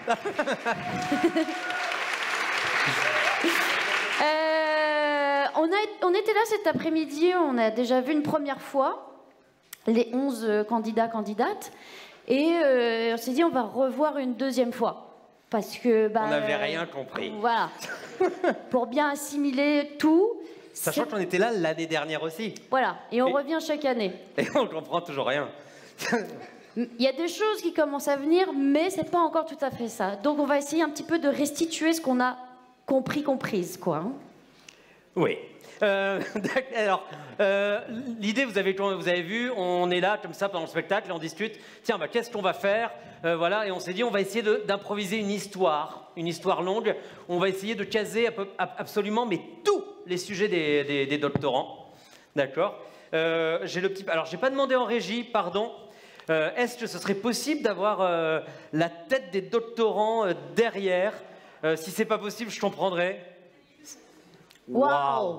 Euh, on, a, on était là cet après-midi, on a déjà vu une première fois les onze candidats, candidates, et euh, on s'est dit on va revoir une deuxième fois. Parce que... Bah, On n'avait rien compris. Voilà. Pour bien assimiler tout. Sachant qu'on était là l'année dernière aussi. Voilà, et on Et- revient chaque année. Et on comprend toujours rien. Il y a des choses qui commencent à venir, mais c'est pas encore tout à fait ça. Donc on va essayer un petit peu de restituer ce qu'on a compris, comprise, quoi. hein. Oui. Euh, d'ac- alors, euh, l'idée, vous avez, vous avez vu, on est là comme ça pendant le spectacle et on discute. Tiens, bah, qu'est-ce qu'on va faire? Euh, Voilà, et on s'est dit, on va essayer de- d'improviser une histoire, une histoire longue. On va essayer de caser à peu- ab- absolument, mais tous les sujets des, des- des doctorants. D'accord. Euh, J'ai le petit. Alors, j'ai pas demandé en régie, pardon. Euh, Est-ce que ce serait possible d'avoir euh, la tête des doctorants euh, derrière? Euh, Si c'est pas possible, je comprendrai. Waouh.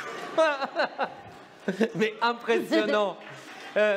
Mais impressionnant. Euh,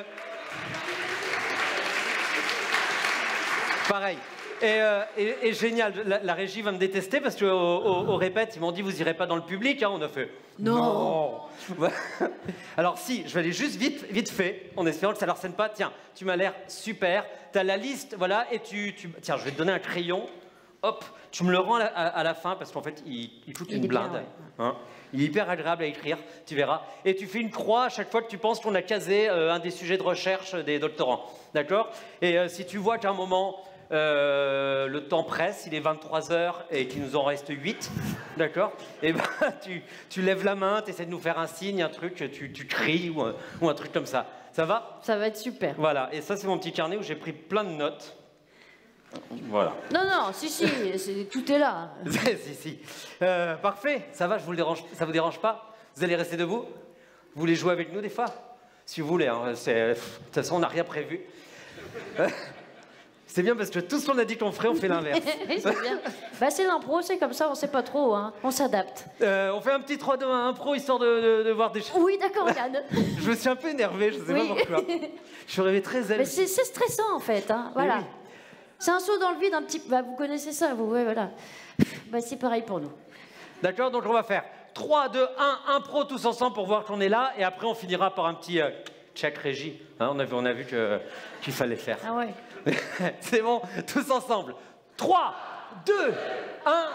pareil. Et, euh, et- et génial. La, la régie va me détester parce qu'au au, au répète, ils m'ont dit vous irez pas dans le public. hein. On a fait. Non. Non. Alors si, je vais aller juste vite, vite fait, en espérant que ça leur scène pas. Tiens, tu m'as l'air super. Tu as la liste, voilà, et tu, tu- Tiens, je vais te donner un crayon. Hop, tu me le rends à la, à- à la fin parce qu'en fait, il, il coûte Il une est bien, blinde. ouais. hein. Il est hyper agréable à écrire, tu verras. Et tu fais une croix à chaque fois que tu penses qu'on a casé euh, un des sujets de recherche des doctorants. D'accord? Et euh, si tu vois qu'à un moment, euh, le temps presse, il est vingt-trois heures et qu'il nous en reste huit, d'accord? Et ben, tu, tu lèves la main, tu essaies de nous faire un signe, un truc, tu, tu cries ou un, ou un truc comme ça. Ça va? Ça va être super. Voilà, et ça c'est mon petit carnet où j'ai pris plein de notes. Voilà. Non, non, si, si, c'est- tout est là. si, si. Euh, parfait, ça va, je vous le dérange, ça vous dérange pas? Vous allez rester debout? Vous voulez jouer avec nous des fois? Si vous voulez, hein, c'est- de toute façon on n'a rien prévu. Euh, C'est bien parce que tout ce qu'on a dit qu'on ferait, on fait l'inverse. C'est bien. Bah, c'est l'impro, c'est comme ça, on sait pas trop, hein. On s'adapte. Euh, on fait un petit trois deux un impro histoire de, de- de voir des choses. Oui, d'accord, Yann. Je me suis un peu énervé, je sais Oui. pas pourquoi. Je suis arrivé très Mais zèle. c'est c'est stressant en fait, hein. Voilà. oui. C'est un saut dans le vide, un petit. Bah, vous connaissez ça, vous, ouais, voilà. Bah, c'est pareil pour nous. D'accord, donc on va faire trois deux un impro tous ensemble pour voir qu'on est là, et après on finira par un petit euh, check régie. Hein, on a vu, on a vu que- qu'il fallait faire. Ah ouais. C'est bon, tous ensemble. trois, deux, un.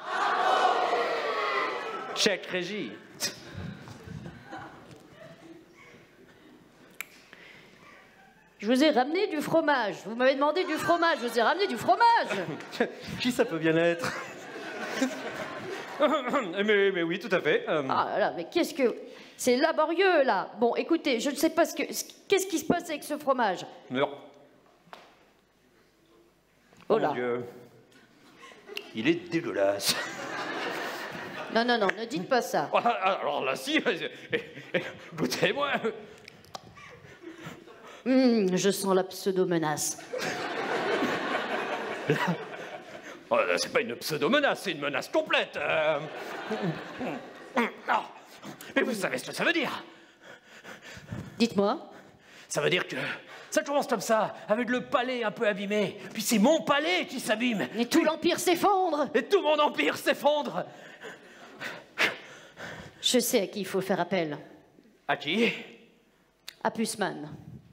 Check régie. Je vous ai ramené du fromage. Vous m'avez demandé du fromage. Je vous ai ramené du fromage. Qui ça peut bien être? mais, mais oui, tout à fait. Euh, Ah là là, mais qu'est-ce que. C'est laborieux, là. Bon, écoutez, je ne sais pas ce que. ce- Qu'est-ce qui se passe avec ce fromage? non. Oh Oh là. mon Dieu. Il est dégueulasse. Non, non, non, ne dites pas ça. Ah, alors là, si, goûtez-moi. Hum, je sens la pseudo-menace. Oh, là, c'est pas une pseudo-menace, c'est une menace complète. Euh, ah, Mais vous savez ce que ça veut dire? Dites-moi. Ça veut dire que ça commence comme ça, avec le palais un peu abîmé. Puis c'est mon palais qui s'abîme. Et tout l'Empire s'effondre. Et tout mon empire s'effondre. Je sais à qui il faut faire appel. À qui? À Pussman.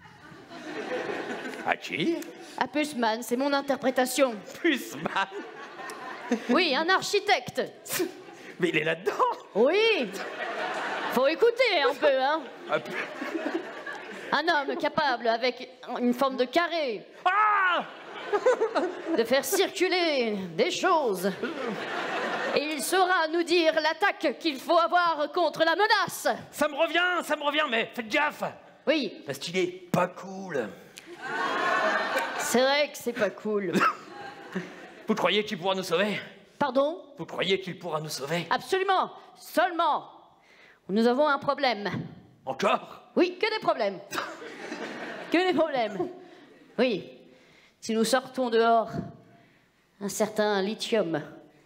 À qui? À Pussman, c'est mon interprétation. Pussman? Oui, un architecte. Mais il est là-dedans. Oui. Faut écouter un peu, hein. Un peu. Un homme capable, avec une forme de carré, ah de faire circuler des choses. Et il saura nous dire l'attaque qu'il faut avoir contre la menace. Ça me revient, ça me revient, mais faites gaffe. Oui. Parce qu'il est pas cool. C'est vrai que c'est pas cool. Vous croyez qu'il pourra nous sauver? Pardon? Vous croyez qu'il pourra nous sauver? Absolument. Seulement, nous avons un problème. Encore? Oui, que des problèmes. Que des problèmes. Oui. Si nous sortons dehors, un certain lithium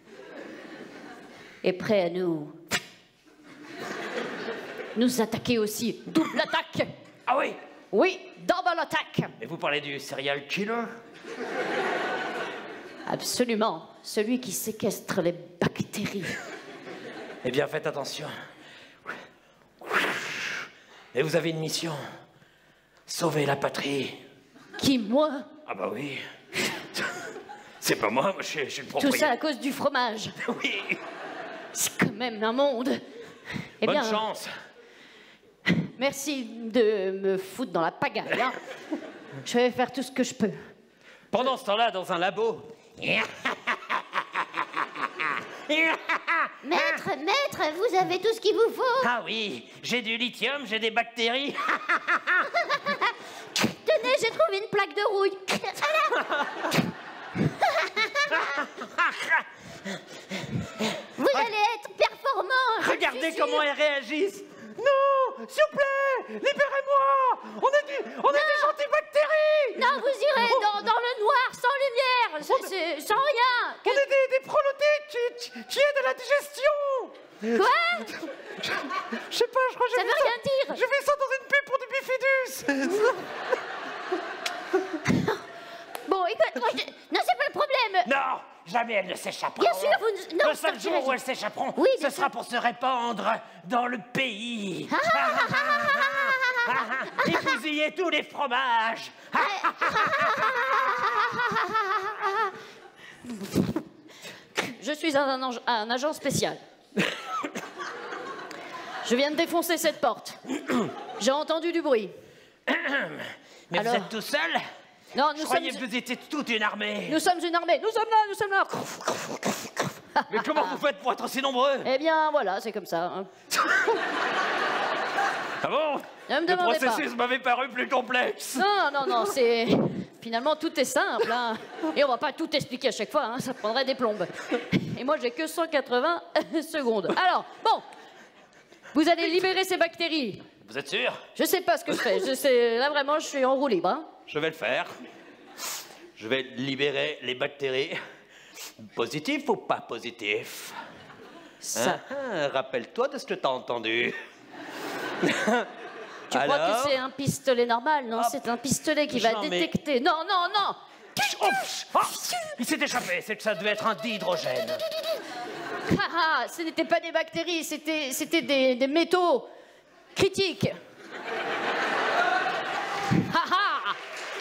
est prêt à nous... nous attaquer aussi. Double attaque. Ah oui? Oui, double attaque. Et vous parlez du serial killer? Absolument. Celui qui séquestre les bactéries. Eh bien, faites attention. Et vous avez une mission. Sauver la patrie. Qui, moi? Ah bah oui. C'est pas moi, moi je suis, je suis le Tout propriétaire. ça à cause du fromage. Oui. C'est quand même un monde. Eh Bonne bien, chance. merci de me foutre dans la pagaille. Hein. Je vais faire tout ce que je peux. Pendant ce temps-là, dans un labo... Maître, maître, vous avez tout ce qu'il vous faut. Ah oui, j'ai du lithium, j'ai des bactéries. Tenez, j'ai trouvé une plaque de rouille. Vous allez être performant. Regardez comment elles réagissent. Non, s'il vous plaît, libérez-moi. On est, du, on est des gentilles bactéries. Non, vous irez dans, dans le noir, sans lumière, c'est- c'est- sans rien. On est des, des prototypes qui, qui, qui aident à la digestion. Quoi? Je, je sais pas, je crois que j'ai Ça vu veut rien dire. J'ai vu ça dans une pub pour du bifidus. Bon, écoute, moi, je- non, c'est pas le problème. Non, jamais elles ne s'échapperont. Bien sûr, vous... Non, Le seul sortirez- jour où elles s'échapperont, Oui, ce bien sera pour se répandre dans le pays. Et bousiller tous les fromages. Je suis un, ange- un agent spécial. Je viens de défoncer cette porte. J'ai entendu du bruit. Mais Alors vous êtes tout seul? Non, Je nous croyais sommes... que vous étiez toute une armée. Nous sommes une armée. Nous sommes là, nous sommes là. Mais comment vous faites pour être aussi nombreux? Eh bien, voilà, c'est comme ça. hein. Ah bon? Ne me Le demandez pas. processus m'avait paru plus complexe. Non, non, non, c'est... Finalement, tout est simple. Hein. Et on va pas tout expliquer à chaque fois, hein, ça prendrait des plombes. Et moi, j'ai que cent quatre-vingts secondes. Alors, bon, vous allez libérer ces bactéries. Vous êtes sûr? Je sais pas ce que je fais. Je sais... Là, vraiment, je suis en roue libre. Hein. Je vais le faire. Je vais libérer les bactéries. Positif ou pas positif? Ça. Ah, ah, rappelle-toi de ce que t'as entendu. Tu crois Alors? que c'est un pistolet normal? Non, c'est un pistolet qui va j'en mets- détecter. Non, non, non. Oh, oh, il s'est échappé, c'est que ça devait être un dihydrogène. Ah, ah, ce n'étaient pas des bactéries, c'était, c'était des, des métaux critiques. Ah, ah.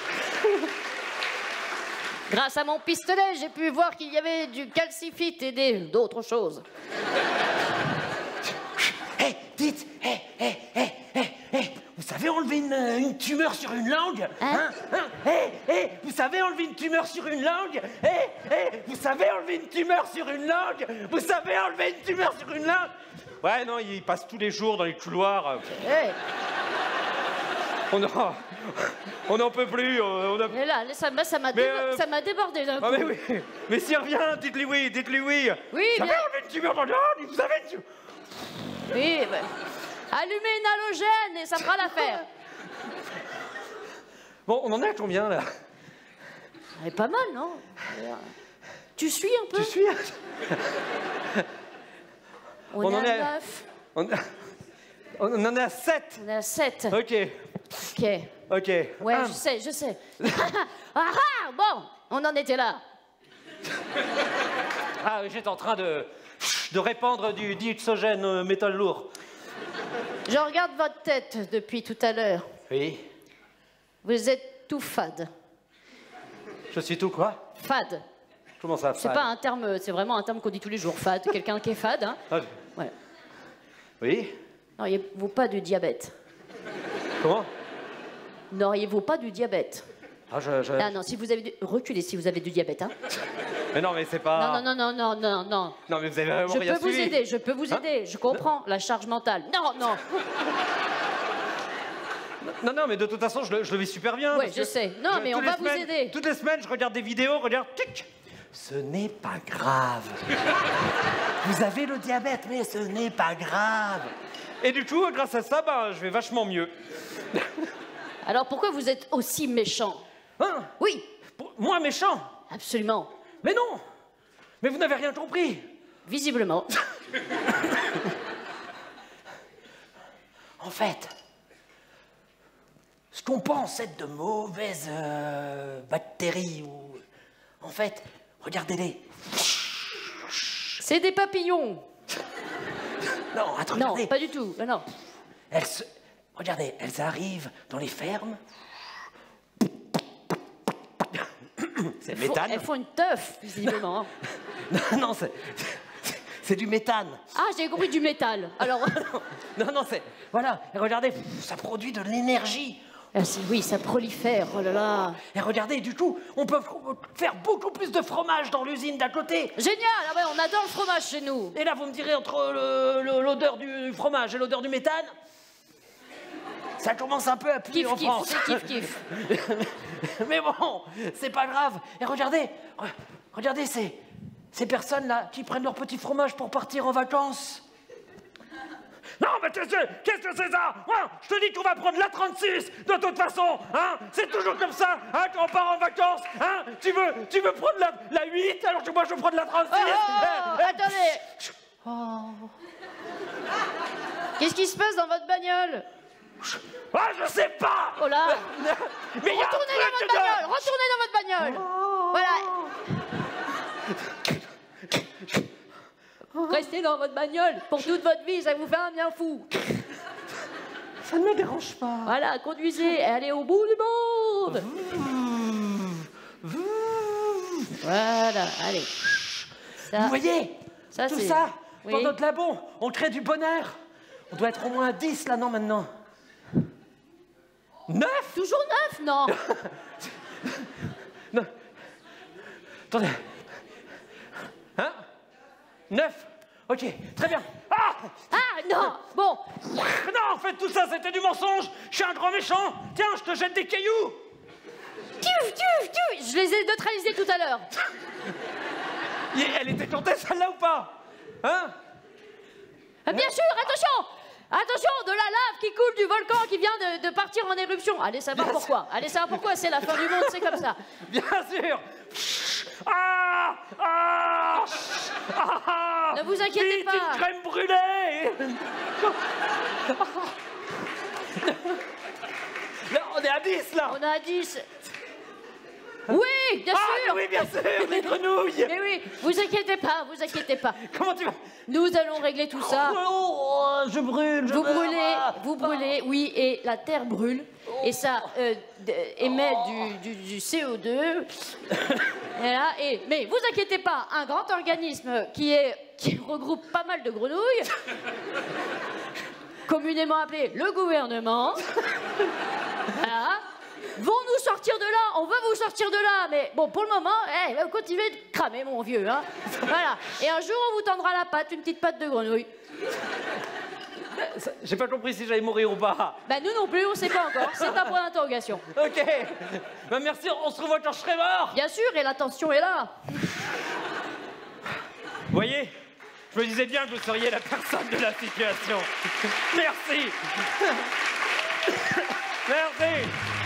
Grâce à mon pistolet, j'ai pu voir qu'il y avait du calcifite et des, d'autres choses. Hé, dites, hé, hé, hé, hé, hé, vous savez enlever une, une tumeur sur une langue? Hein? Hein? Hé, hé, vous savez enlever une tumeur sur une langue? Hé, hé, vous savez enlever une tumeur sur une langue? Vous savez enlever une tumeur sur une langue? Ouais, non, il passe tous les jours dans les couloirs. Hey. On n'en on n'en peut plus. On a... Mais là, ça m'a, ça m'a, Mais, débo- euh, ça m'a débordé d'un coup. Ah, mais oui, mais s'il revient, dites-lui oui, dites-lui oui. Oui, Vous savez bien. enlever une tumeur dans la langue? Vous savez une tumeur... Oui, ben, allumez une halogène et ça fera l'affaire. Bon, on en est à combien, là? Elle est pas mal, non? Tu suis un peu? Tu suis? On, On est en à est- neuf. On... On en est à sept. On est à sept. Ok. Ok. Ok. Ouais, Un. je sais, je sais. ah ah, bon, on en était là. Ah, j'étais en train de, de répandre du dioxygène euh, métal lourd. Je regarde votre tête depuis tout à l'heure. Oui. Vous êtes tout fade. Je suis tout quoi? Fade. Comment ça, C'est fade? pas un terme, c'est vraiment un terme qu'on dit tous les jours. Fade, quelqu'un qui est fade. Hein. Ah, Voilà. oui. N'auriez-vous pas du diabète? Comment? N'auriez-vous pas du diabète? Ah, je, je- Ah non, si vous avez du... reculez si vous avez du diabète. Hein. Mais non, mais c'est pas... Non, non, non, non, non, non, non. Non, mais vous avez vraiment Je rien peux vous suivi. aider, je peux vous Hein? aider. Je comprends la charge mentale. Non, non. Non, non, mais de toute façon, je le, je le vis super bien. Ouais, parce je que sais. Non, mais toutes on les va vous semaines- aider. Toutes les semaines, je regarde des vidéos, regarde, tic. Ce n'est pas grave. Vous avez le diabète, mais ce n'est pas grave. Et du coup, grâce à ça, bah, je vais vachement mieux. Alors pourquoi vous êtes aussi méchant? Hein? Oui. Pour- Moi, méchant? Absolument. Mais non. Mais vous n'avez rien compris. Visiblement. En fait, ce qu'on pense être de mauvaises euh, bactéries ou... En fait, regardez-les. C'est des papillons. Non, attends, Non, regardez. pas du tout. Non, non. Elles se... Regardez, elles arrivent dans les fermes. C'est Elles le font- méthane. Elles font une teuf, visiblement. hein. Non, non, c'est... C'est du méthane. Ah, j'ai compris du métal. Alors, Non, non, c'est... Voilà, et regardez, ça produit de l'énergie. ah, si, oui, ça prolifère. Oh là là. Et regardez, du coup, on peut faire beaucoup plus de fromage dans l'usine d'à côté. Génial. Ah ouais, on adore le fromage chez nous. Et là, vous me direz, entre le- le- l'odeur du fromage et l'odeur du méthane, ça commence un peu à puer Kiff, en kiff, France. c'est kiff, kiff. Mais bon, c'est pas grave. Et regardez, re- regardez ces, ces personnes-là qui prennent leur petit fromage pour partir en vacances. Non, mais qu'est-ce que qu'est-ce que c'est ça? Hein? Je te dis qu'on va prendre la trente-six, de toute façon, hein? C'est toujours comme ça, hein, quand on part en vacances, hein? Tu veux, tu veux prendre la, la huit, alors que moi je veux prendre la trente-six. Oh, oh, oh, Eh, eh, attendez. Oh. Qu'est-ce qui se passe dans votre bagnole? Ah, je sais pas. Oh là. Mais il y a un Retournez dans truc votre dedans. bagnole. Retournez dans votre bagnole. Voilà. Restez dans votre bagnole pour toute votre vie, ça vous fait un bien fou. Ça ne me dérange pas. Voilà, conduisez et allez au bout du monde. Voilà, allez. Ça, Vous voyez, ça, tout c'est- ça, Oui. dans notre labo, on crée du bonheur. On doit être au moins à dix là, non, maintenant. Neuf? Toujours neuf? Non. Attendez. Hein? Neuf. Ok, très bien. Ah! Ah, non. Bon. Mais non, en fait, tout ça, c'était du mensonge. Je suis un grand méchant. Tiens, je te jette des cailloux. Tuf, tuf, tuf. Je les ai neutralisés tout à l'heure. Et elle était tentée, celle-là, ou pas? Hein? Ah, bien sûr, attention. Attention, de la lave qui coule du volcan qui vient de, de partir en éruption. Allez savoir Bien pourquoi. Allez savoir pourquoi. C'est la fin du monde, c'est comme ça. Bien sûr. Ah! Ah! Ah! Ne vous inquiétez Vite, pas. une crème brûlée. Là, on est à dix, là. On est à dix. Oui, bien Ah, sûr. oui, bien sûr, les grenouilles. Mais oui, vous inquiétez pas, vous inquiétez pas. Comment tu vas? Nous allons régler tout ça. Oh, je brûle, je Vous meurs. brûlez, vous brûlez, oui, et la terre brûle, et ça euh, d- émet du, du- du C O deux. Et là, et, mais vous inquiétez pas, un grand organisme qui, est, qui regroupe pas mal de grenouilles, communément appelé le gouvernement, voilà, vont nous sortir de là, on va vous sortir de là, mais bon, pour le moment, eh, va continuer de cramer, mon vieux, hein. Voilà, et un jour, on vous tendra la patte, une petite patte de grenouille. J'ai pas compris si j'allais mourir ou pas. Bah nous non plus, on sait pas encore, c'est un point d'interrogation. Ok. Bah merci, on se revoit quand je serai mort. Bien sûr, et la tension est là. Vous voyez, je me disais bien que vous seriez la personne de la situation. Merci. Merci.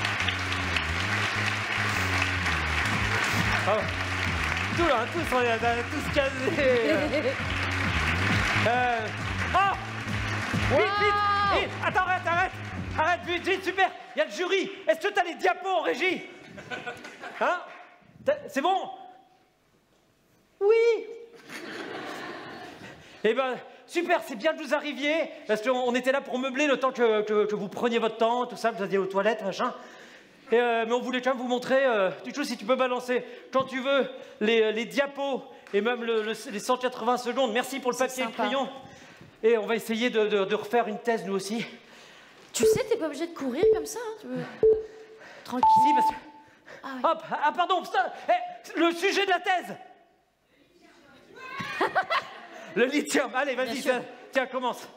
Oh. Tout là, tous, on est tous casés. Euh... Ah! Vite, vite! attends, arrête, arrête. Arrête, vite, vite, super. Il y a le jury. Est-ce que t'as les diapos en régie? Hein? C'est bon? Oui. Eh ben, super, c'est bien que vous arriviez, parce qu'on était là pour meubler le temps que, que, que vous preniez votre temps, tout ça, vous alliez aux toilettes, machin. Et, euh, mais on voulait quand même vous montrer, euh, du coup, si tu peux balancer, quand tu veux, les, les diapos, et même le, le, les cent quatre-vingts secondes. Merci pour le papier et le crayon. Et on va essayer de, de, de refaire une thèse, nous aussi. Tu sais, t'es pas obligé de courir comme ça, hein, tu veux... Tranquille. Si, parce que... Ah, oui. Hop, ah pardon, ça, eh, le sujet de la thèse. Le lithium, allez, vas-y, tiens, commence.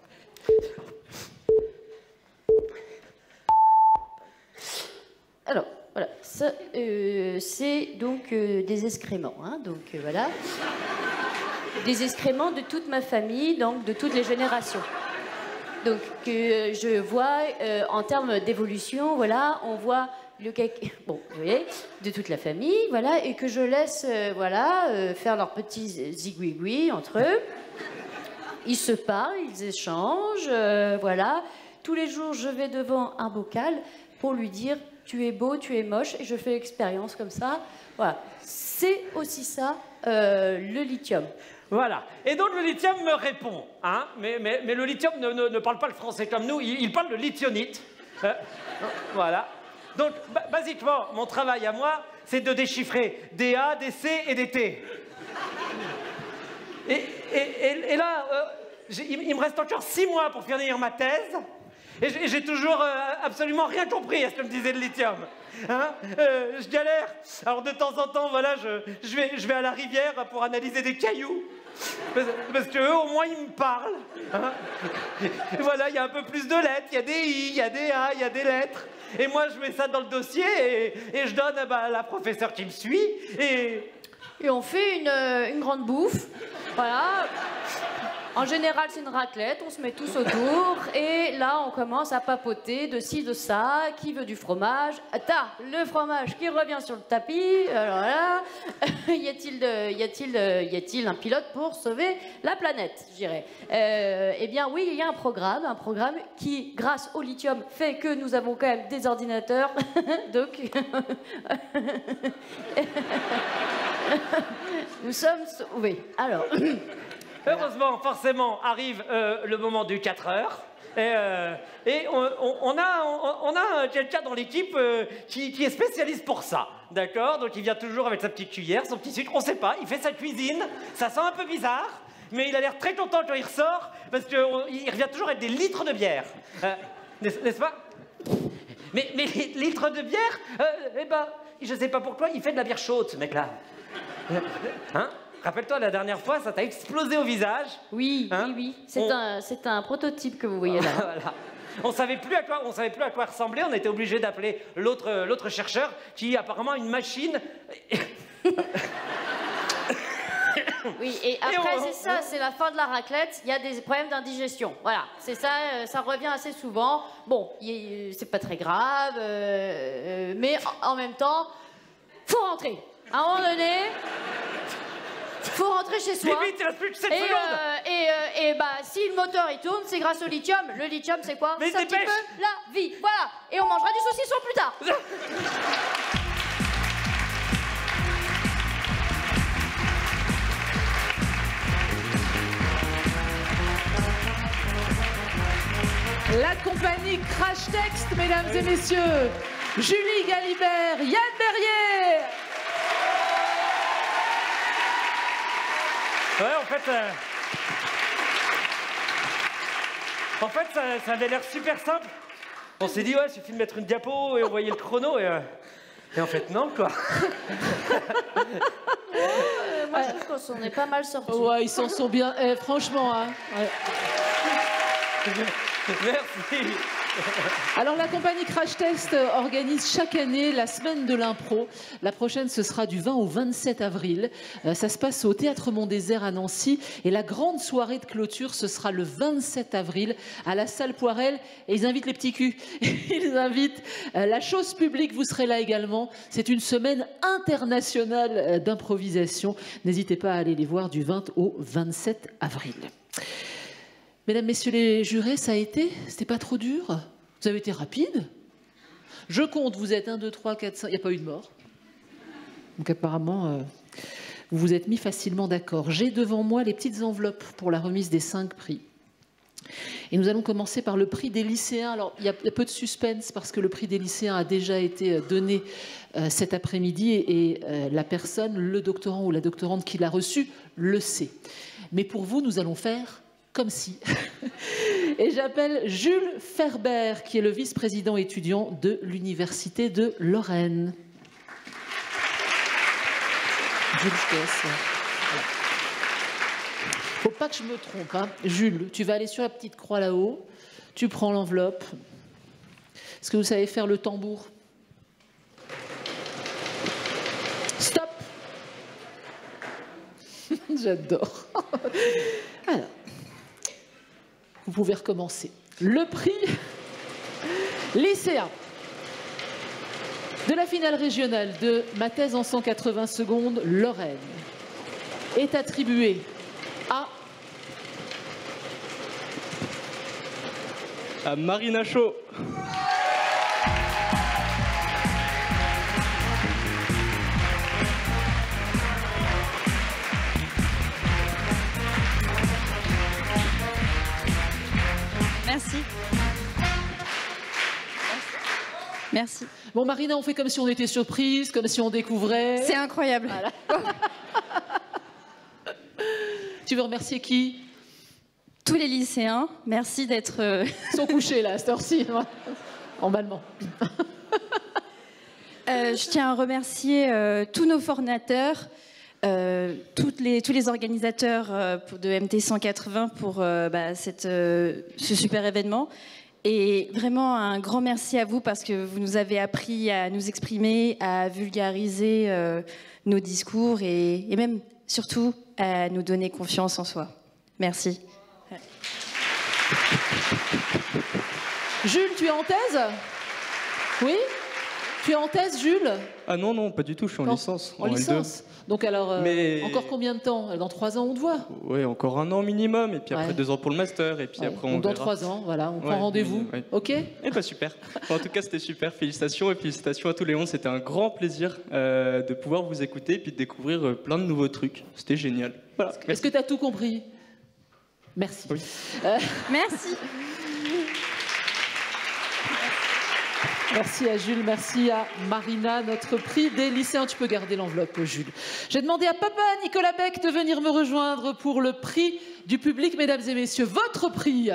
Alors, voilà, ça, euh, c'est donc euh, des excréments, hein, donc euh, voilà. Des excréments de toute ma famille, donc de toutes les générations. Donc, que je vois, euh, en termes d'évolution, voilà, on voit le caca, bon, vous voyez, de toute la famille, voilà, et que je laisse, euh, voilà, euh, faire leurs petits zigouigouis entre eux. Ils se parlent, ils échangent, euh, voilà. Tous les jours, je vais devant un bocal pour lui dire « tu es beau, tu es moche », et je fais l'expérience comme ça. Voilà, c'est aussi ça, euh, le lithium. Voilà. Et donc le lithium me répond, hein, mais, mais, mais le lithium ne, ne, ne parle pas le français comme nous, il, il parle de lithionite. Euh, voilà. Donc, basiquement, mon travail à moi, c'est de déchiffrer des A, des C et des T. Et, et, et, et là, euh, il, il me reste encore six mois pour finir ma thèse, et j'ai toujours euh, absolument rien compris à ce que me disait le lithium. Hein, euh, je galère. Alors de temps en temps, voilà, je, je, vais, je vais à la rivière pour analyser des cailloux. Parce, parce qu'eux, au moins, ils me parlent. Hein. Et voilà, il y a un peu plus de lettres, il y a des I, il y a des A, il y a des lettres. Et moi, je mets ça dans le dossier et, et je donne bah, à la professeure qui me suit. Et, et on fait une, une grande bouffe. Voilà. En général, c'est une raclette, on se met tous autour, et là, on commence à papoter de ci, de ça, qui veut du fromage. T'as le fromage qui revient sur le tapis, alors là, y a-t-il y a-t-il y a-t-il un pilote pour sauver la planète, je dirais. Euh, eh bien oui, il y a un programme, un programme qui, grâce au lithium, fait que nous avons quand même des ordinateurs, donc... nous sommes sauvés. Alors... Heureusement, forcément, arrive euh, le moment du quatre heures. Et, euh, et on, on, on a, on, on a quelqu'un dans l'équipe euh, qui, qui est spécialiste pour ça. D'accord? Donc il vient toujours avec sa petite cuillère, son petit sucre, on sait pas, il fait sa cuisine, ça sent un peu bizarre, mais il a l'air très content quand il ressort, parce qu'il revient toujours avec des litres de bière. Euh, N'est-ce pas? Mais, mais les litres de bière, euh, eh ben, je sais pas pourquoi, il fait de la bière chaude, ce mec-là. Hein? Rappelle-toi, la dernière fois, ça t'a explosé au visage. Oui, hein? oui, oui. C'est on... un, un prototype que vous voyez là. Voilà. On savait plus à quoi, on savait plus à quoi ressembler. On était obligé d'appeler l'autre, l'autre chercheur, qui apparemment a une machine. Oui, et après, c'est ça, c'est la fin de la raclette. Il y a des problèmes d'indigestion. Voilà, c'est ça, ça revient assez souvent. Bon, c'est pas très grave, euh, mais en même temps, faut rentrer. À un moment donné. Faut rentrer chez soi. Vite, il reste plus que sept et, secondes. Euh, et, euh, et bah, si le moteur il tourne, c'est grâce au lithium. Le lithium, c'est quoi? C'est un petit peu la vie. Voilà. Et on mangera du saucisson plus tard. La compagnie Crash Text, mesdames et messieurs. Julie Galibert, Yann Berrier. Ouais, en fait, euh... en fait, ça, ça avait l'air super simple. On s'est dit, ouais, il suffit de mettre une diapo et on voyait le chrono et, euh... et en fait, non, quoi. euh, moi, je trouve qu'on s'en est pas mal sortis. Ouais, ils s'en sont bien. Eh, franchement, hein. Ouais. Merci. Alors la compagnie Crash Test organise chaque année la semaine de l'impro. La prochaine, ce sera du vingt au vingt-sept avril. Euh, ça se passe au Théâtre Mont-Désert à Nancy. Et la grande soirée de clôture, ce sera le vingt-sept avril à la salle Poirel. Et ils invitent les petits culs. Ils invitent euh, la chose publique, vous serez là également. C'est une semaine internationale euh, d'improvisation. N'hésitez pas à aller les voir du vingt au vingt-sept avril. Mesdames, messieurs les jurés, ça a été? C'était pas trop dur? Vous avez été rapide? Je compte, vous êtes un, deux, trois, quatre, cinq, il n'y a pas eu de mort. Donc apparemment, euh, vous vous êtes mis facilement d'accord. J'ai devant moi les petites enveloppes pour la remise des cinq prix. Et nous allons commencer par le prix des lycéens. Alors, il y a peu de suspense parce que le prix des lycéens a déjà été donné euh, cet après-midi et, et euh, la personne, le doctorant ou la doctorante qui l'a reçu, le sait. Mais pour vous, nous allons faire comme si. Et j'appelle Jules Ferber, qui est le vice-président étudiant de l'Université de Lorraine. Jules, je te laisse. Voilà. Faut pas que je me trompe, hein. Jules, tu vas aller sur la petite croix là-haut, tu prends l'enveloppe. Est-ce que vous savez faire le tambour? Stop. J'adore. Alors, vous pouvez recommencer. Le prix lycéen de la finale régionale de ma thèse en cent quatre-vingts secondes, Lorraine, est attribué à... à Marina Chaud. Merci. Merci. Bon, Marina, on fait comme si on était surprise, comme si on découvrait. C'est incroyable. Voilà. Tu veux remercier qui? Tous les lycéens. Merci d'être... Euh... Ils sont couchés, là, à cette heure-ci. Emballement. Euh, je tiens à remercier euh, tous nos formateurs, euh, toutes les, tous les organisateurs euh, de M T cent quatre-vingts pour euh, bah, cette, euh, ce super événement. Et vraiment un grand merci à vous parce que vous nous avez appris à nous exprimer, à vulgariser euh, nos discours et, et même, surtout, à nous donner confiance en soi. Merci. Jules, tu es en thèse? Oui? Tu es en thèse, Jules? Ah non, non, pas du tout, je suis en non. licence. En, en licence. Donc alors, euh, Mais... encore combien de temps? Dans trois ans, on te voit? Oui, encore un an minimum, et puis après ouais. deux ans pour le master, et puis ouais. après on Donc dans verra. trois ans, voilà, on ouais, prend rendez-vous. Ouais. Ok? Eh ben super. En tout cas, c'était super. Félicitations, et félicitations à tous les onze. C'était un grand plaisir euh, de pouvoir vous écouter, et puis de découvrir euh, plein de nouveaux trucs. C'était génial. Voilà. Est-ce que tu as tout compris? Merci. Oui. Euh... Merci. Merci à Jules, merci à Marina, notre prix des lycéens. Tu peux garder l'enveloppe, Jules. J'ai demandé à papa Nicolas Beck de venir me rejoindre pour le prix du public, mesdames et messieurs. Votre prix.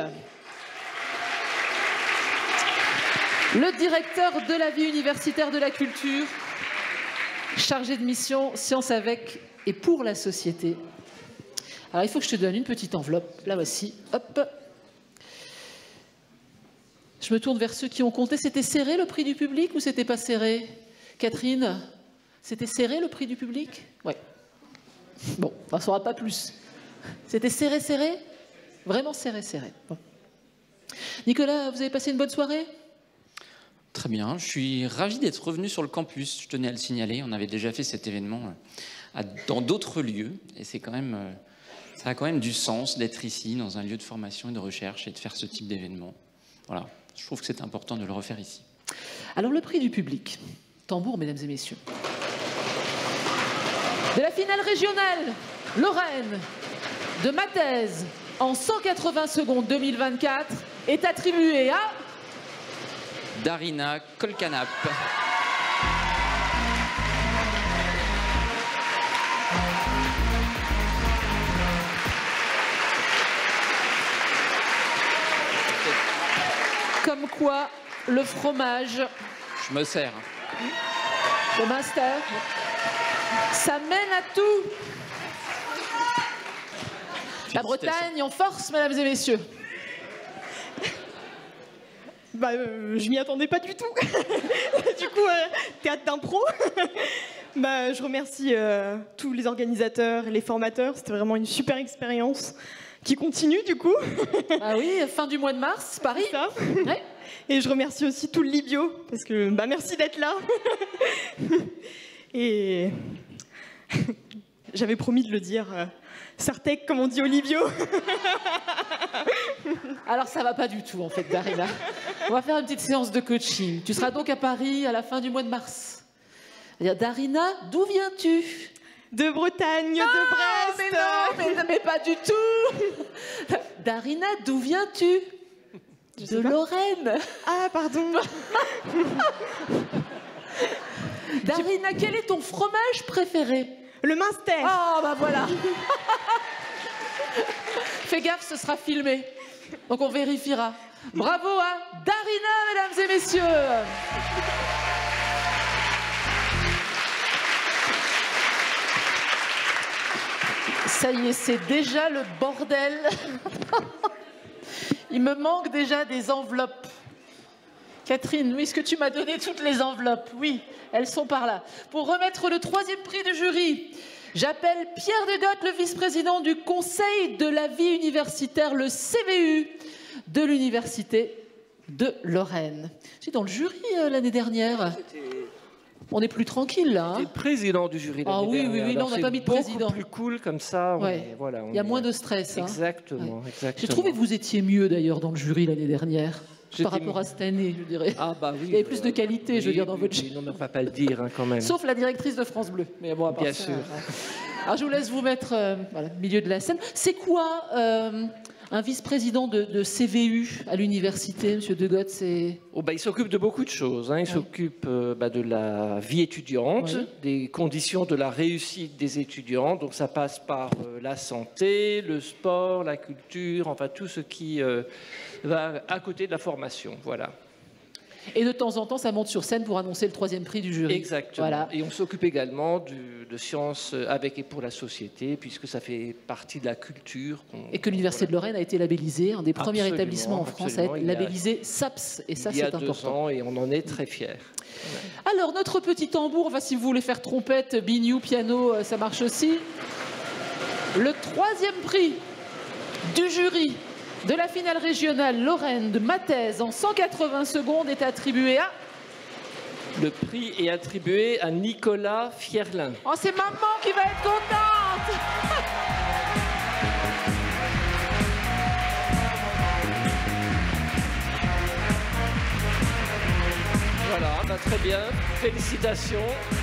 Le directeur de la vie universitaire de la culture, chargé de mission Sciences avec et pour la société. Alors, il faut que je te donne une petite enveloppe. La voici. Hop. Je me tourne vers ceux qui ont compté. C'était serré le prix du public ou c'était pas serré? Catherine, c'était serré le prix du public? Oui. Bon, on ne saura pas plus. C'était serré, serré? Vraiment serré, serré. Bon. Nicolas, vous avez passé une bonne soirée? Très bien. Je suis ravi d'être revenu sur le campus. Je tenais à le signaler. On avait déjà fait cet événement à, dans d'autres lieux. Et c'est quand même, ça a quand même du sens d'être ici, dans un lieu de formation et de recherche, et de faire ce type d'événement. Voilà. Je trouve que c'est important de le refaire ici. Alors, le prix du public. Tambour, mesdames et messieurs. De la finale régionale, Lorraine, de ma thèse, en cent quatre-vingts secondes deux mille vingt-quatre, est attribué à... Darina Kolkanap. Comme quoi, le fromage... Je me sers. Le master, ça mène à tout. La Bretagne en force, mesdames et messieurs. Bah, euh, je m'y attendais pas du tout. Du coup, euh, théâtre d'impro. Bah, je remercie euh, tous les organisateurs et les formateurs. C'était vraiment une super expérience qui continue du coup. Ah oui, fin du mois de mars, Paris. Ça. Ouais. Et je remercie aussi tout le Libio parce que bah, merci d'être là. Et j'avais promis de le dire. Euh, Sartec, comme on dit au Libio. Alors ça va pas du tout en fait, Darina. On va faire une petite séance de coaching. Tu seras donc à Paris à la fin du mois de mars. Darina, d'où viens-tu? De Bretagne, non, de Brest. Mais non, mais, mais pas du tout. Darina, d'où viens-tu? De Lorraine. Ah, pardon. Darina, quel est ton fromage préféré? Le Munster. Ah, bah voilà. Fais gaffe, ce sera filmé. Donc on vérifiera. Bravo à Darina, mesdames et messieurs. Ça y est, c'est déjà le bordel. Il me manque déjà des enveloppes. Catherine, oui, est-ce que tu m'as donné toutes les enveloppes? Oui, elles sont par là. Pour remettre le troisième prix du jury, j'appelle Pierre Degotte, le vice-président du Conseil de la vie universitaire, le C V U de l'Université de Lorraine. J'étais dans le jury euh, l'année dernière. On est plus tranquille là. Hein. président du jury. Ah oui, oui, oui, non, on n'a pas mis de président. C'est plus cool comme ça. On ouais. est, voilà, on Il y a est... moins de stress. Hein. Exactement, ouais. exactement. J'ai trouvé que vous étiez mieux d'ailleurs dans le jury l'année dernière. Par rapport à cette année, je dirais. Ah bah oui. Il y avait plus de qualité, oui, je veux dire, dans oui, votre oui, non, mais on ne va pas le dire hein, quand même. Sauf la directrice de France Bleu. Mais bon, à part Bien ça, sûr. Euh... Alors je vous laisse vous mettre euh, voilà, au milieu de la scène. C'est quoi euh, un vice-président de, de C V U à l'université, M. Degotte? C'est... Oh, bah, il s'occupe de beaucoup de choses. Hein. Il ouais. s'occupe euh, bah, de la vie étudiante, ouais. des conditions de la réussite des étudiants. Donc ça passe par euh, la santé, le sport, la culture, enfin tout ce qui euh, va à côté de la formation. Voilà. Et de temps en temps, ça monte sur scène pour annoncer le troisième prix du jury. Exactement. Voilà. Et on s'occupe également du, de sciences avec et pour la société, puisque ça fait partie de la culture. Et que l'Université voilà. de Lorraine a été labellisée, un des premiers absolument, établissements en France à être labellisé S A P S. Et ça, c'est important. Il y a deux ans, et on en est très fiers. Ouais. Alors, notre petit tambour, enfin, si vous voulez faire trompette, biniou, piano, ça marche aussi. Le troisième prix du jury de la finale régionale Lorraine de Mathèse en cent quatre-vingts secondes est attribué à... Le prix est attribué à Nicolas Fierlin. Oh, c'est maman qui va être contente. Voilà, bah, très bien. Félicitations.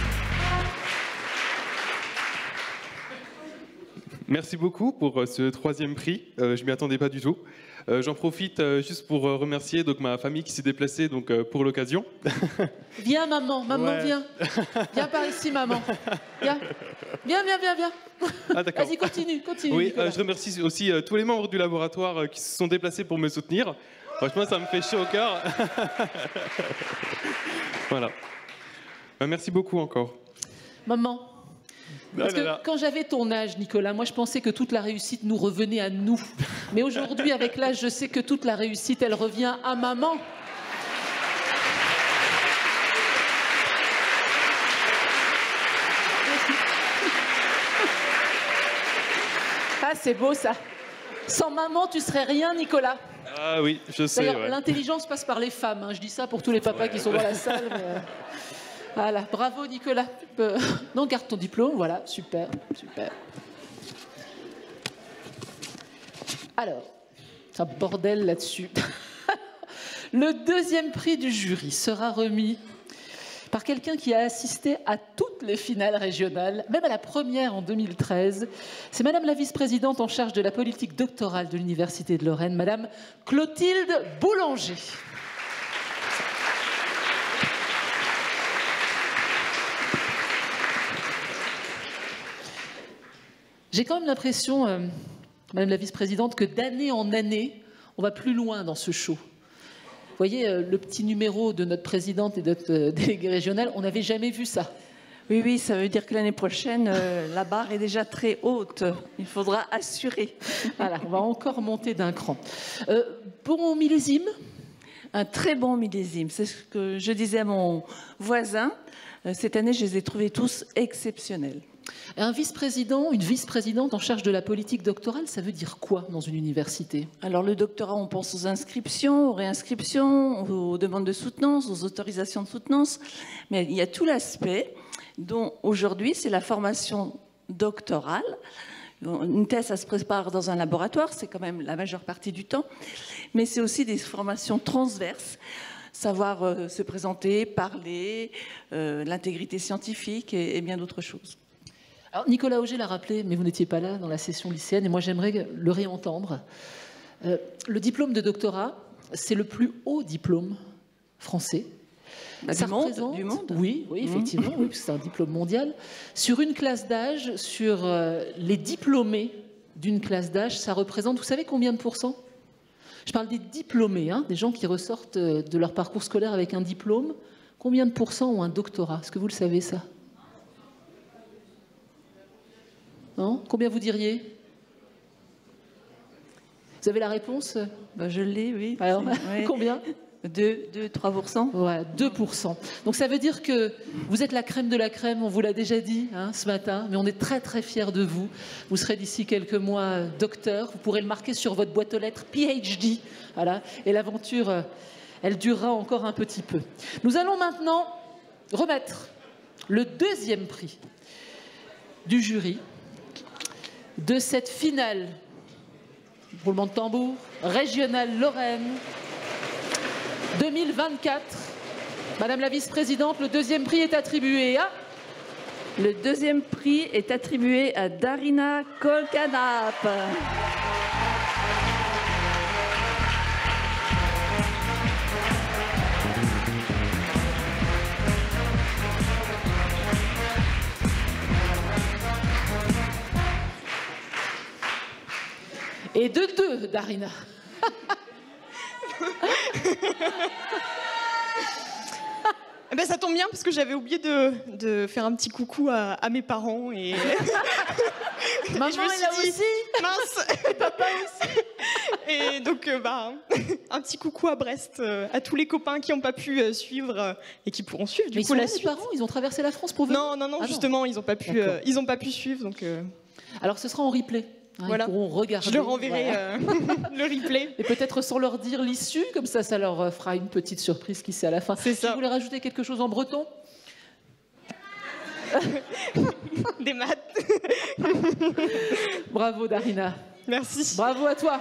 Merci beaucoup pour ce troisième prix. Euh, je m'y attendais pas du tout. Euh, J'en profite euh, juste pour euh, remercier donc, ma famille qui s'est déplacée donc, euh, pour l'occasion. Viens, maman. Maman, ouais. viens. Viens par ici, maman. Viens, viens, viens, viens. viens. Ah, d'accord. Vas-y, continue, continue. Oui, euh, je remercie aussi euh, tous les membres du laboratoire euh, qui se sont déplacés pour me soutenir. Franchement, ça me fait chaud au cœur. Voilà. Euh, merci beaucoup encore. Maman. Parce ah là là. que quand j'avais ton âge, Nicolas, moi je pensais que toute la réussite nous revenait à nous. Mais aujourd'hui, avec l'âge, je sais que toute la réussite, elle revient à maman. Ah, c'est beau ça. Sans maman, tu serais rien, Nicolas. Ah oui, je sais. D'ailleurs, ouais. l'intelligence passe par les femmes. Hein. Je dis ça pour tous les papas ouais, qui sont ouais. dans la salle. Mais... Voilà, bravo Nicolas. Non, garde ton diplôme, voilà, super, super. Alors, c'est un bordel là-dessus. Le deuxième prix du jury sera remis par quelqu'un qui a assisté à toutes les finales régionales, même à la première en deux mille treize. C'est Madame la vice-présidente en charge de la politique doctorale de l'Université de Lorraine, Madame Clotilde Boulanger. J'ai quand même l'impression, euh, Madame la vice-présidente, que d'année en année, on va plus loin dans ce show. Vous voyez, euh, le petit numéro de notre présidente et de notre euh, déléguée régionale, on n'avait jamais vu ça. Oui, oui, ça veut dire que l'année prochaine, euh, la barre est déjà très haute. Il faudra assurer. Voilà, on va encore monter d'un cran. Euh, bon millésime? Un très bon millésime. C'est ce que je disais à mon voisin. Euh, cette année, je les ai trouvés tous exceptionnels. Un vice-président, une vice-présidente en charge de la politique doctorale, ça veut dire quoi dans une université? Alors le doctorat, on pense aux inscriptions, aux réinscriptions, aux demandes de soutenance, aux autorisations de soutenance, mais il y a tout l'aspect dont aujourd'hui c'est la formation doctorale Une thèse, ça se prépare dans un laboratoire, c'est quand même la majeure partie du temps, mais c'est aussi des formations transverses, savoir euh, se présenter, parler, euh, l'intégrité scientifique et, et bien d'autres choses. Alors, Nicolas Auger l'a rappelé, mais vous n'étiez pas là dans la session lycéenne, et moi j'aimerais le réentendre. Euh, le diplôme de doctorat, c'est le plus haut diplôme français. Bah, Ça du, monde, représente- du monde Oui, oui, effectivement, oui, parce que c'est un diplôme mondial. Sur une classe d'âge, sur euh, les diplômés d'une classe d'âge, ça représente, vous savez combien de pourcents? Je parle des diplômés, hein, des gens qui ressortent euh, de leur parcours scolaire avec un diplôme. Combien de pourcents ont un doctorat? Est-ce que vous le savez, ça? Non? Combien vous diriez? Vous avez la réponse? Bah, je l'ai, oui. Alors, Ouais. combien? deux à trois pour cent. Ouais, deux pour cent. Donc ça veut dire que vous êtes la crème de la crème, on vous l'a déjà dit hein, ce matin, mais on est très très fiers de vous. Vous serez d'ici quelques mois euh, docteur, vous pourrez le marquer sur votre boîte aux lettres P H D. Voilà. Et l'aventure, euh, elle durera encore un petit peu. Nous allons maintenant remettre le deuxième prix du jury de cette finale, roulement de tambour, régionale Lorraine deux mille vingt-quatre. Madame la vice-présidente, le deuxième prix est attribué à... Le deuxième prix est attribué à Darina Kolkanap. Et de deux, Darina. Eh ben, ça tombe bien parce que j'avais oublié de, de faire un petit coucou à, à mes parents et. Maman Et je me est suis là dit, aussi. Mince, papa aussi. Et donc, euh, bah, un petit coucou à Brest, euh, à tous les copains qui n'ont pas pu euh, suivre euh, et qui pourront suivre du Mais coup ils sont la là, les suite. parents, ils ont traversé la France pour venir. Non, non, non, Ah non. justement, ils n'ont pas pu, D'accord. euh, ils ont pas pu suivre, donc. euh, Alors ce sera en replay. Hein, Voilà. Ils pourront regarder. Je leur enverrai Voilà. euh, le replay. Et peut-être sans leur dire l'issue, comme ça, ça leur euh, fera une petite surprise qui sait à la fin. C'est ça. Vous voulez rajouter quelque chose en breton? Des maths. Bravo, Darina. Merci. Bravo à toi.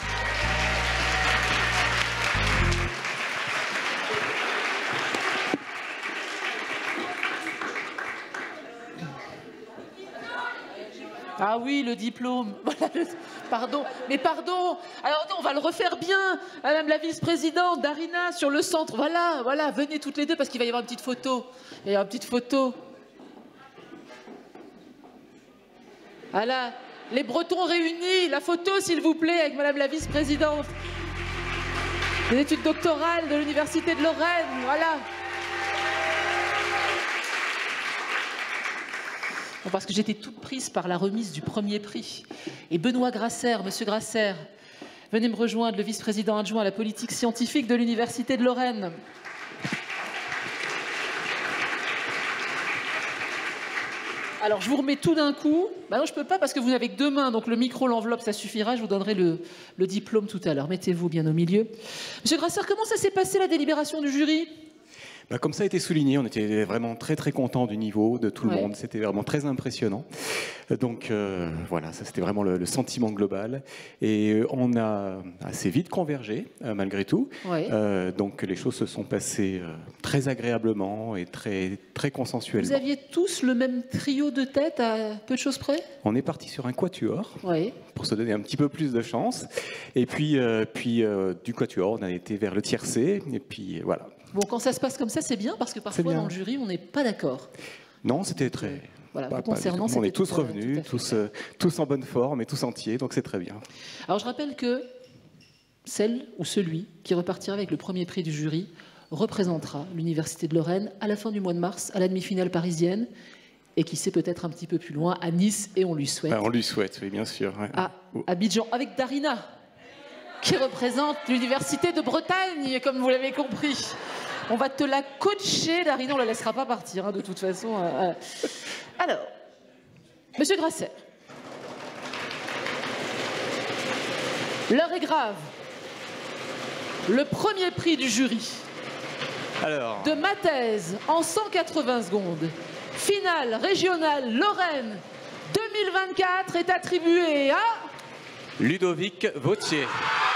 Ah oui, le diplôme. Voilà, le- Pardon, mais pardon. Alors non, on va le refaire bien. Madame la vice-présidente, Darina, sur le centre. Voilà, voilà, venez toutes les deux parce qu'il va y avoir une petite photo. Il va y avoir une petite photo. Voilà, les Bretons réunis. La photo, s'il vous plaît, avec Madame la vice-présidente. Des études doctorales de l'Université de Lorraine. Voilà. Bon, parce que j'étais toute prise par la remise du premier prix. Et Benoît Grasser, Monsieur Grasser, venez me rejoindre, le vice-président adjoint à la politique scientifique de l'Université de Lorraine. Alors, je vous remets tout d'un coup. Bah non, je peux pas parce que vous n'avez que deux mains, donc le micro, l'enveloppe, ça suffira. Je vous donnerai le, le diplôme tout à l'heure. Mettez-vous bien au milieu. Monsieur Grasser, comment ça s'est passé la délibération du jury? Bah, comme ça a été souligné, on était vraiment très très contents du niveau de tout le Ouais. monde. C'était vraiment très impressionnant. Euh, Donc euh, voilà, ça c'était vraiment le, le sentiment global. Et euh, on a assez vite convergé euh, malgré tout. Ouais. Euh, donc les choses se sont passées euh, très agréablement et très très consensuellement. Vous aviez tous le même trio de tête à peu de choses près? On est parti sur un quatuor. Oui. Pour se donner un petit peu plus de chance. Et puis, euh, puis euh, du quatuor, on a été vers le tiercé. Et puis voilà. Bon, quand ça se passe comme ça, c'est bien, parce que parfois, bien. dans le jury, on n'est pas d'accord. Non, c'était très. Voilà, pas- vous pas du concernant, tout. On est c'était tous tout à- revenus, tous, euh, tous en bonne forme et tous entiers, donc c'est très bien. Alors, je rappelle que celle ou celui qui repartira avec le premier prix du jury représentera l'Université de Lorraine à la fin du mois de mars, à la demi-finale parisienne, et qui sait peut-être un petit peu plus loin, à Nice, et on lui souhaite, Enfin, on lui souhaite, oui, bien sûr. ouais. à Abidjan, avec Darina, qui représente l'Université de Bretagne, comme vous l'avez compris. On va te la coacher, Darina, on la laissera pas partir, hein, de toute façon. euh, euh. Alors, Monsieur Grasser, l'heure est grave. Le premier prix du jury Alors, de ma thèse en cent quatre-vingts secondes, finale régionale Lorraine deux mille vingt-quatre est attribué à... Ludovic Vautier.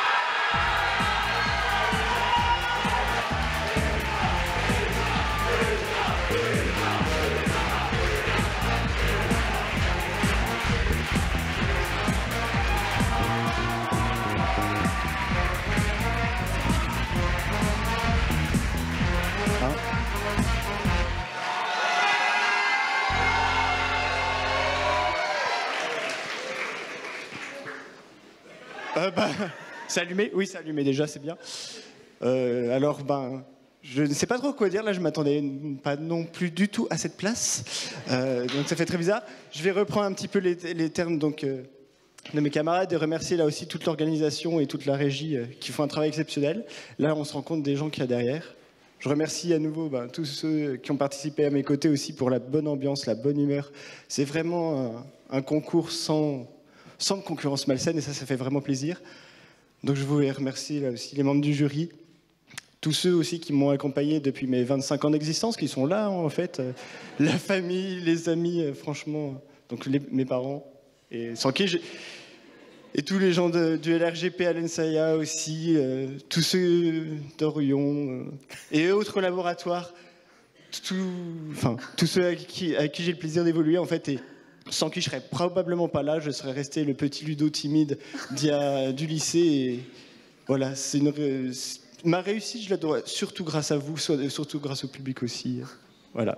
Euh, bah, c'est allumé, oui, c'est allumé déjà, c'est bien. Euh, alors, ben, je ne sais pas trop quoi dire. Là, je m'attendais pas non plus du tout à cette place. Euh, donc, ça fait très bizarre. Je vais reprendre un petit peu les, les termes donc, euh, de mes camarades et remercier là aussi toute l'organisation et toute la régie euh, qui font un travail exceptionnel. Là, on se rend compte des gens qu'il y a derrière. Je remercie à nouveau ben, tous ceux qui ont participé à mes côtés aussi pour la bonne ambiance, la bonne humeur. C'est vraiment un, un concours sans... sans concurrence malsaine, et ça, ça fait vraiment plaisir. Donc je voulais remercier là aussi les membres du jury, tous ceux aussi qui m'ont accompagné depuis mes vingt-cinq ans d'existence, qui sont là en fait, euh, la famille, les amis, euh, franchement, donc les, mes parents, et sans qui j'ai... Et tous les gens de, du L R G P à l'ENSAIA aussi, euh, tous ceux d'Orion euh, et autres laboratoires, tout, enfin, tous ceux avec qui, avec qui j'ai le plaisir d'évoluer en fait, et sans qui je serais probablement pas là, je serais resté le petit Ludo timide du lycée. Et voilà, c'est une, ma réussite, je la dois surtout grâce à vous, surtout grâce au public aussi. Voilà.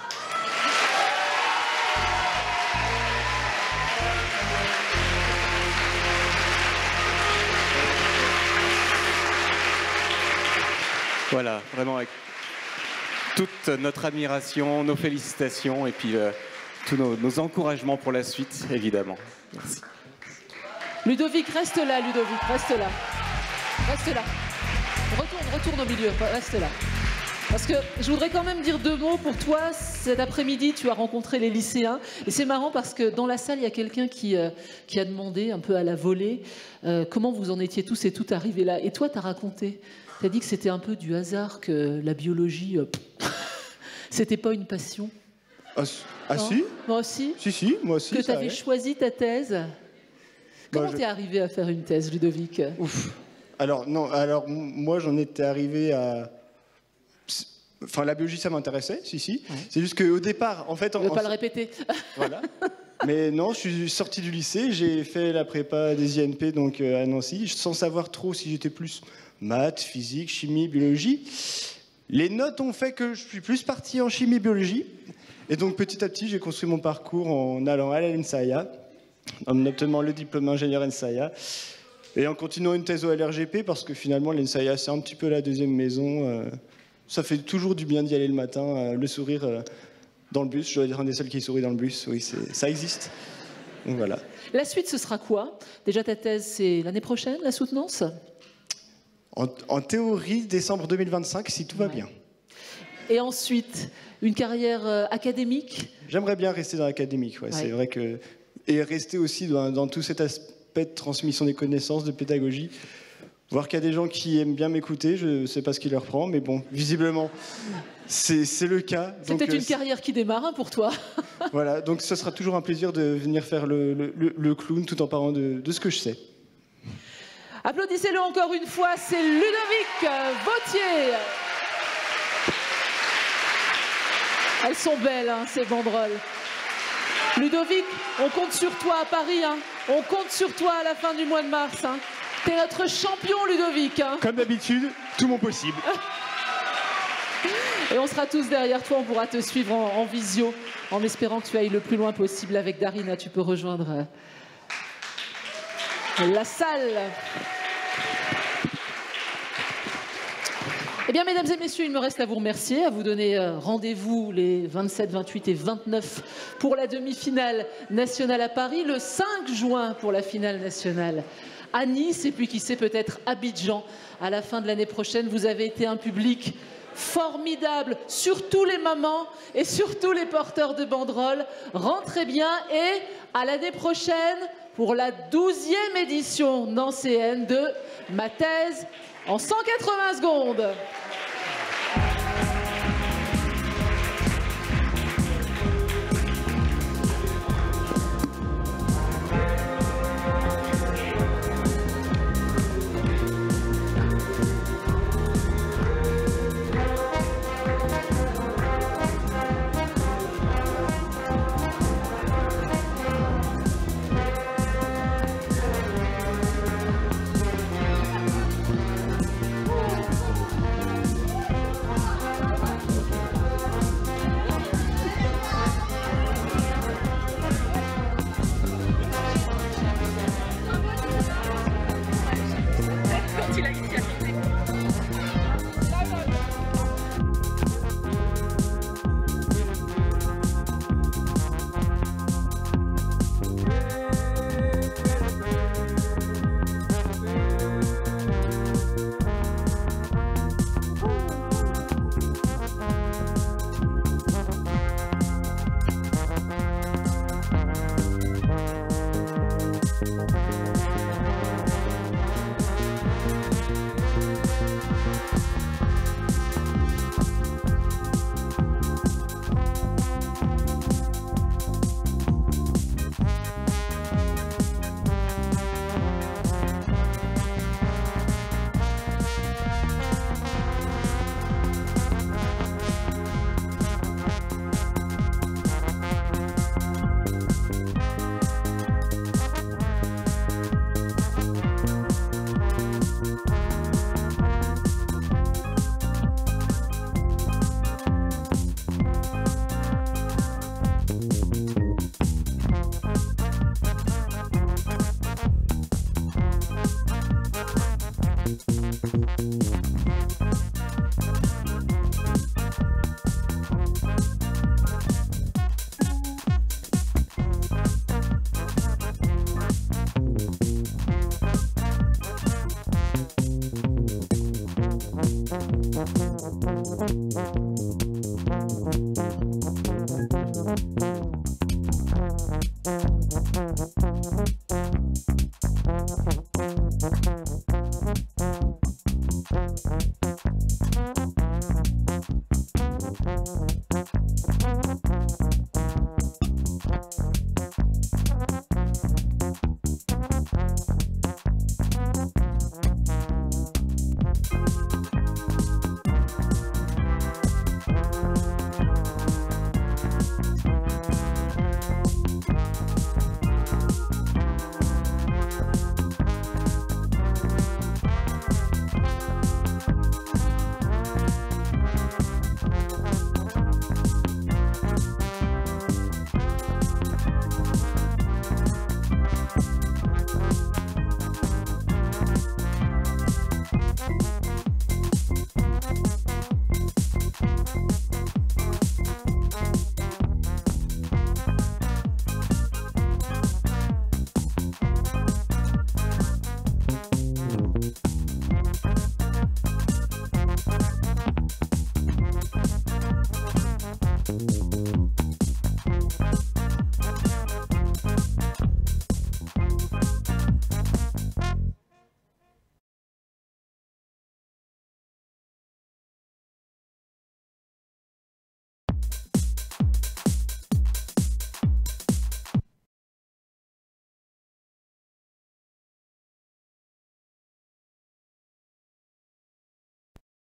Voilà, vraiment avec toute notre admiration, nos félicitations et puis euh, tous nos, nos encouragements pour la suite, évidemment. Merci. Ludovic, reste là, Ludovic, reste là. Reste là. Retourne, retourne au milieu, reste là. Parce que je voudrais quand même dire deux mots pour toi. Cet après-midi, tu as rencontré les lycéens. Et c'est marrant parce que dans la salle, il y a quelqu'un qui, euh, qui a demandé, un peu à la volée, euh, comment vous en étiez tous et toutes arrivés là. Et toi, tu as raconté. Tu as dit que c'était un peu du hasard, que la biologie, euh, c'était pas une passion. Ah, ah si Moi aussi. Si, si, moi aussi. Que tu avais choisi ta thèse. Comment Bah, je- t'es arrivé à faire une thèse, Ludovic? Ouf. Alors, non, alors m- moi j'en étais arrivé à. Enfin, la biologie ça m'intéressait, si, si. C'est juste qu'au départ, en fait. Je ne en- vais pas en- le répéter. Voilà. Mais non, je suis sorti du lycée, j'ai fait la prépa des I N P donc euh, à Nancy, sans savoir trop si j'étais plus maths, physique, chimie, biologie. Les notes ont fait que je suis plus parti en chimie, biologie. Et donc petit à petit, j'ai construit mon parcours en allant à l'ENSAIA, en obtenant le diplôme d'ingénieur ENSAIA, et en continuant une thèse au L R G P, parce que finalement l'ENSAIA c'est un petit peu la deuxième maison. euh, ça fait toujours du bien d'y aller le matin, euh, le sourire euh, dans le bus. Je dois être un des seuls qui sourit dans le bus, oui, c'est- ça existe. Donc voilà. La suite, ce sera quoi? Déjà, ta thèse, c'est l'année prochaine, la soutenance? En, en théorie, décembre deux mille vingt-cinq, si tout va bien. Et ensuite, une carrière euh, académique? J'aimerais bien rester dans l'académique, ouais, Ouais. c'est vrai que... Et rester aussi dans, dans tout cet aspect de transmission des connaissances, de pédagogie. Voir qu'il y a des gens qui aiment bien m'écouter, je ne sais pas ce qui leur prend, mais bon, visiblement, c'est c'est le cas. C'est Donc, peut-être euh, une carrière qui démarre hein, pour toi. Voilà, donc ce sera toujours un plaisir de venir faire le, le- le- le clown tout en parlant de, de ce que je sais. Applaudissez-le encore une fois, c'est Ludovic Vautier. Elles sont belles, hein, ces banderoles. Ludovic, on compte sur toi à Paris. Hein. On compte sur toi à la fin du mois de mars. Hein. T'es notre champion, Ludovic. Hein. Comme d'habitude, tout mon possible. Et on sera tous derrière toi, on pourra te suivre en, en visio, en espérant que tu ailles le plus loin possible avec Darina. Tu peux rejoindre euh, la salle. Eh bien, mesdames et messieurs, il me reste à vous remercier, à vous donner euh, rendez-vous les vingt-sept, vingt-huit et vingt-neuf pour la demi-finale nationale à Paris, le cinq juin pour la finale nationale à Nice, et puis qui sait peut-être Abidjan à la fin de l'année prochaine. Vous avez été un public formidable, surtout les mamans et surtout les porteurs de banderoles. Rentrez bien et à l'année prochaine pour la douzième édition nancéenne de Ma thèse en cent quatre-vingts secondes. sorti là, ici, à côté. Thank you.